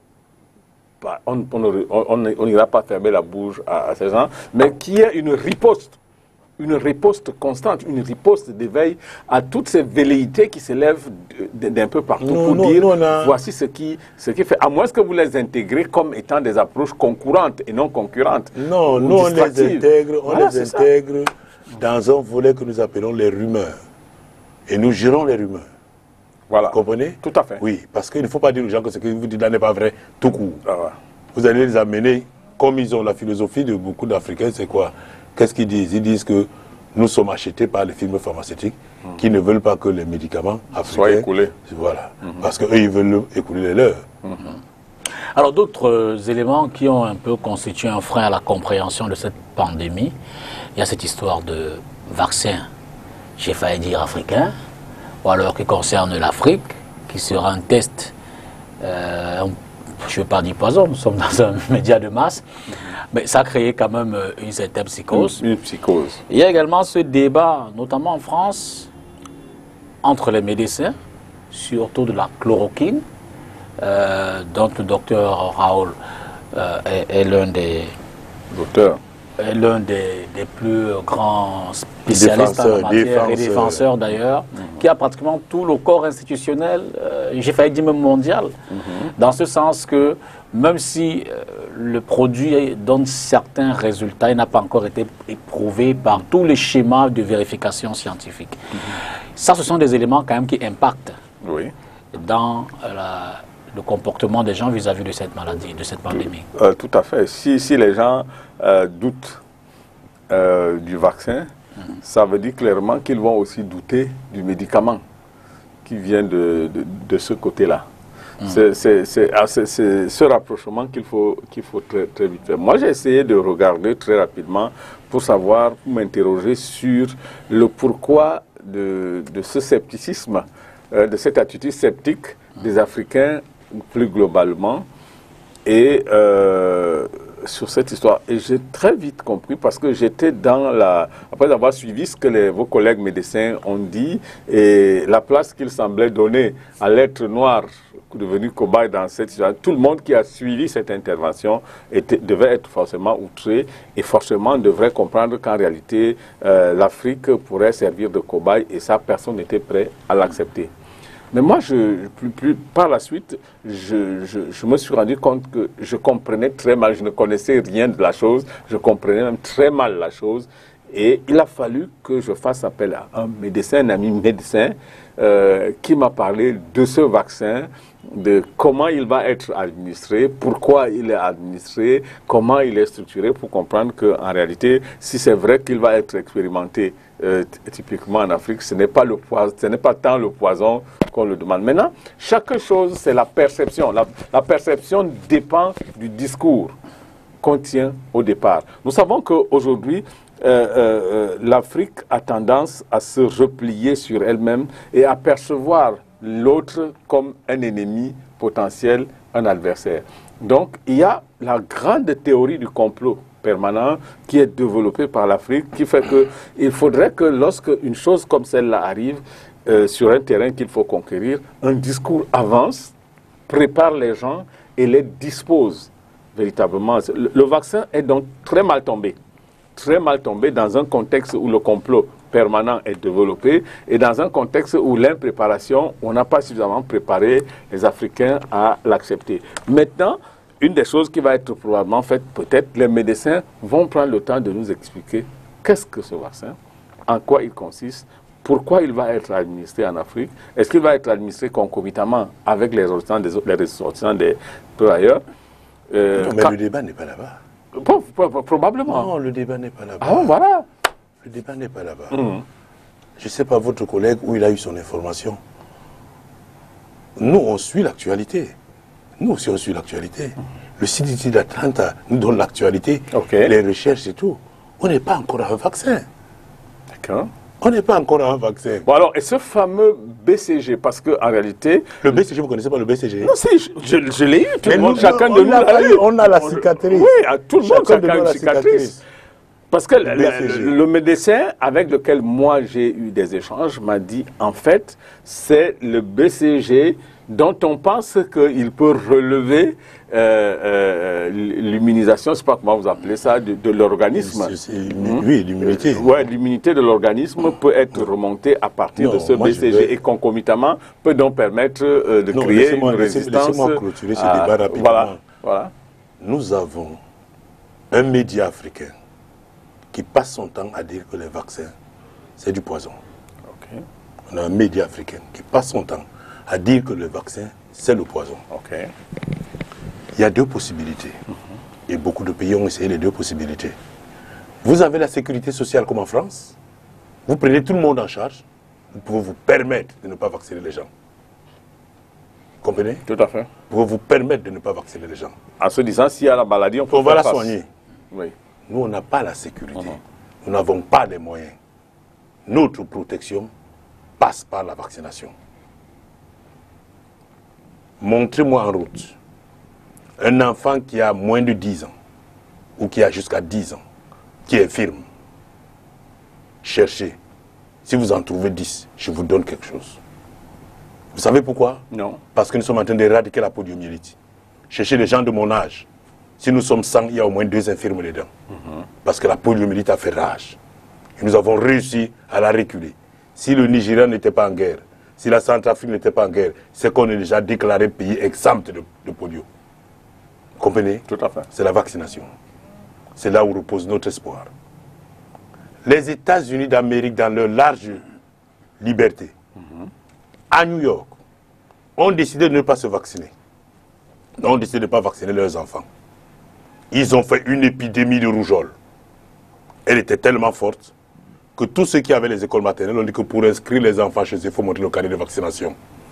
On n'ira pas fermer la bouche à ces gens, mais qu'il y ait une riposte constante, une riposte d'éveil à toutes ces velléités qui s'élèvent d'un peu partout pour dire voici ce qui fait. À moins que vous les intégrez comme étant des approches concurrentes et non concurrentes. Non, nous on les intègre dans un volet que nous appelons les rumeurs. Et nous gérons les rumeurs. Voilà. Vous comprenez? Tout à fait. Oui, parce qu'il ne faut pas dire aux gens que ce que vous dites là n'est pas vrai tout court. Vous allez les amener, comme ils ont la philosophie de beaucoup d'Africains, c'est quoi? Qu'est-ce qu'ils disent? Ils disent que nous sommes achetés par les firmes pharmaceutiques qui ne veulent pas que les médicaments africains soient écoulés. Voilà. Parce qu'eux, ils veulent écouler les leurs. Alors, d'autres éléments qui ont un peu constitué un frein à la compréhension de cette pandémie, il y a cette histoire de vaccin, j'ai failli dire africain, ou alors qui concerne l'Afrique, qui sera un test, je ne veux pas dire poison, nous sommes dans un média de masse, mais ça a créé quand même une certaine psychose. Une psychose. Il y a également ce débat, notamment en France, entre les médecins, surtout de la chloroquine, dont le docteur Raoul est l'un des docteurs. L'un des plus grands spécialistes en la matière et défenseurs d'ailleurs, qui a pratiquement tout le corps institutionnel, j'ai failli dire même mondial, dans ce sens que même si le produit donne certains résultats, il n'a pas encore été éprouvé par tous les schémas de vérification scientifique. Ça, ce sont des éléments quand même qui impactent dans le comportement des gens vis-à-vis de cette maladie, de cette pandémie. Tout à fait. Si les gens doutent du vaccin, ça veut dire clairement qu'ils vont aussi douter du médicament qui vient de ce côté-là. C'est ce rapprochement qu'il faut très vite faire. Moi, j'ai essayé de regarder très rapidement pour savoir, pour m'interroger sur le pourquoi de ce scepticisme, de cette attitude sceptique des Africains plus globalement. Et sur cette histoire. Et j'ai très vite compris parce que j'étais dans la... Après avoir suivi ce que vos collègues médecins ont dit et la place qu'ils semblaient donner à l'être noir devenu cobaye dans cette situation, tout le monde qui a suivi cette intervention devait être forcément outré et forcément devrait comprendre qu'en réalité, l'Afrique pourrait servir de cobaye et ça, personne n'était prêt à l'accepter. Mais moi, par la suite, je me suis rendu compte que je comprenais très mal, je ne connaissais rien de la chose, je comprenais même très mal la chose. Et il a fallu que je fasse appel à un médecin, un ami médecin, qui m'a parlé de ce vaccin, de comment il va être administré, pourquoi il est administré, comment il est structuré, pour comprendre qu'en réalité, si c'est vrai qu'il va être expérimenté typiquement en Afrique, ce n'est pas tant le poison qu'on le demande. Maintenant, chaque chose, c'est la perception. La perception dépend du discours qu'on tient au départ. Nous savons qu'aujourd'hui, l'Afrique a tendance à se replier sur elle-même et à percevoir l'autre comme un ennemi potentiel, un adversaire. Donc, il y a la grande théorie du complot permanent qui est développée par l'Afrique, qui fait qu'il faudrait que lorsque une chose comme celle-là arrive sur un terrain qu'il faut conquérir, un discours avance, prépare les gens et les dispose véritablement. Le vaccin est donc très mal tombé dans un contexte où le complot permanent est développé et dans un contexte où l'impréparation, on n'a pas suffisamment préparé les Africains à l'accepter. Maintenant, une des choses qui va être probablement faite, peut-être les médecins vont prendre le temps de nous expliquer qu'est-ce que ce vaccin, en quoi il consiste, pourquoi il va être administré en Afrique, est-ce qu'il va être administré concomitamment avec les ressortissants des peu ailleurs. Non, mais le débat n'est pas là-bas. Probablement. Non, le débat n'est pas là-bas. Ah bon, voilà. Le débat n'est pas là-bas. Je ne sais pas votre collègue où il a eu son information. Nous, on suit l'actualité. Nous aussi, on suit l'actualité. Le CDC d'Atlanta nous donne l'actualité, les recherches et tout. On n'est pas encore à un vaccin. D'accord. On n'est pas encore à un vaccin. Bon alors, et ce fameux BCG, parce qu'en réalité... Le BCG, vous ne connaissez pas le BCG? Non, si, je l'ai eu, tout le monde, chacun de nous l'a eu. On a la cicatrice. Oui, tout le monde, chacun a une cicatrice. Parce que le médecin avec lequel moi j'ai eu des échanges m'a dit, en fait, c'est le BCG dont on pense qu'il peut relever l'immunisation, je ne sais pas comment vous appelez ça, de l'organisme. Oui, l'immunité. Oui, l'immunité de l'organisme peut être remontée à partir de ce BCG et concomitamment peut donc permettre de créer une résistance. Laissez-moi clôturer ce débat rapidement. Voilà. Nous avons un média africain qui passe son temps à dire que les vaccins, c'est du poison. On a un média africain qui passe son temps à dire que le vaccin, c'est le poison. Il y a deux possibilités. Et beaucoup de pays ont essayé les deux possibilités. Vous avez la sécurité sociale comme en France. Vous prenez tout le monde en charge. Vous pouvez vous permettre de ne pas vacciner les gens. Vous comprenez? Tout à fait. Vous pouvez vous permettre de ne pas vacciner les gens. En se disant, s'il y a la maladie, on va la soigner. Oui. Nous, on n'a pas la sécurité. Nous n'avons pas les moyens. Notre protection passe par la vaccination. Montrez-moi en route un enfant qui a moins de 10 ans ou qui a jusqu'à 10 ans, qui est infirme. Cherchez. Si vous en trouvez 10, je vous donne quelque chose. Vous savez pourquoi? Non. Parce que nous sommes en train d'éradiquer la poliomyélite. Cherchez les gens de mon âge. Si nous sommes 100, il y a au moins 2 infirmes dedans. Parce que la poliomyélite a fait rage. Et nous avons réussi à la reculer. Si le Nigeria n'était pas en guerre, si la Centrafrique n'était pas en guerre, c'est qu'on est déjà déclaré pays exempt de polio. Vous comprenez? Tout à fait. C'est la vaccination. C'est là où repose notre espoir. Les États-Unis d'Amérique, dans leur large liberté, à New York, ont décidé de ne pas se vacciner. Ont décidé de ne pas vacciner leurs enfants. Ils ont fait une épidémie de rougeole. Elle était tellement forte que tous ceux qui avaient les écoles maternelles ont dit que pour inscrire les enfants chez eux, il faut montrer le carnet de vaccination.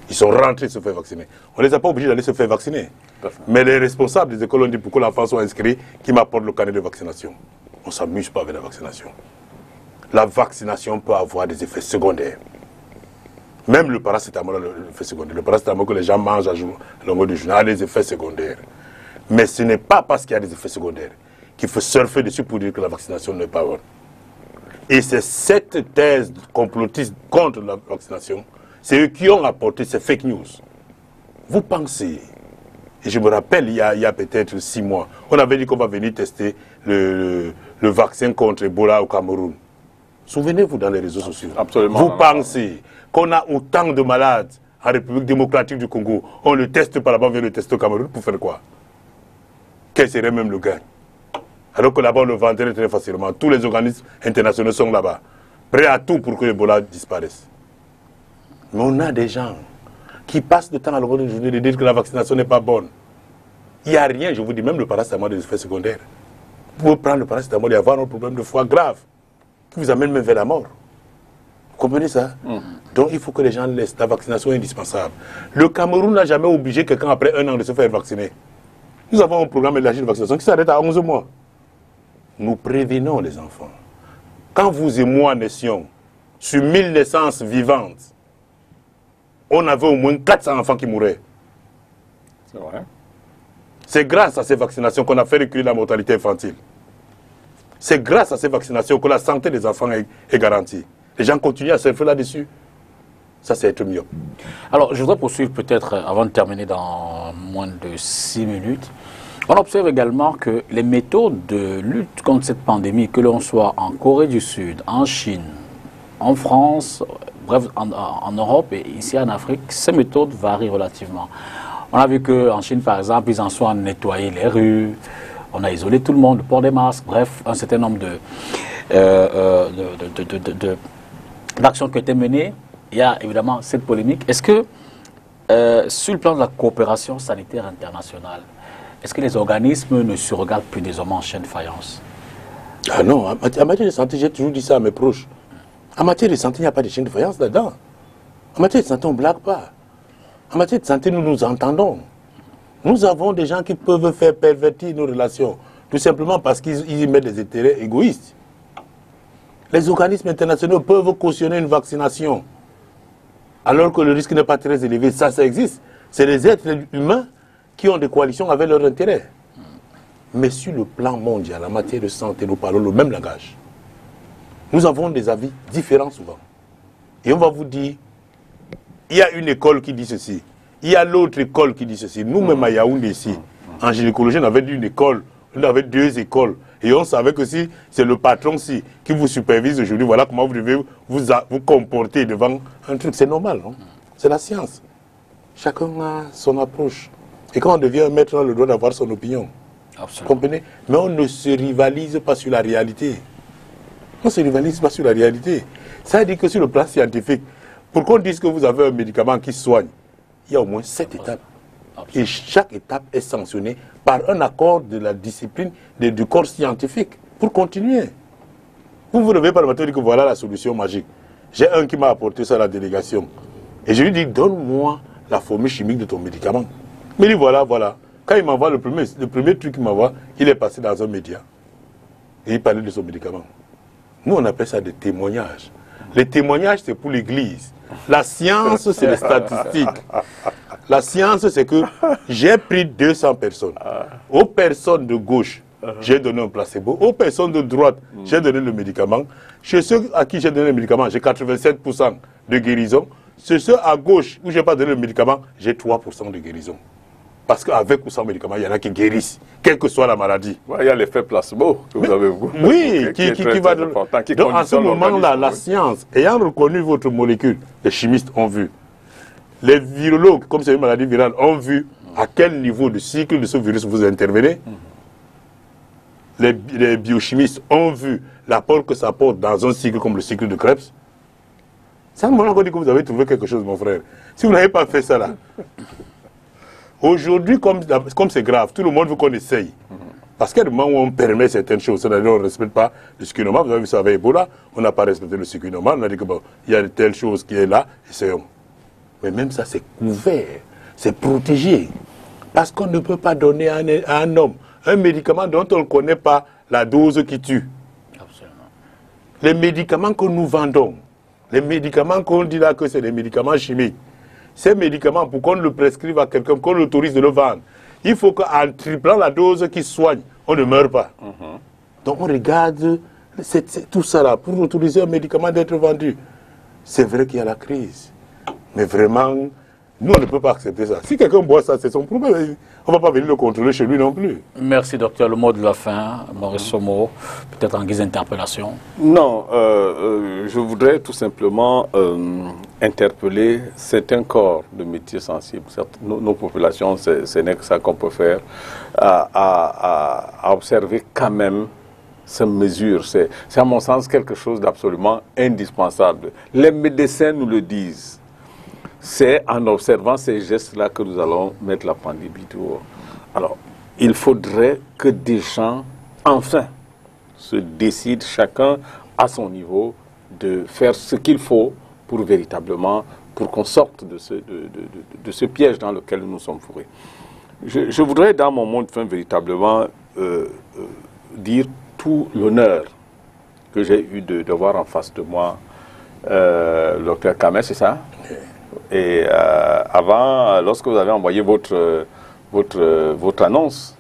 Ils sont rentrés se faire vacciner. On ne les a pas obligés d'aller se faire vacciner. Mais les responsables des écoles ont dit pourquoi l'enfant soit inscrit, qui m'apporte le carnet de vaccination. On ne s'amuse pas avec la vaccination. La vaccination peut avoir des effets secondaires. Même le paracétamol a des effets secondaires. Le paracétamol que les gens mangent à longueur de journée a des effets secondaires. Mais ce n'est pas parce qu'il y a des effets secondaires qu'il faut surfer dessus pour dire que la vaccination n'est pas bonne. Et c'est cette thèse complotiste contre la vaccination, c'est eux qui ont apporté ces fake news. Vous pensez, et je me rappelle, il y a peut-être 6 mois, on avait dit qu'on va venir tester le vaccin contre Ebola au Cameroun. Souvenez-vous dans les réseaux sociaux. Absolument. Vous pensez qu'on a autant de malades en République démocratique du Congo, on le teste par là-bas, on vient le tester au Cameroun pour faire quoi? Quel serait même le gain? Alors que là-bas, on le vendrait très facilement. Tous les organismes internationaux sont là-bas, prêts à tout pour que l'Ebola disparaisse. Mais on a des gens qui passent le temps à longueur de journée de dire que la vaccination n'est pas bonne. Il n'y a rien, je vous dis, même le paracétamol des effets secondaires. Vous pouvez prendre le paracétamol et avoir un problème de foie grave qui vous amène même vers la mort. Vous comprenez ça? Donc il faut que les gens laissent. La vaccination est indispensable. Le Cameroun n'a jamais obligé quelqu'un après 1 an de se faire vacciner. Nous avons un programme élargi de vaccination qui s'arrête à 11 mois. Nous prévenons les enfants. Quand vous et moi naissions, sur 1000 naissances vivantes, on avait au moins 400 enfants qui mouraient. C'est vrai. C'est grâce à ces vaccinations qu'on a fait reculer la mortalité infantile. C'est grâce à ces vaccinations que la santé des enfants est garantie. Les gens continuent à surfer là-dessus. Ça, c'est être mieux. Alors, je voudrais poursuivre peut-être, avant de terminer dans moins de 6 minutes. On observe également que les méthodes de lutte contre cette pandémie, que l'on soit en Corée du Sud, en Chine, en France, bref, en Europe et ici en Afrique, ces méthodes varient relativement. On a vu qu'en Chine, par exemple, ils en sont à nettoyer les rues, on a isolé tout le monde, le port des masques, bref, un certain nombre d'actions qui ont été menées. Il y a évidemment cette polémique. Est-ce que, sur le plan de la coopération sanitaire internationale, est-ce que les organismes ne se regardent plus désormais en chaîne de faïence? Ah non, en matière de santé, j'ai toujours dit ça à mes proches. En matière de santé, il n'y a pas de chaîne de faïence là-dedans. En matière de santé, on ne blague pas. En matière de santé, nous nous entendons. Nous avons des gens qui peuvent faire pervertir nos relations, tout simplement parce qu'ils y mettent des intérêts égoïstes. Les organismes internationaux peuvent cautionner une vaccination, alors que le risque n'est pas très élevé. Ça existe. C'est les êtres humains qui ont des coalitions avec leurs intérêts. Mais sur le plan mondial, en matière de santé, nous parlons le même langage. Nous avons des avis différents souvent. Et on va vous dire, il y a une école qui dit ceci, il y a l'autre école qui dit ceci. Nous-mêmes à Yaoundé ici, en gynécologie, on avait une école, on avait 2 écoles. Et on savait que si c'est le patron qui vous supervise aujourd'hui, voilà comment vous devez vous comporter devant un truc. C'est normal, non? C'est la science. Chacun a son approche. Et quand on devient un maître, on a le droit d'avoir son opinion. Absolument. Vous comprenez? Mais on ne se rivalise pas sur la réalité. On ne se rivalise pas sur la réalité. Ça veut dire que sur le plan scientifique, pour qu'on dise que vous avez un médicament qui soigne, il y a au moins 7 étapes. Et chaque étape est sanctionnée par un accord de la discipline du corps scientifique pour continuer. Vous ne devez pas le matin dire que voilà la solution magique. J'ai un qui m'a apporté ça à la délégation. Et je lui dis, donne-moi la formule chimique de ton médicament. Mais il dit, voilà. Quand il m'envoie le premier truc qu'il m'envoie, il est passé dans un média. Et il parlait de son médicament. Nous, on appelle ça des témoignages. Les témoignages, c'est pour l'Église. La science, c'est les statistiques. La science, c'est que j'ai pris 200 personnes. Aux personnes de gauche, j'ai donné un placebo. Aux personnes de droite, j'ai donné le médicament. Chez ceux à qui j'ai donné le médicament, j'ai 87% de guérison. Chez ceux à gauche où je n'ai pas donné le médicament, j'ai 3% de guérison. Parce qu'avec ou sans médicament, il y en a qui guérissent, quelle que soit la maladie. Il y a l'effet placebo que vous avez vu. Oui, qui va... Donc en ce moment-là, la science, ayant reconnu votre molécule, les chimistes ont vu. Les virologues, comme c'est une maladie virale, ont vu à quel niveau de cycle de ce virus vous intervenez. Les biochimistes ont vu l'apport que ça apporte dans un cycle comme le cycle de Krebs. C'est un moment qu'on dit que vous avez trouvé quelque chose, mon frère. Si vous n'avez pas fait ça là... Aujourd'hui, comme c'est grave, tout le monde veut qu'on essaye. Parce qu'à un moment où on permet certaines choses, c'est-à-dire on ne respecte pas le circuit normal, vous avez vu ça avec Ebola, on n'a pas respecté le circuit normal, on a dit que bon, il y a telle chose qui est là, essayons. Mais même ça, c'est couvert, c'est protégé. Parce qu'on ne peut pas donner à un homme un médicament dont on ne connaît pas la dose qui tue. Absolument. Les médicaments que nous vendons, les médicaments qu'on dit là que c'est des médicaments chimiques, ces médicaments, pour qu'on le prescrive à quelqu'un, qu'on l'autorise de le vendre, il faut qu'en triplant la dose qui soigne, on ne meurt pas. Donc on regarde tout ça là pour autoriser un médicament d'être vendu. C'est vrai qu'il y a la crise. Mais vraiment, nous on ne peut pas accepter ça. Si quelqu'un boit ça, c'est son problème. On ne va pas venir le contrôler chez lui non plus. Merci docteur. Le mot de la fin, Maurice Somo, peut-être en guise d'interpellation. Non, je voudrais tout simplement interpeller certains corps de métiers sensibles. Nos populations, ce n'est que ça qu'on peut faire, à observer quand même ces mesures. C'est à mon sens quelque chose d'absolument indispensable. Les médecins nous le disent. C'est en observant ces gestes-là que nous allons mettre la pandémie dehors. Alors, il faudrait que des gens, enfin, se décident chacun à son niveau de faire ce qu'il faut pour véritablement, pour qu'on sorte de ce piège dans lequel nous sommes fourrés. Je voudrais, dans mon mot de fin, véritablement dire tout l'honneur que j'ai eu de voir en face de moi le docteur Kamel, c'est ça? Et avant, lorsque vous avez envoyé votre annonce,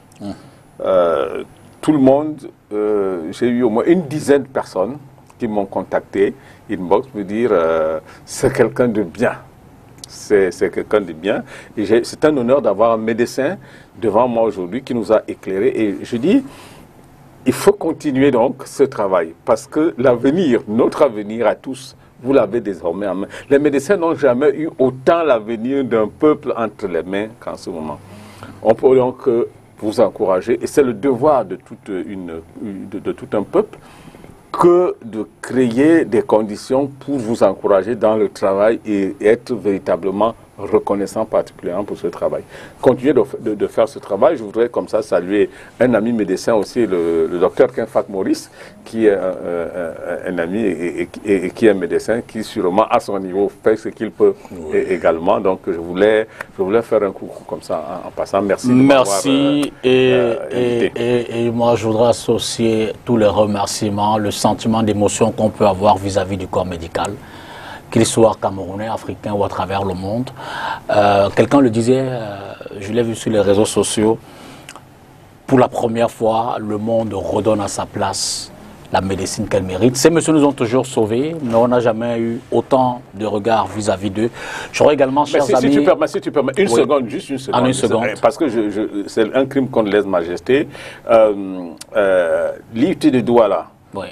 tout le monde, j'ai eu au moins une dizaine de personnes qui m'ont contacté, inbox, me dire c'est quelqu'un de bien. C'est quelqu'un de bien. Et c'est un honneur d'avoir un médecin devant moi aujourd'hui qui nous a éclairés. Et je dis, il faut continuer donc ce travail parce que l'avenir, notre avenir à tous, vous l'avez désormais en main. Les médecins n'ont jamais eu autant l'avenir d'un peuple entre les mains qu'en ce moment. On peut donc vous encourager, et c'est le devoir de tout un peuple, que de créer des conditions pour vous encourager dans le travail et être véritablement reconnaissant particulièrement pour ce travail. Continuez de faire ce travail. Je voudrais comme ça saluer un ami médecin aussi, le docteur Kenfak Maurice, qui est un ami et qui est médecin, qui sûrement à son niveau fait ce qu'il peut également. Donc je voulais faire un coucou comme ça en passant. Merci. Merci. Et moi je voudrais associer tous les remerciements, le sentiment d'émotion qu'on peut avoir vis-à-vis du corps médical, qu'il soit camerounais, africain ou à travers le monde. Quelqu'un le disait, je l'ai vu sur les réseaux sociaux, pour la première fois, le monde redonne à sa place la médecine qu'elle mérite. Ces messieurs nous ont toujours sauvés, mais on n'a jamais eu autant de regards vis-à-vis d'eux. J'aurais également, chers amis... Si tu permets, une seconde, juste une seconde. En une seconde. Parce que c'est un crime contre lèse-majesté. L'IUT de Douala, oui,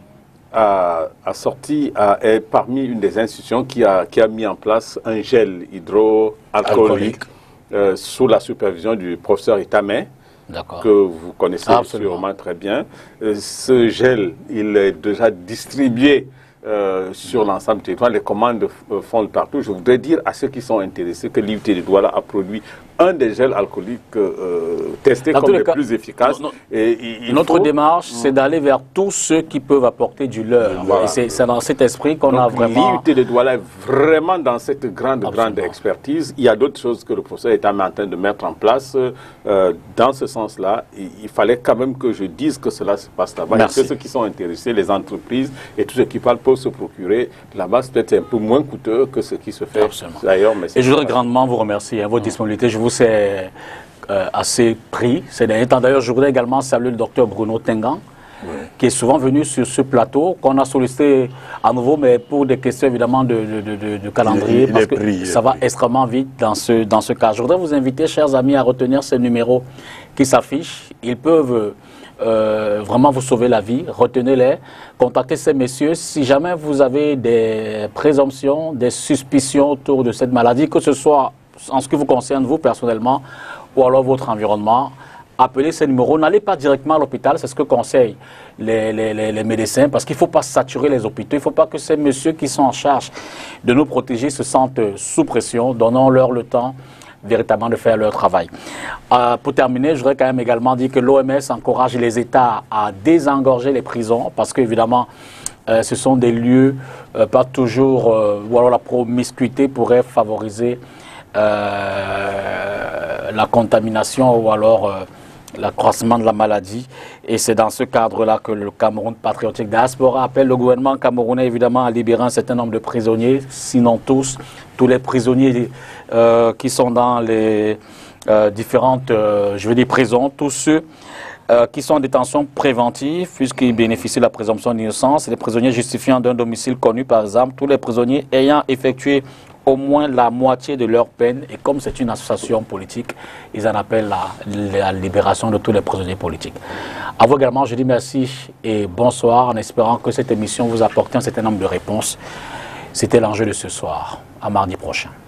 est parmi une des institutions qui a mis en place un gel hydroalcoolique sous la supervision du professeur Itamé, que vous connaissez sûrement très bien. Ce gel, il est déjà distribué sur l'ensemble du territoire. Les commandes font partout. Je voudrais dire à ceux qui sont intéressés que l'IUT de Douala a produit un des gels alcooliques testés comme les plus efficaces. Notre démarche, c'est d'aller vers tous ceux qui peuvent apporter du leur. Voilà. Et c'est dans cet esprit qu'on a vraiment... L'IUT de Douala est vraiment dans cette grande expertise. Il y a d'autres choses que le professeur est en train de mettre en place. Dans ce sens-là, il fallait quand même que je dise que cela se passe là-bas. Et que ceux qui sont intéressés, les entreprises et tous ceux qui parlent peuvent se procurer. Là-bas, c'est peut-être un peu moins coûteux que ce qui se fait ailleurs. Et je voudrais grandement vous remercier, votre disponibilité. Je vous sais assez pris ces derniers temps. D'ailleurs, je voudrais également saluer le docteur Bruno Tengan, qui est souvent venu sur ce plateau, qu'on a sollicité à nouveau, mais pour des questions évidemment de calendrier, parce que ça va extrêmement vite dans ce cas. Je voudrais vous inviter, chers amis, à retenir ces numéros qui s'affichent. Ils peuvent vraiment vous sauver la vie. Retenez-les, contactez ces messieurs. Si jamais vous avez des présomptions, des suspicions autour de cette maladie, que ce soit en ce qui vous concerne, vous personnellement, ou alors votre environnement, appelez ces numéros. N'allez pas directement à l'hôpital, c'est ce que conseillent les médecins, parce qu'il ne faut pas saturer les hôpitaux. Il ne faut pas que ces messieurs qui sont en charge de nous protéger se sentent sous pression. Donnons-leur le temps véritablement de faire leur travail. Pour terminer, je voudrais quand même également dire que l'OMS encourage les États à désengorger les prisons, parce qu'évidemment, ce sont des lieux pas toujours, ou alors la promiscuité pourrait favoriser la contamination ou alors l'accroissement de la maladie. Et c'est dans ce cadre-là que le Cameroun patriotique diaspora appelle le gouvernement camerounais évidemment à libérer un certain nombre de prisonniers, sinon tous les prisonniers qui sont dans les différentes, je veux dire, prisons, tous ceux qui sont en détention préventive, puisqu'ils bénéficient de la présomption d'innocence, les prisonniers justifiant d'un domicile connu par exemple, tous les prisonniers ayant effectué au moins la moitié de leur peine, et comme c'est une association politique, ils en appellent la libération de tous les prisonniers politiques. À vous également, je dis merci et bonsoir, en espérant que cette émission vous apporte un certain nombre de réponses. C'était l'enjeu de ce soir. À mardi prochain.